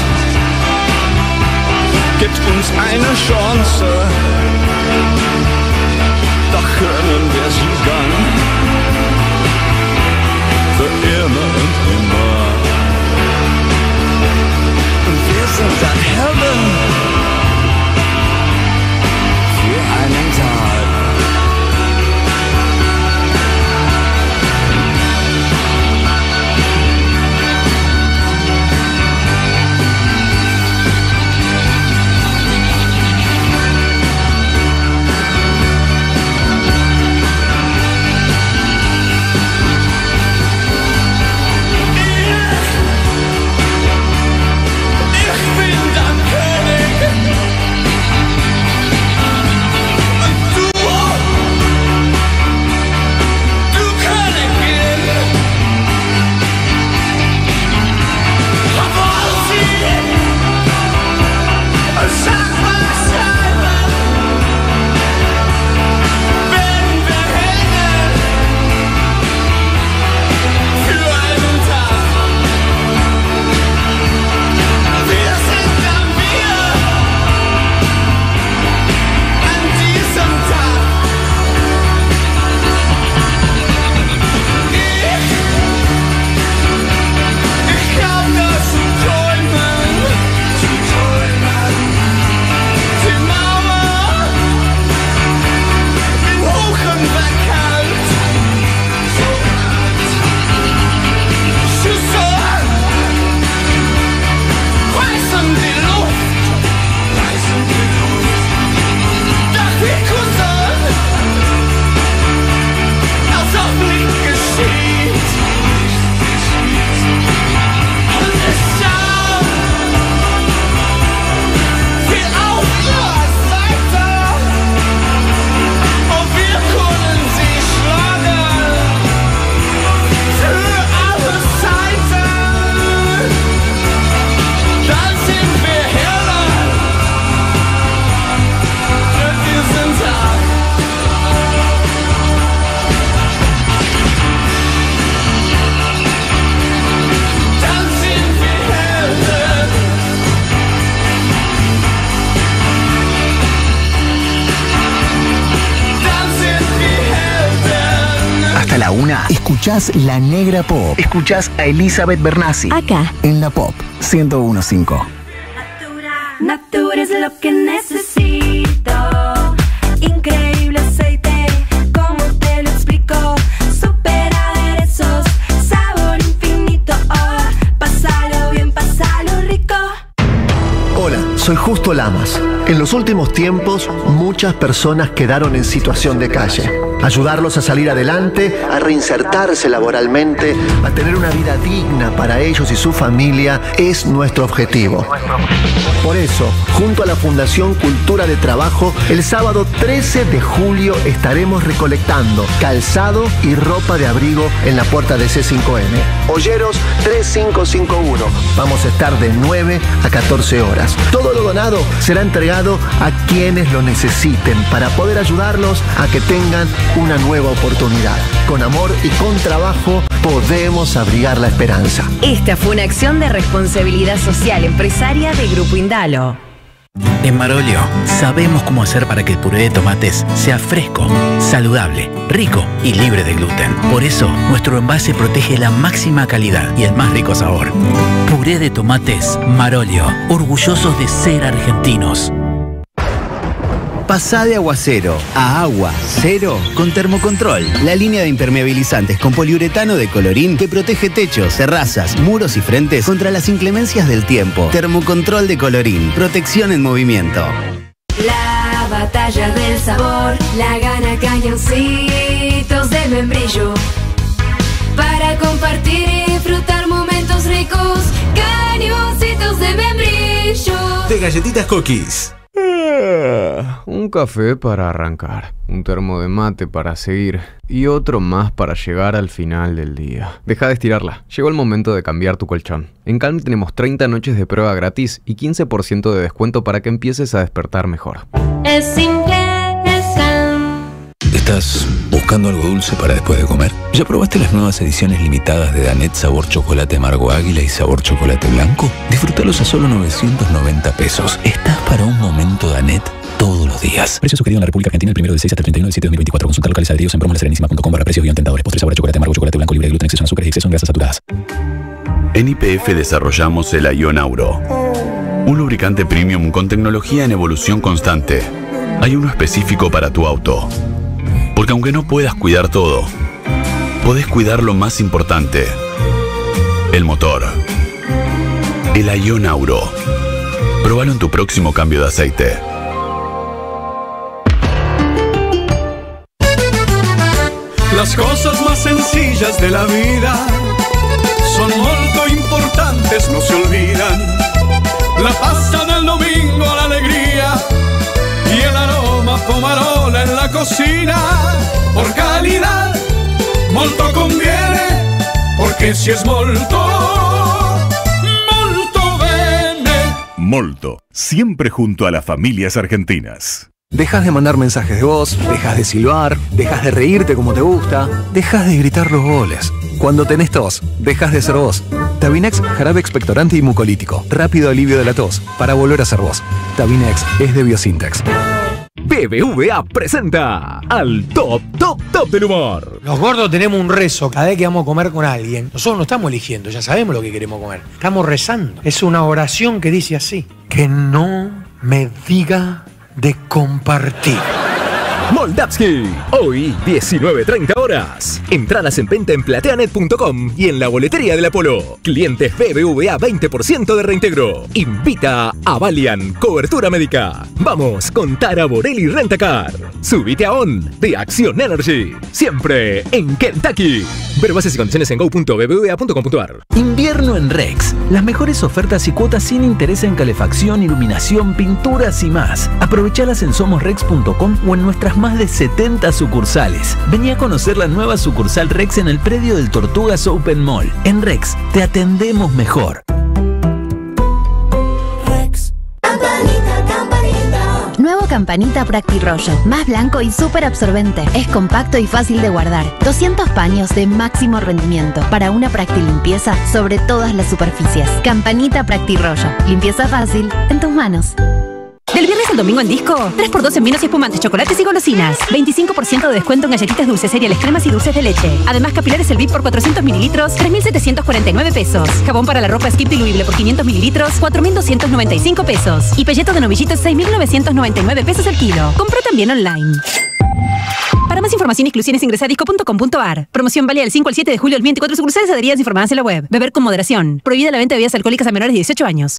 gibt uns eine Chance, doch können wir sie dann für immer und immer. Und wir sind dann Heaven für einen Tag. hasta la una, escuchás La Negra Pop. Escuchás a Elizabeth Bernassi. Acá. En la Pop ciento uno punto cinco. Natura es lo que necesito. Increíble aceite, ¿cómo te lo explico? Super aderezos, sabor infinito. Oh, pásalo bien, pásalo rico. Hola, soy Justo Lamas. En los últimos tiempos, muchas personas quedaron en situación de calle. Ayudarlos a salir adelante, a reinsertarse laboralmente, a tener una vida digna para ellos y su familia es nuestro objetivo. Por eso, junto a la Fundación Cultura de Trabajo, el sábado trece de julio estaremos recolectando calzado y ropa de abrigo en la puerta de C cinco N. Olleros tres cinco cinco uno. Vamos a estar de nueve a catorce horas. Todo lo donado será entregado a quienes lo necesiten para poder ayudarlos a que tengan una nueva oportunidad. Con amor y con trabajo podemos abrigar la esperanza. Esta fue una acción de responsabilidad social empresaria de Grupo Indalo. En Marolio sabemos cómo hacer para que el puré de tomates sea fresco, saludable, rico y libre de gluten. Por eso, nuestro envase protege la máxima calidad y el más rico sabor. Puré de tomates Marolio, orgullosos de ser argentinos. Pasá de agua cero a agua cero con Termocontrol, la línea de impermeabilizantes con poliuretano de Colorín que protege techos, terrazas, muros y frentes contra las inclemencias del tiempo. Termocontrol de Colorín, protección en movimiento. La batalla del sabor, la gana cañoncitos de membrillo. Para compartir y disfrutar momentos ricos, cañoncitos de membrillo. De galletitas Cookies. Un café para arrancar, un termo de mate para seguir y otro más para llegar al final del día. Deja de estirarla, llegó el momento de cambiar tu colchón. En Calm tenemos treinta noches de prueba gratis y quince por ciento de descuento para que empieces a despertar mejor. Es simple, es Calm. ¿Estás buscando algo dulce para después de comer? ¿Ya probaste las nuevas ediciones limitadas de Danet sabor chocolate amargo águila y sabor chocolate blanco? Disfrútalos a solo novecientos noventa pesos. Estás para un momento Danet todos los días. Precio sugerido en la República Argentina el primero del seis hasta el treinta y uno del siete de dos mil veinticuatro. Consulta locales adheridos en promo en la serenísima punto com barra precios guión tentadores. Postre sabor a chocolate amargo, chocolate blanco libre de gluten, exceso en azúcares y exceso en grasas saturadas. En Y P F desarrollamos el Ion Auro, un lubricante premium con tecnología en evolución constante. Hay uno específico para tu auto. Porque aunque no puedas cuidar todo, podés cuidar lo más importante: el motor. El Ion Auro. Probalo en tu próximo cambio de aceite. Las cosas más sencillas de la vida son muy importantes, no se olvidan. La pasta del domingo, la alegría y el aroma pomarola en la cocina. Por calidad, molto conviene, porque si es molto, molto bene. Molto, siempre junto a las familias argentinas. Dejas de mandar mensajes de voz, dejas de silbar, dejas de reírte como te gusta, dejas de gritar los goles. Cuando tenés tos, dejas de ser vos. Tabinex, jarabe expectorante y mucolítico. Rápido alivio de la tos, para volver a ser vos. Tabinex es de Biosintex. B B V A presenta al top, top, top del humor. Los gordos tenemos un rezo cada vez que vamos a comer con alguien. Nosotros no estamos eligiendo, ya sabemos lo que queremos comer. Estamos rezando. Es una oración que dice así: que no me diga de compartir. Moldavsky, hoy diecinueve treinta horas. Entradas en venta en plateanet punto com y en la boletería del Apolo. Clientes B B V A veinte por ciento de reintegro. Invita a Valiant Cobertura Médica. Vamos con Tara Borelli Rentacar. Subite a On de Acción Energy. Siempre en Kentucky. Ver bases y condiciones en go punto b b v a punto com punto a r. Invierno en Rex. Las mejores ofertas y cuotas sin interés en calefacción, iluminación, pinturas y más. Aprovechalas en somos rex punto com o en nuestras más de setenta sucursales. Vení a conocer la nueva sucursal Rex en el predio del Tortugas Open Mall. En Rex te atendemos mejor. Rex. Campanita, campanita. Nuevo Campanita Practi-Rollo. Más blanco y súper absorbente. Es compacto y fácil de guardar. doscientos paños de máximo rendimiento para una Practi limpieza sobre todas las superficies. Campanita Practi-Rollo. Limpieza fácil en tus manos. Del viernes al domingo en Disco, tres por dos en vinos y espumantes, chocolates y golosinas. veinticinco por ciento de descuento en galletitas dulces, cereales, cremas y dulces de leche. Además, capilares El V I P por cuatrocientos mililitros, tres mil setecientos cuarenta y nueve pesos. Jabón para la ropa Skip diluible por quinientos mililitros, cuatro mil doscientos noventa y cinco pesos. Y pelletos de novillitos, seis mil novecientos noventa y nueve pesos el kilo. Compra también online. Para más información y exclusiones ingresa a disco punto com punto ar. Promoción válida del cinco al siete de julio del veinticuatro sucursales adheridas informadas en la web. Beber con moderación. Prohibida la venta de bebidas alcohólicas a menores de dieciocho años.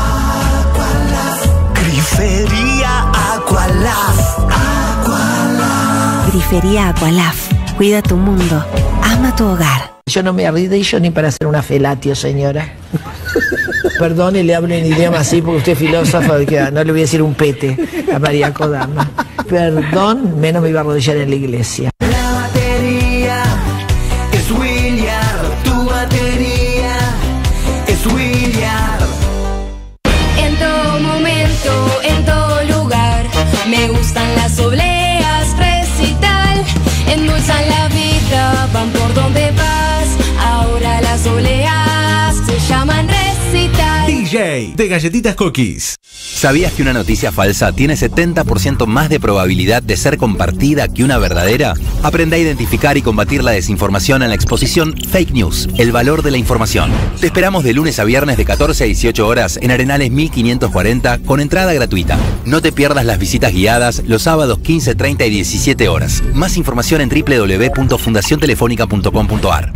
Grifería Aqualaf. Aqualaf. Grifería Aqualaf. Cuida tu mundo. Ama tu hogar. Yo no me arrodillo ni para hacer una felatio, señora. Perdón y le hablo en idioma así porque usted es filósofa, que no le voy a decir un pete a María Kodama. Perdón, menos me iba a arrodillar en la iglesia. La batería es William. Tu batería es William. En todo momento, en todo lugar, me gustan las obleas, recital. Endulzan la vida, van por donde vas. Ahora las obleas se llaman recital. D J de Galletitas Cookies. ¿Sabías que una noticia falsa tiene setenta por ciento más de probabilidad de ser compartida que una verdadera? Aprende a identificar y combatir la desinformación en la exposición Fake News, el valor de la información. Te esperamos de lunes a viernes de catorce a dieciocho horas en Arenales mil quinientos cuarenta con entrada gratuita. No te pierdas las visitas guiadas los sábados quince, treinta y diecisiete horas. Más información en doble u doble u doble u punto fundación telefónica punto com punto ar.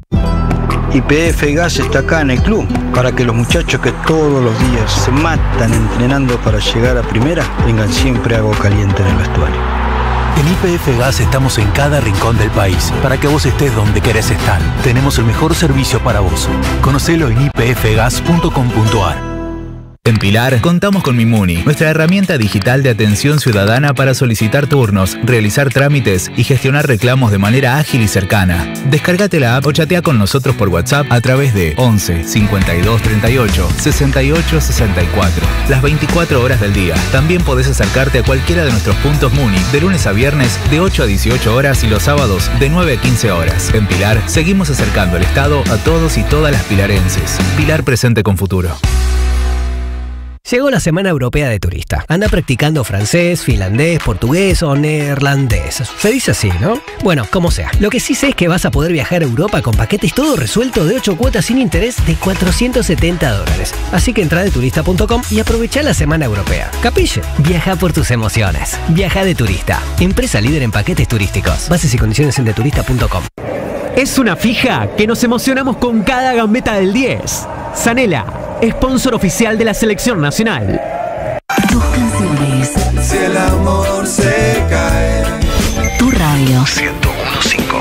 Y P F Gas está acá en el club para que los muchachos que todos los días se matan entrenando para llegar a primera tengan siempre agua caliente en el vestuario. En Y P F Gas estamos en cada rincón del país para que vos estés donde querés estar. Tenemos el mejor servicio para vos. Conocelo en i p f gas punto com punto ar. En Pilar, contamos con Mimuni, nuestra herramienta digital de atención ciudadana para solicitar turnos, realizar trámites y gestionar reclamos de manera ágil y cercana. Descárgate la app o chatea con nosotros por WhatsApp a través de once, cincuenta y dos, treinta y ocho, sesenta y ocho, sesenta y cuatro. Las veinticuatro horas del día. También podés acercarte a cualquiera de nuestros puntos Muni de lunes a viernes de ocho a dieciocho horas y los sábados de nueve a quince horas. En Pilar, seguimos acercando el Estado a todos y todas las pilarenses. Pilar presente con futuro. Llegó la Semana Europea de Turista. Anda practicando francés, finlandés, portugués o neerlandés. Se dice así, ¿no? Bueno, como sea. Lo que sí sé es que vas a poder viajar a Europa con paquetes todo resuelto de ocho cuotas sin interés de cuatrocientos setenta dólares. Así que entra de turista punto com y aprovecha la Semana Europea. ¿Capille? Viaja por tus emociones. Viaja de Turista. Empresa líder en paquetes turísticos. Bases y condiciones en de turista punto com. Es una fija que nos emocionamos con cada gambeta del diez. Sanela, sponsor oficial de la selección nacional. Tus canciones. Si el amor se cae. Tu radio. ciento uno punto cinco.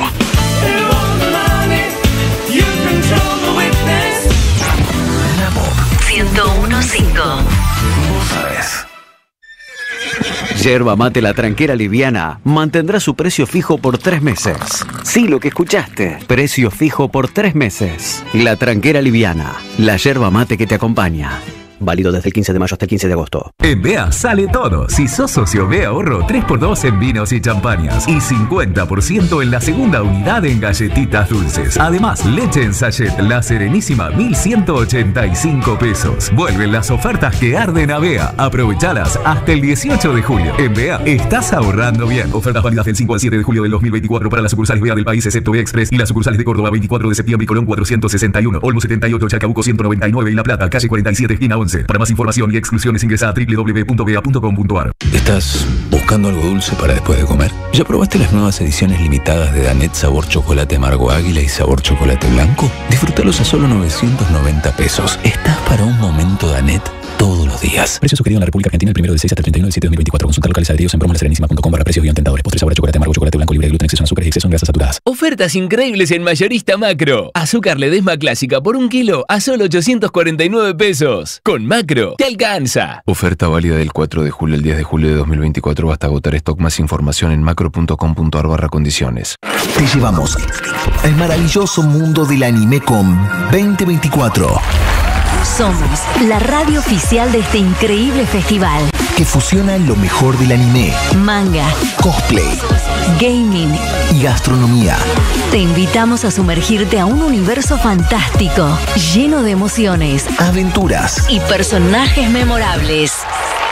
ciento uno punto cinco. Vos sabés. Yerba Mate La Tranquera Liviana mantendrá su precio fijo por tres meses. Sí, lo que escuchaste. Precio fijo por tres meses. La Tranquera Liviana, la yerba mate que te acompaña. Válido desde el quince de mayo hasta el quince de agosto. En B E A sale todo. Si sos socio B E A Ahorro, tres por dos en vinos y champañas. Y cincuenta por ciento en la segunda unidad en galletitas dulces. Además, leche en sachet La Serenísima, mil ciento ochenta y cinco pesos. Vuelven las ofertas que arden a B E A. Aprovechalas hasta el dieciocho de julio. En B E A, estás ahorrando bien. Ofertas válidas del cinco al siete de julio del dos mil veinticuatro para las sucursales B E A del país, excepto B E A Express, y las sucursales de Córdoba, veinticuatro de septiembre y Colón cuatrocientos sesenta y uno. Olmo setenta y ocho, Chacabuco ciento noventa y nueve y La Plata, calle cuarenta y siete, esquina once. Para más información y exclusiones ingresa a doble u doble u doble u punto b e a punto com punto ar. ¿Estás buscando algo dulce para después de comer? ¿Ya probaste las nuevas ediciones limitadas de Danette sabor chocolate amargo águila y sabor chocolate blanco? Disfrútalos a solo novecientos noventa pesos. Estás para un momento Danette todos los días. Precio sugerido en la República Argentina el primero de seis hasta el treinta y uno de siete de dos mil veinticuatro. Consulta locales adheridos en promo la serenísima punto com barra precios guión tentadores. Postre sabor a chocolate amargo, chocolate blanco libre de gluten, exceso en azúcar y exceso en grasas saturadas. Ofertas increíbles en Mayorista Macro. Azúcar Ledesma clásica por un kilo a solo ochocientos cuarenta y nueve pesos. Con Macro te alcanza. Oferta válida del cuatro de julio al diez de julio de dos mil veinticuatro hasta agotar stock. Más información en macro punto com punto ar barra condiciones. Te llevamos al maravilloso mundo del anime con veinte veinticuatro. Somos la radio oficial de este increíble festival. Que fusiona lo mejor del anime, manga, cosplay, gaming y gastronomía. Te invitamos a sumergirte a un universo fantástico, lleno de emociones, aventuras y personajes memorables.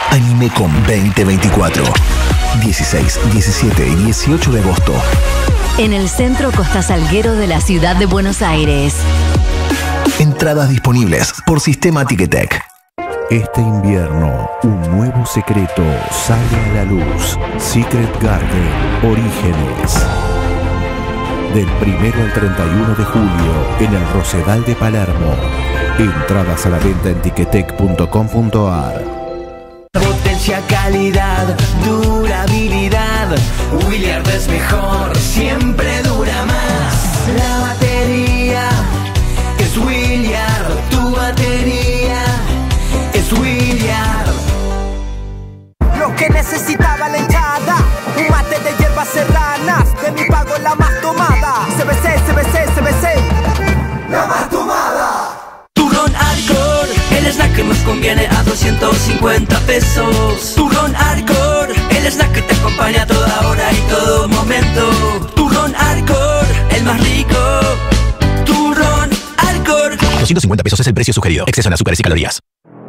Animecom veinte veinticuatro. dieciséis, diecisiete y dieciocho de agosto. En el Centro Costa Salguero de la ciudad de Buenos Aires. Entradas disponibles por Sistema Ticketek. Este invierno, un nuevo secreto sale a la luz. Secret Garden Orígenes. Del primero al treinta y uno de julio en el Rosedal de Palermo. Entradas a la venta en ticketek punto com punto ar. Potencia, calidad, durabilidad. Williard es mejor, siempre dura más. La batería es Williard, tu batería es Williard. Lo que necesitaba la hinchada, un mate de hierbas serranas, de mi pago la más tomada. C B C, C B C, C B C, la más tomada. Turrón Arcor, el snack que nos conviene a doscientos cincuenta pesos. Turrón Arcor, el snack que te acompaña a toda hora y todo momento. Turrón Arcor, el más rico. Turrón Arcor. doscientos cincuenta pesos es el precio sugerido. Exceso en azúcares y calorías.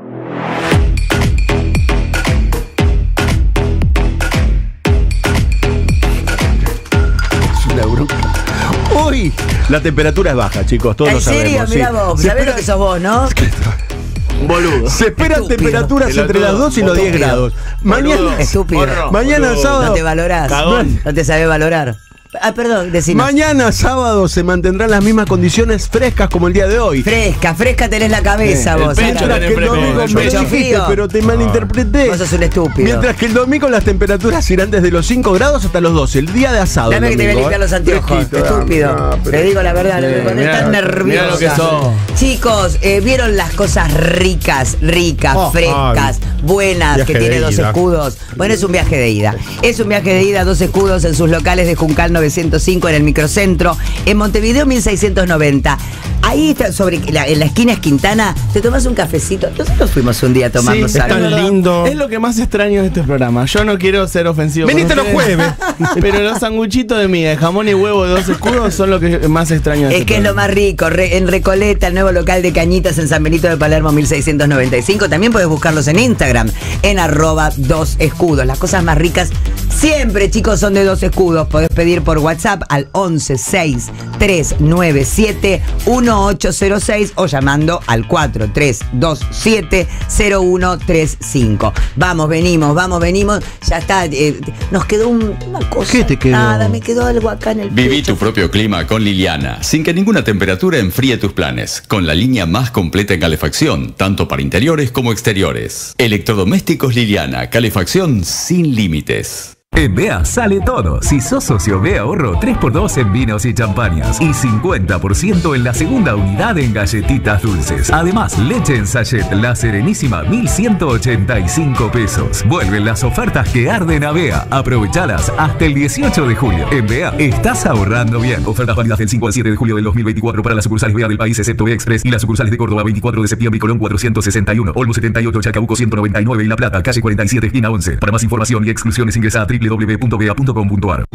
Hoy la temperatura es baja, chicos, todos lo sabemos. ¿En serio? Mira sí. vos, Se sabés espera- lo que sos vos, ¿no? Boludo. Se esperan Estúpido. temperaturas entre las dos y los diez Estúpido. grados. Mañana, Estúpido. mañana sábado. No te valorás. Cagón. No te sabés valorar. Ah, perdón, decinos. Mañana sábado se mantendrán las mismas condiciones frescas como el día de hoy. Fresca, fresca tenés la cabeza Eh, vos. el pecho ahora. tenés fresco, El el pecho me dijiste, frío. pero te malinterpreté. Vos sos un estúpido. Mientras que el domingo las temperaturas irán desde los cinco grados hasta los doce. El día de asado. Dame el que te voy a domingo, limpiar ¿eh? los anteojos. Fresquito, Estúpido. no, pero- Te digo la verdad, Eh, me pones mirá, tan nerviosa. mirá lo que sos. Chicos, eh, ¿vieron las cosas ricas, ricas, Oh, frescas, ay. buenas Viaje que tiene de Dos ida. Escudos? Bueno, es un viaje de ida. Es un viaje de ida, Dos Escudos en sus locales de Juncal novecientos cinco en el microcentro, en Montevideo mil seiscientos noventa. Ahí está, sobre la, en la esquina es Quintana, te tomas un cafecito. Nosotros fuimos un día a tomarnos Sí, es algo. tan lindo. Es lo que más extraño de este programa. Yo no quiero ser ofensivo. con Venite los ustedes, jueves. Pero los sanguchitos de miga, de jamón y huevo de Dos Escudos son lo que más extraño de Es este que es lo programa. más rico. Re- en Recoleta, el nuevo local de Cañitas en San Benito de Palermo mil seiscientos noventa y cinco. También puedes buscarlos en Instagram, en arroba dos escudos. Las cosas más ricas siempre, chicos, son de Dos Escudos. Podés pedir por WhatsApp al once seis tres nueve siete uno ocho cero seis o llamando al cuatro tres dos siete cero uno tres cinco. Vamos, venimos, vamos, venimos. Ya está. eh, nos quedó un- una cosa. ¿Qué te quedó? Nada, me quedó algo acá en el Viví pecho. tu propio clima con Liliana, sin que ninguna temperatura enfríe tus planes, con la línea más completa en calefacción, tanto para interiores como exteriores. Electrodomésticos Liliana, calefacción sin límites. En B E A sale todo. Si sos socio B E A Ahorro, tres por dos en vinos y champañas y cincuenta por ciento en la segunda unidad en galletitas dulces. Además, leche en sachet La Serenísima, mil ciento ochenta y cinco pesos. Vuelven las ofertas que arden a B E A. Aprovechalas hasta el dieciocho de julio. En B E A estás ahorrando bien. Ofertas válidas del cinco al siete de julio del dos mil veinticuatro para las sucursales B E A del país, excepto B E A Express, y las sucursales de Córdoba, veinticuatro de septiembre y Colón cuatrocientos sesenta y uno, Olmo setenta y ocho, Chacabuco ciento noventa y nueve y La Plata, calle cuarenta y siete, esquina once. Para más información y exclusiones ingresa a doble u doble u doble u punto b e a punto com punto ar.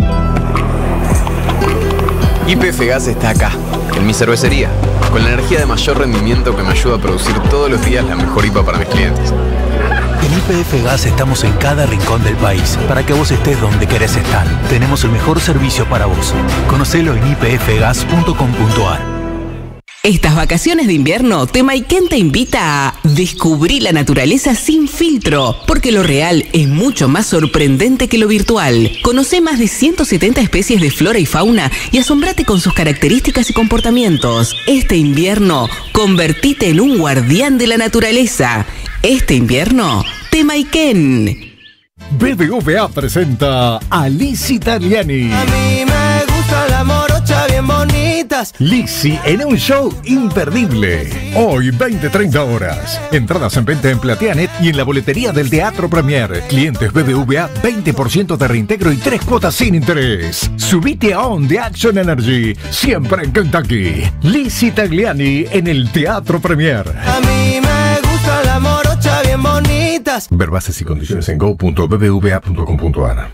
Y P F Gas está acá, en mi cervecería, con la energía de mayor rendimiento que me ayuda a producir todos los días la mejor I P A para mis clientes. En Y P F Gas estamos en cada rincón del país para que vos estés donde querés estar. Tenemos el mejor servicio para vos. Conocelo en i p f gas punto com punto ar. Estas vacaciones de invierno, Temayquén te invita a descubrir la naturaleza sin filtro, porque lo real es mucho más sorprendente que lo virtual. Conoce más de ciento setenta especies de flora y fauna y asombrate con sus características y comportamientos. Este invierno, convertite en un guardián de la naturaleza. Este invierno, Temayquén. B B V A presenta a Lizzy Tagliani. A mí me gusta la morocha bien bonitas. Lizzy en un show imperdible. Hoy, veinte treinta horas. Entradas en venta en Plateanet y en la boletería del Teatro Premier. Clientes B B V A, veinte por ciento de reintegro y tres cuotas sin interés. Subite a On de Action Energy, siempre en Kentucky. Lizzy Tagliani en el Teatro Premier. A mí me gusta la morocha bien bonitas. Ver bases y condiciones en go punto b b v a punto com punto ar.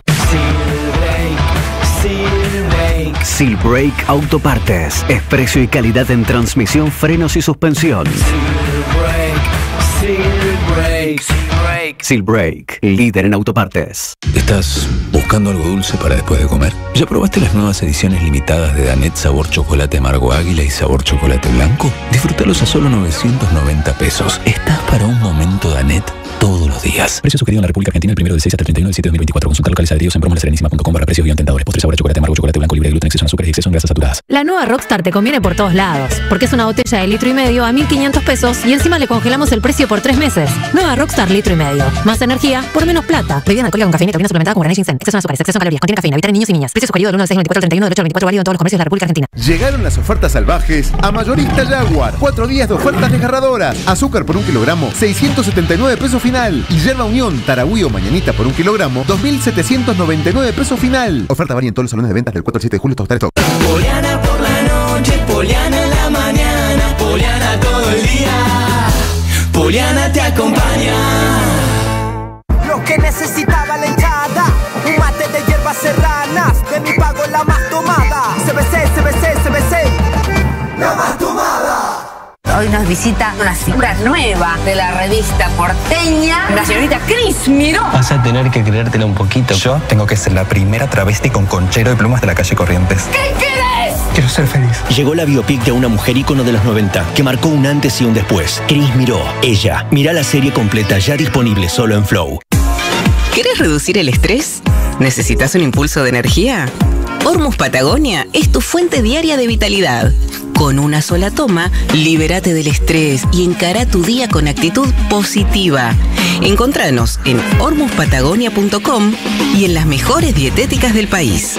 Seal Brake Autopartes. Es precio y calidad en transmisión, frenos y suspensión. Seal Break, líder en autopartes. ¿Estás buscando algo dulce para después de comer? ¿Ya probaste las nuevas ediciones limitadas de Danette sabor chocolate amargo águila y sabor chocolate blanco? Disfrútalos a solo novecientos noventa pesos. Estás para un momento Danette todos los días. Precio sugerido en la República Argentina el primero del seis hasta el treinta y uno del siete de dos mil veinticuatro. Consulta locales adheridos en promoleserenísima punto com barra precios guión tentadores. Postre sabor a chocolate amargo, chocolate blanco libre de gluten, exceso en azúcares y exceso en grasas saturadas. La nueva Rockstar te conviene por todos lados, porque es una botella de litro y medio a mil quinientos pesos y encima le congelamos el precio por tres meses. Nueva Rockstar litro y medio. Más energía por menos plata. Bebida alcohólica con cafeína y taurina suplementada con guaraná y ginseng. Exceso en azúcares, exceso en calorías. Contiene cafeína. Evitar en niños y niñas. Precio sugerido del uno del seis del veinticuatro al treinta y uno del ocho del veinticuatro, válido en todos los comercios de la República Argentina. Llegaron las ofertas salvajes a Mayorista Jaguar. Cuatro días de ofertas desgarradoras. Azúcar por un kilogramo, seiscientos setenta y nueve pesos final. Y yerba Unión, Taragüí o Mañanita por un kilogramo, dos mil setecientos noventa y nueve pesos final. Oferta varía en todos los salones de ventas del cuatro al siete de julio. Hasta stock. Poliana por la noche, Poliana en la mañana, Poliana todo el día, Poliana te acompaña. Lo que necesitaba la hinchada, un mate de hierbas serranas, de mi pago la más tomada. C B C, C B C, C B C, la más tomada. Hoy nos visita una figura nueva de la revista porteña, la señorita Cris Miró. Vas a tener que creértela un poquito. Yo tengo que ser la primera travesti con conchero de plumas de la calle Corrientes. ¿Qué querés? Quiero ser feliz. Llegó la biopic de una mujer ícono de los noventa que marcó un antes y un después. Cris Miró, ella. Mirá la serie completa ya disponible solo en Flow. ¿Querés reducir el estrés? ¿Necesitas un impulso de energía? Hormuz Patagonia es tu fuente diaria de vitalidad. Con una sola toma, libérate del estrés y encara tu día con actitud positiva. Encontranos en hormuz patagonia punto com y en las mejores dietéticas del país.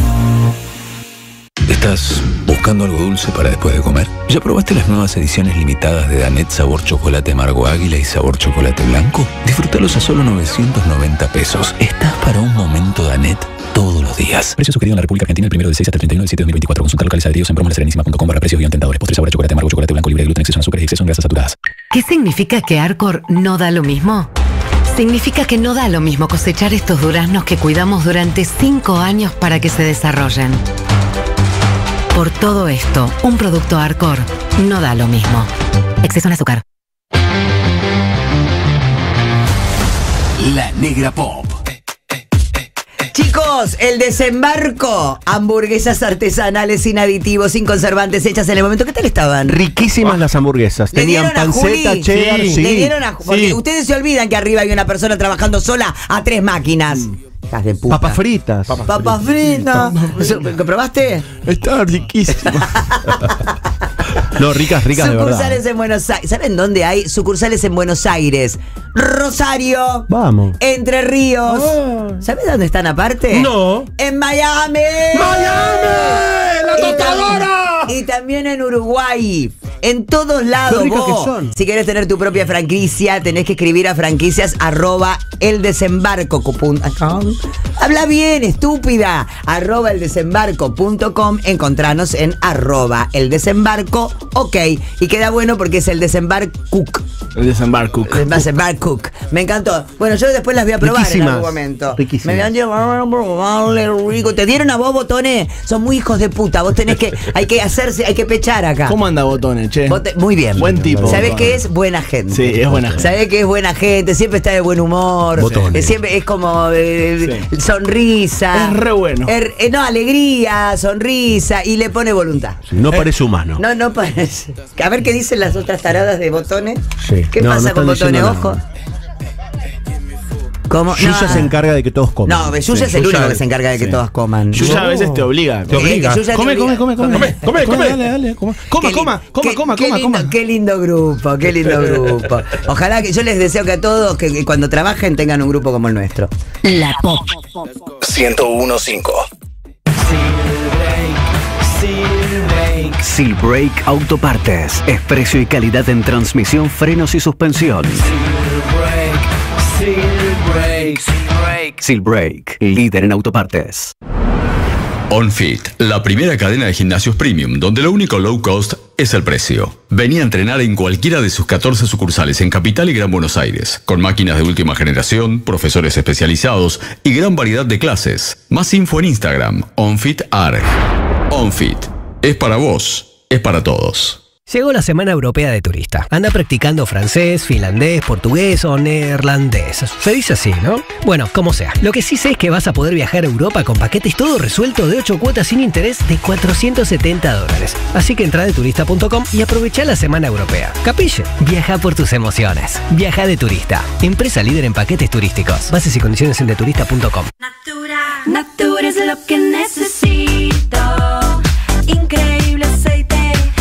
¿Estás buscando algo dulce para después de comer? ¿Ya probaste las nuevas ediciones limitadas de Danette sabor chocolate amargo águila y sabor chocolate blanco? Disfrútalos a solo novecientos noventa pesos. Estás para un momento Danette todos los días. Precio sugerido en la República Argentina el primero del seis hasta el treinta y uno del siete de dos mil veinticuatro. Consulta locales adheridos en promoleserenísima punto com barra precios guión tentadores. Postre sabor a chocolate amargo, chocolate blanco libre de gluten, exceso en azúcares y exceso en grasas saturadas. ¿Qué significa que Arcor no da lo mismo? Significa que no da lo mismo cosechar estos duraznos que cuidamos durante cinco años para que se desarrollen. Por todo esto, un producto Arcor no da lo mismo. Exceso en azúcar. La Negra Pop. Chicos, el desembarco. Hamburguesas artesanales sin aditivos, sin conservantes, hechas en el momento. ¿Qué tal estaban? Riquísimas las hamburguesas. ¿Le Tenían dieron a panceta, Juli? cheddar, Sí. sí. Le dieron a porque Sí. ustedes se olvidan que arriba hay una persona trabajando sola a tres máquinas. Hijas de puta. Papas fritas. Papas fritas. Eso, ¿lo probaste? Está riquísimo. No, ricas, ricas de verdad. Sucursales en Buenos Aires. ¿Saben dónde hay? Sucursales en Buenos Aires, Rosario, Vamos. Entre Ríos. ¿Sabes dónde están aparte? No. En Miami. ¡Miami! ¡La Y tostadora! también- Y también en Uruguay. En todos lados. Qué ricas vos. que son. Si querés tener tu propia franquicia, tenés que escribir a franquicias arroba eldesembarco punto com. Habla bien, estúpida. Arroba eldesembarco punto com. Encontranos en arroba eldesembarco. Ok. Y queda bueno porque es el desembarco. El desembarco. El desembarco. Me encantó. Bueno, yo después las voy a probar en Riquísimas. algún momento. Riquísimas. Me van a llevar a probarle rico. ¿Te dieron a vos, botones? Son muy hijos de puta. Vos tenés que, hay que hacerse, hay que pechar acá. ¿Cómo anda Botones, che? Bote- muy bien. Buen tipo. ¿Sabés qué es? Buena gente. Sí, es buena gente. ¿Sabés qué es buena gente? Siempre está de buen humor. Botones. Eh, Siempre es como eh, sonrisa. Es re bueno. Er- eh, no, alegría, sonrisa y le pone voluntad. No parece humano. No, no parece. A ver qué dicen las otras taradas de botones. Sí. ¿Qué No, pasa no con están botones? diciendo Ojo. nada. ¿Cómo? Yuya No. se encarga de que todos coman. No, Yuya es el único que se encarga de que sí. todos coman. Yuya a veces te obliga. Te obliga. Eh, Yuya te Come, obliga. come, come, come. Come. Come, come, dale, dale. Coma, coma, Qué coma, li- coma, qué- coma, qué coma, lindo, coma. Qué lindo grupo, qué lindo grupo. Ojalá que yo les deseo que a todos que, que cuando trabajen tengan un grupo como el nuestro. La Pop. ciento uno punto cinco. Seal Break Autopartes. Es precio y calidad en transmisión, frenos y suspensión. Seal Break, líder en autopartes. OnFit, la primera cadena de gimnasios premium, donde lo único low cost es el precio. Vení a entrenar en cualquiera de sus catorce sucursales en Capital y Gran Buenos Aires, con máquinas de última generación, profesores especializados y gran variedad de clases. Más info en Instagram, OnFitArg. OnFit, es para vos, es para todos. Llegó la Semana Europea de Turista. Anda practicando francés, finlandés, portugués o neerlandés. Se dice así, ¿no? Bueno, como sea. Lo que sí sé es que vas a poder viajar a Europa con paquetes todo resuelto de ocho cuotas sin interés de cuatrocientos setenta dólares. Así que entra de turista punto com y aprovecha la Semana Europea. ¿Capille? Viaja por tus emociones. Viaja de Turista. Empresa líder en paquetes turísticos. Bases y condiciones en de turista punto com. Natura, Natura es lo que necesito. Increíble aceite.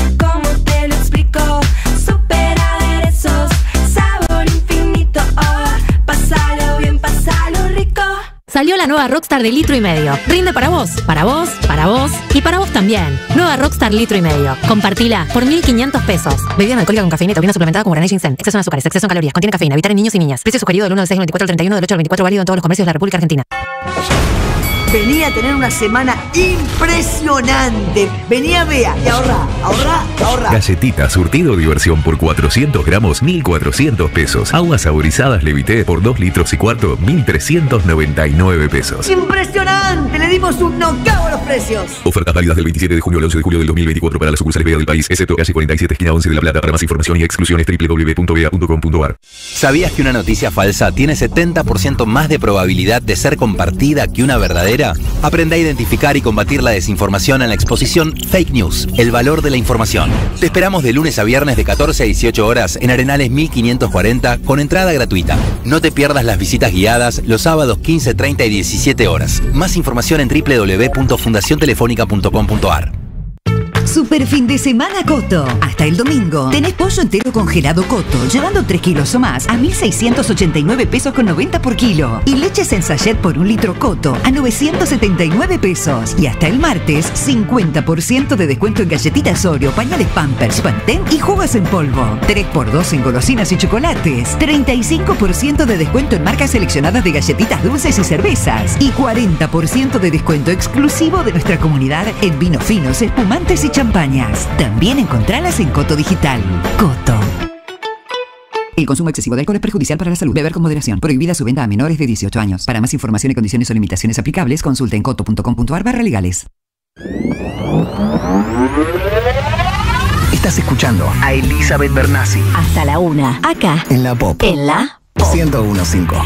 Super aderezos, sabor infinito, oh, pásalo bien, pásalo rico. Salió la nueva Rockstar de litro y medio. Rinde para vos, para vos, para vos y para vos también. Nueva Rockstar litro y medio. Compartila por mil quinientos pesos. Bebida no alcohólica con cafeína y taurina suplementada con Guaraná Ginseng. Exceso en azúcares, exceso en calorías. Contiene cafeína. Evitar en niños y niñas. Precio sugerido del uno del seis al veinticuatro al treinta y uno del ocho al veinticuatro. Válido en todos los comercios de la República Argentina. Vení a tener una semana impresionante. Vení a Bea y ahorra, ahorra, ahorra. Galletita surtido diversión por cuatrocientos gramos, mil cuatrocientos pesos. Aguas saborizadas Levité por dos litros y cuarto, mil trescientos noventa y nueve pesos. ¡Impresionante! Le dimos un knockout a los precios. Ofertas válidas del veintisiete de junio al once de julio del dos mil veinticuatro para las sucursales Bea del país, excepto calle cuarenta y siete, esquina once de La Plata. Para más información y exclusiones, doble u doble u doble u punto bea punto com punto ar. ¿Sabías que una noticia falsa tiene setenta por ciento más de probabilidad de ser compartida que una verdadera? Aprende a identificar y combatir la desinformación en la exposición Fake News, el valor de la información. Te esperamos de lunes a viernes de catorce a dieciocho horas en Arenales mil quinientos cuarenta con entrada gratuita. No te pierdas las visitas guiadas los sábados quince, treinta y diecisiete horas. Más información en doble u doble u doble u punto fundación telefónica punto com punto ar. Super fin de semana Coto. Hasta el domingo. Tenés pollo entero congelado Coto, llevando tres kilos o más a mil seiscientos ochenta y nueve pesos con noventa por kilo. Y leches en sachet por un litro Coto a novecientos setenta y nueve pesos. Y hasta el martes, cincuenta por ciento de descuento en galletitas Oreo, pañales Pampers, Pantene y jugos en polvo. tres por dos en golosinas y chocolates. treinta y cinco por ciento de descuento en marcas seleccionadas de galletitas dulces y cervezas. Y cuarenta por ciento de descuento exclusivo de nuestra comunidad en vinos finos, espumantes y champañas. También encontralas en Coto Digital. Coto. El consumo excesivo de alcohol es perjudicial para la salud. Beber con moderación. Prohibida su venta a menores de dieciocho años. Para más información y condiciones o limitaciones aplicables, consulte en coto punto com punto ar barra legales. Estás escuchando a Elizabeth Bernassi. Hasta la una. Acá. En la Pop. En la Pop. ciento uno punto cinco.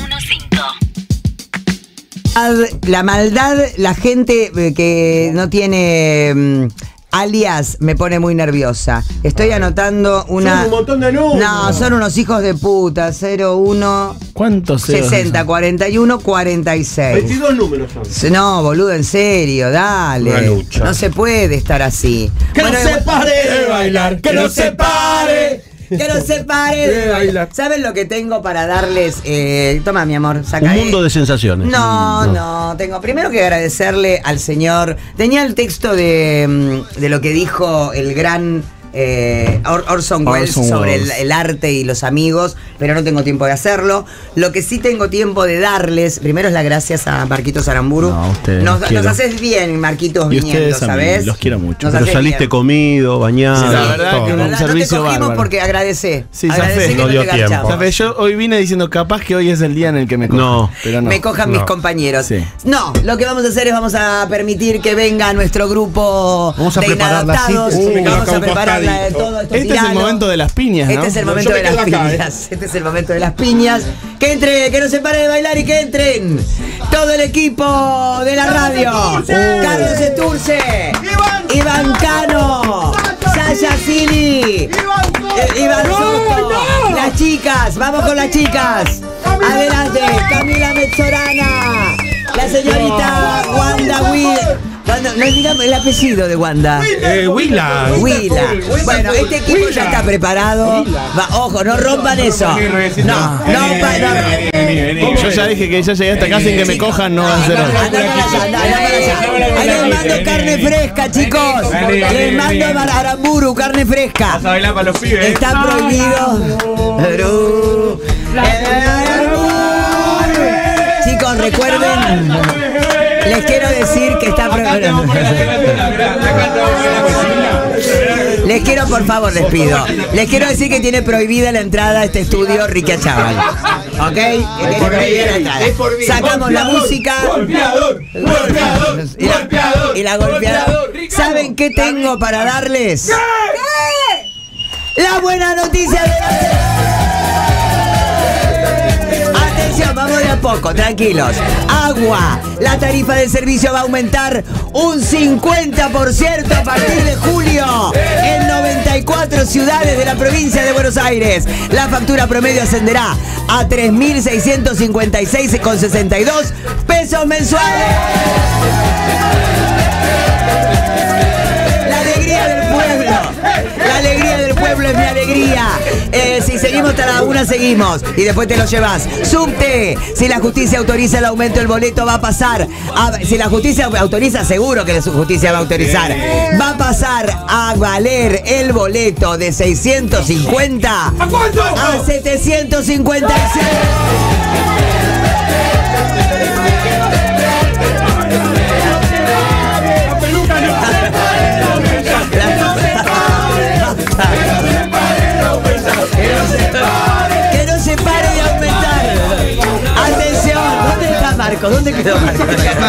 La maldad, la gente que no tiene... alias me pone muy nerviosa. Estoy anotando una... Son un montón de números. No, son unos hijos de puta. cero, uno... ¿Cuántos ceros? sesenta, cuarenta y uno, cuarenta y seis. veintidós números son. No, boludo, en serio, dale. Una lucha. No se puede estar así. Que bueno, no se pare de bailar. Que no se pare. Que no se pare de bailar. ¿Saben lo que tengo para darles? Eh, toma, mi amor, saca. Un mundo eh. de sensaciones. No, no, no, tengo primero que agradecerle al señor. Tenía el texto de, de lo que dijo el gran eh, Or Orson Welles Orson sobre el, Welles. el arte y los amigos, pero no tengo tiempo de hacerlo. Lo que sí tengo tiempo de darles, primero es las gracias a Marquitos Aramburu. No, ustedes nos, los nos quiero. haces bien, Marquitos, Y viniendo, ustedes a mí, ¿sabes? los quiero mucho. Nos Pero haces saliste bien. comido, bañado. Sí, la verdad que un No servicio te cogimos bárbaro. porque agradecé. Sí, agradecé zafé. que No no dio te tiempo. garchamos. Zafé, yo hoy vine diciendo capaz que hoy es el día en el que me cojan. No. Pero no. Me cojan No. mis compañeros. Sí. No, lo que vamos a hacer es vamos a permitir que venga nuestro grupo Vamos a de preparar la inadaptados. cita. Uh, vamos acá a un preparar la de costadito. todo esto. Este es el momento de las piñas, ¿no? Este es el Yo momento me de las quedo acá, piñas. Este es el momento de las piñas. Que entre, que no se pare de bailar y que entren todo el equipo de la radio. Carlos Esturce, Iván Cano, Sasha Sili, Iván Soto, las chicas, vamos con las chicas. Adelante, Camila Mezzorana, la señorita Wanda Will. Wanda, no digamos el apellido de Wanda. Eh, Willa. Willa. Bueno, este equipo ya está preparado. Va, ojo, no rompan eso. No, no, pa- no. Yo ya dije que ya llegué hasta acá sin que me cojan, no va a ser hoy. Anda para allá, anda, anda para allá. Ahí les mando carne fresca, chicos. Les mando a Aramburu, carne fresca. Vas a bailar para los pibes. Está prohibido. Aru. Chicos, recuerden. Les quiero decir que está prohibido. Les quiero, por favor, les pido. Les quiero decir que tiene prohibida la entrada a este estudio Ricky Achával. ¿Ok? Que tiene prohibida la entrada. Sacamos la música. Golpeador, golpeador, Y la, golpeador, y la golpeada. golpeador. ¿Saben qué tengo para darles? La buena noticia de la semana. Atención, vamos de a poco, tranquilos. Agua. La tarifa de servicio va a aumentar un cincuenta por ciento a partir de julio en noventa y cuatro ciudades de la provincia de Buenos Aires. La factura promedio ascenderá a tres mil seiscientos cincuenta y seis con sesenta y dos pesos mensuales. La alegría del pueblo. La alegría del pueblo es mi alegría. Eh, si seguimos hasta la una, seguimos. Y después te lo llevas. Subte. Si la justicia autoriza el aumento del boleto, va a pasar. A, si la justicia autoriza, seguro que la justicia va a autorizar. Va a pasar a valer el boleto de seiscientos cincuenta ¿a cuánto? A setecientos cincuenta y seis. Que no se pare de aumentar. Atención, ¿dónde está Marco? ¿Dónde quedó Marco?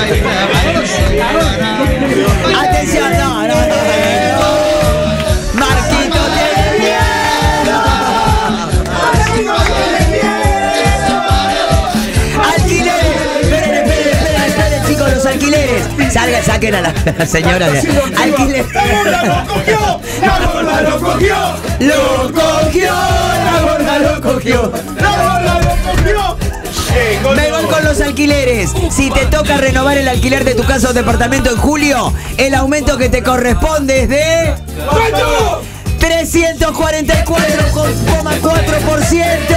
Atención, no, no, no, no. Marquito tiene miedo. Alquileres. Esperen, esperen, esperen, esperen, chicos, los alquileres. Salgan, saquen a la, la señora de alquiler. ¡La cogió! ¡La gorda lo cogió! ¡Lo cogió! ¡La gorda lo cogió! ¡La gorda lo cogió! Me voy con los alquileres. Si te toca renovar el alquiler de tu casa o departamento en julio, el aumento que te corresponde es de... ¿cuánto? trescientos cuarenta y cuatro coma cuatro por ciento.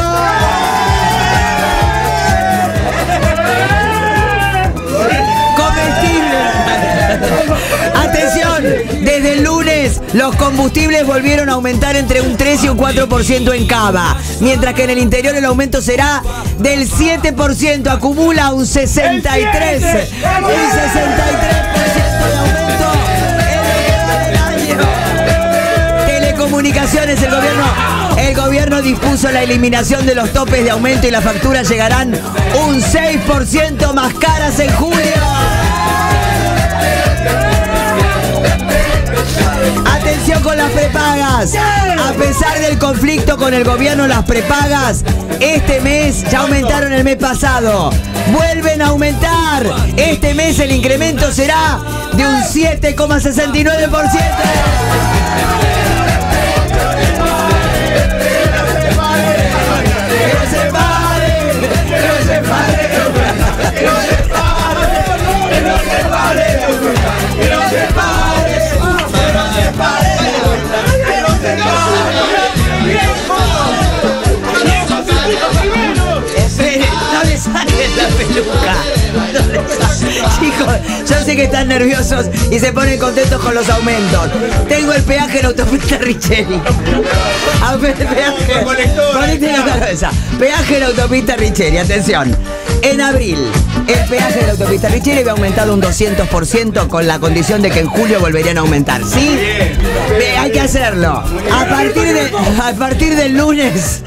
Atención, desde el lunes los combustibles volvieron a aumentar entre un tres y un cuatro por ciento en Cava, mientras que en el interior el aumento será del siete por ciento, acumula un sesenta y tres por ciento, un sesenta y tres por ciento de aumento en el año. Telecomunicaciones, el gobierno, el gobierno dispuso la eliminación de los topes de aumento y las facturas llegarán un seis por ciento más caras en julio. Atención con las prepagas. A pesar del conflicto con el gobierno, las prepagas este mes ya aumentaron el mes pasado. Vuelven a aumentar. Este mes el incremento será de un siete coma sesenta y nueve por ciento. No le saquen la peluca. No le saquen. Chicos, yo sé que están nerviosos y se ponen contentos con los aumentos. Tengo el peaje en autopista Richelli. A ver, peaje. Ponete en la cabeza. Peaje en autopista Richelli, atención. En abril, el peaje de la autopista Richelli había aumentado un doscientos por ciento con la condición de que en julio volverían a aumentar, ¿sí? Ve, hay que hacerlo. A partir, de, a partir del lunes,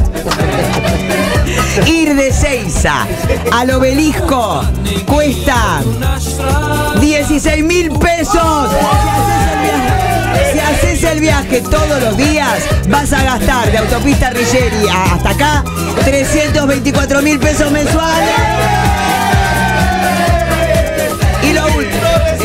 ir de Seiza al Obelisco cuesta dieciséis mil pesos. Si haces el viaje todos los días, vas a gastar de autopista Richelli hasta acá trescientos veinticuatro mil pesos mensuales. Y lo último,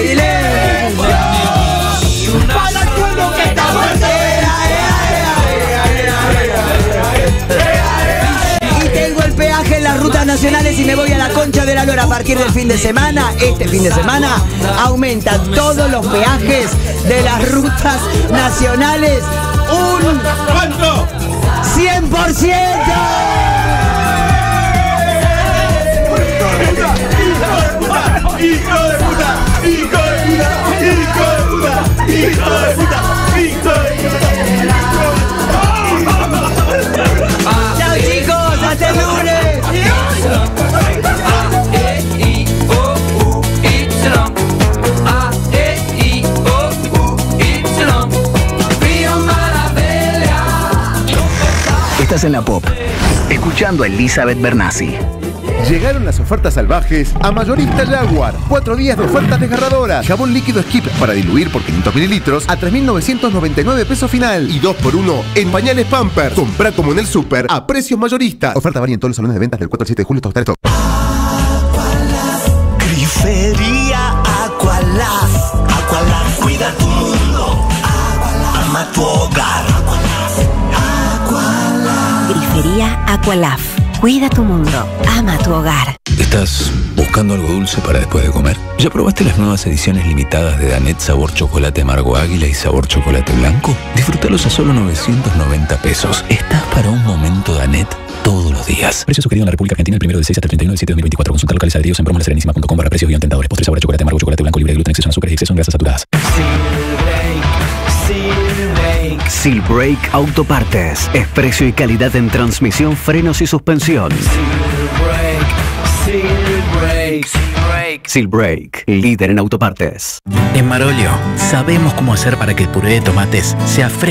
y tengo el peaje en las rutas nacionales y me voy a la Concha de la Lora a partir del fin de semana. Este fin de semana aumentan todos los peajes de las rutas nacionales un ¿cuánto? cien por ciento. ¡Hijo de puta! ¡Hijo de puta! ¡Hijo de puta! ¡Hijo de puta! ¡Hijo de puta! ¡Chao, chicos! ¡Hasta el lunes! Estás en la Pop, escuchando a Elizabeth Bernassi. Llegaron las ofertas salvajes a Mayorista Jaguar. Cuatro días de ofertas desgarradoras. Jabón líquido Skip para diluir por quinientos mililitros a tres mil novecientos noventa y nueve pesos final. Y dos por uno en pañales Pampers. Comprá como en el súper a precios mayoristas. Oferta varía en todos los salones de ventas del cuatro al siete de julio hasta agotar stock. Grifería Aqualaf. Aqualaf cuida tu mundo. Aqualaf ama tu hogar. Aqualaf. Grifería Aqualaf. Cuida tu mundo. Ama tu hogar. ¿Estás buscando algo dulce para después de comer? ¿Ya probaste las nuevas ediciones limitadas de Danette sabor chocolate amargo águila y sabor chocolate blanco? Disfrútalos a solo novecientos noventa pesos. Estás para un momento Danette todos los días. Precio sugerido en la República Argentina el primero del seis hasta el treinta y uno del siete de dos mil veinticuatro. Consulta locales adheridos en promo la serenísima punto com barra precios guión tentadores. Postre sabor a chocolate amargo, chocolate blanco libre de gluten, exceso en azúcares y exceso en grasas saturadas. Silbrake Autopartes. Es precio y calidad en transmisión, frenos y suspensión. Silbrake, líder en autopartes. En Marolio sabemos cómo hacer para que el puré de tomates sea fresco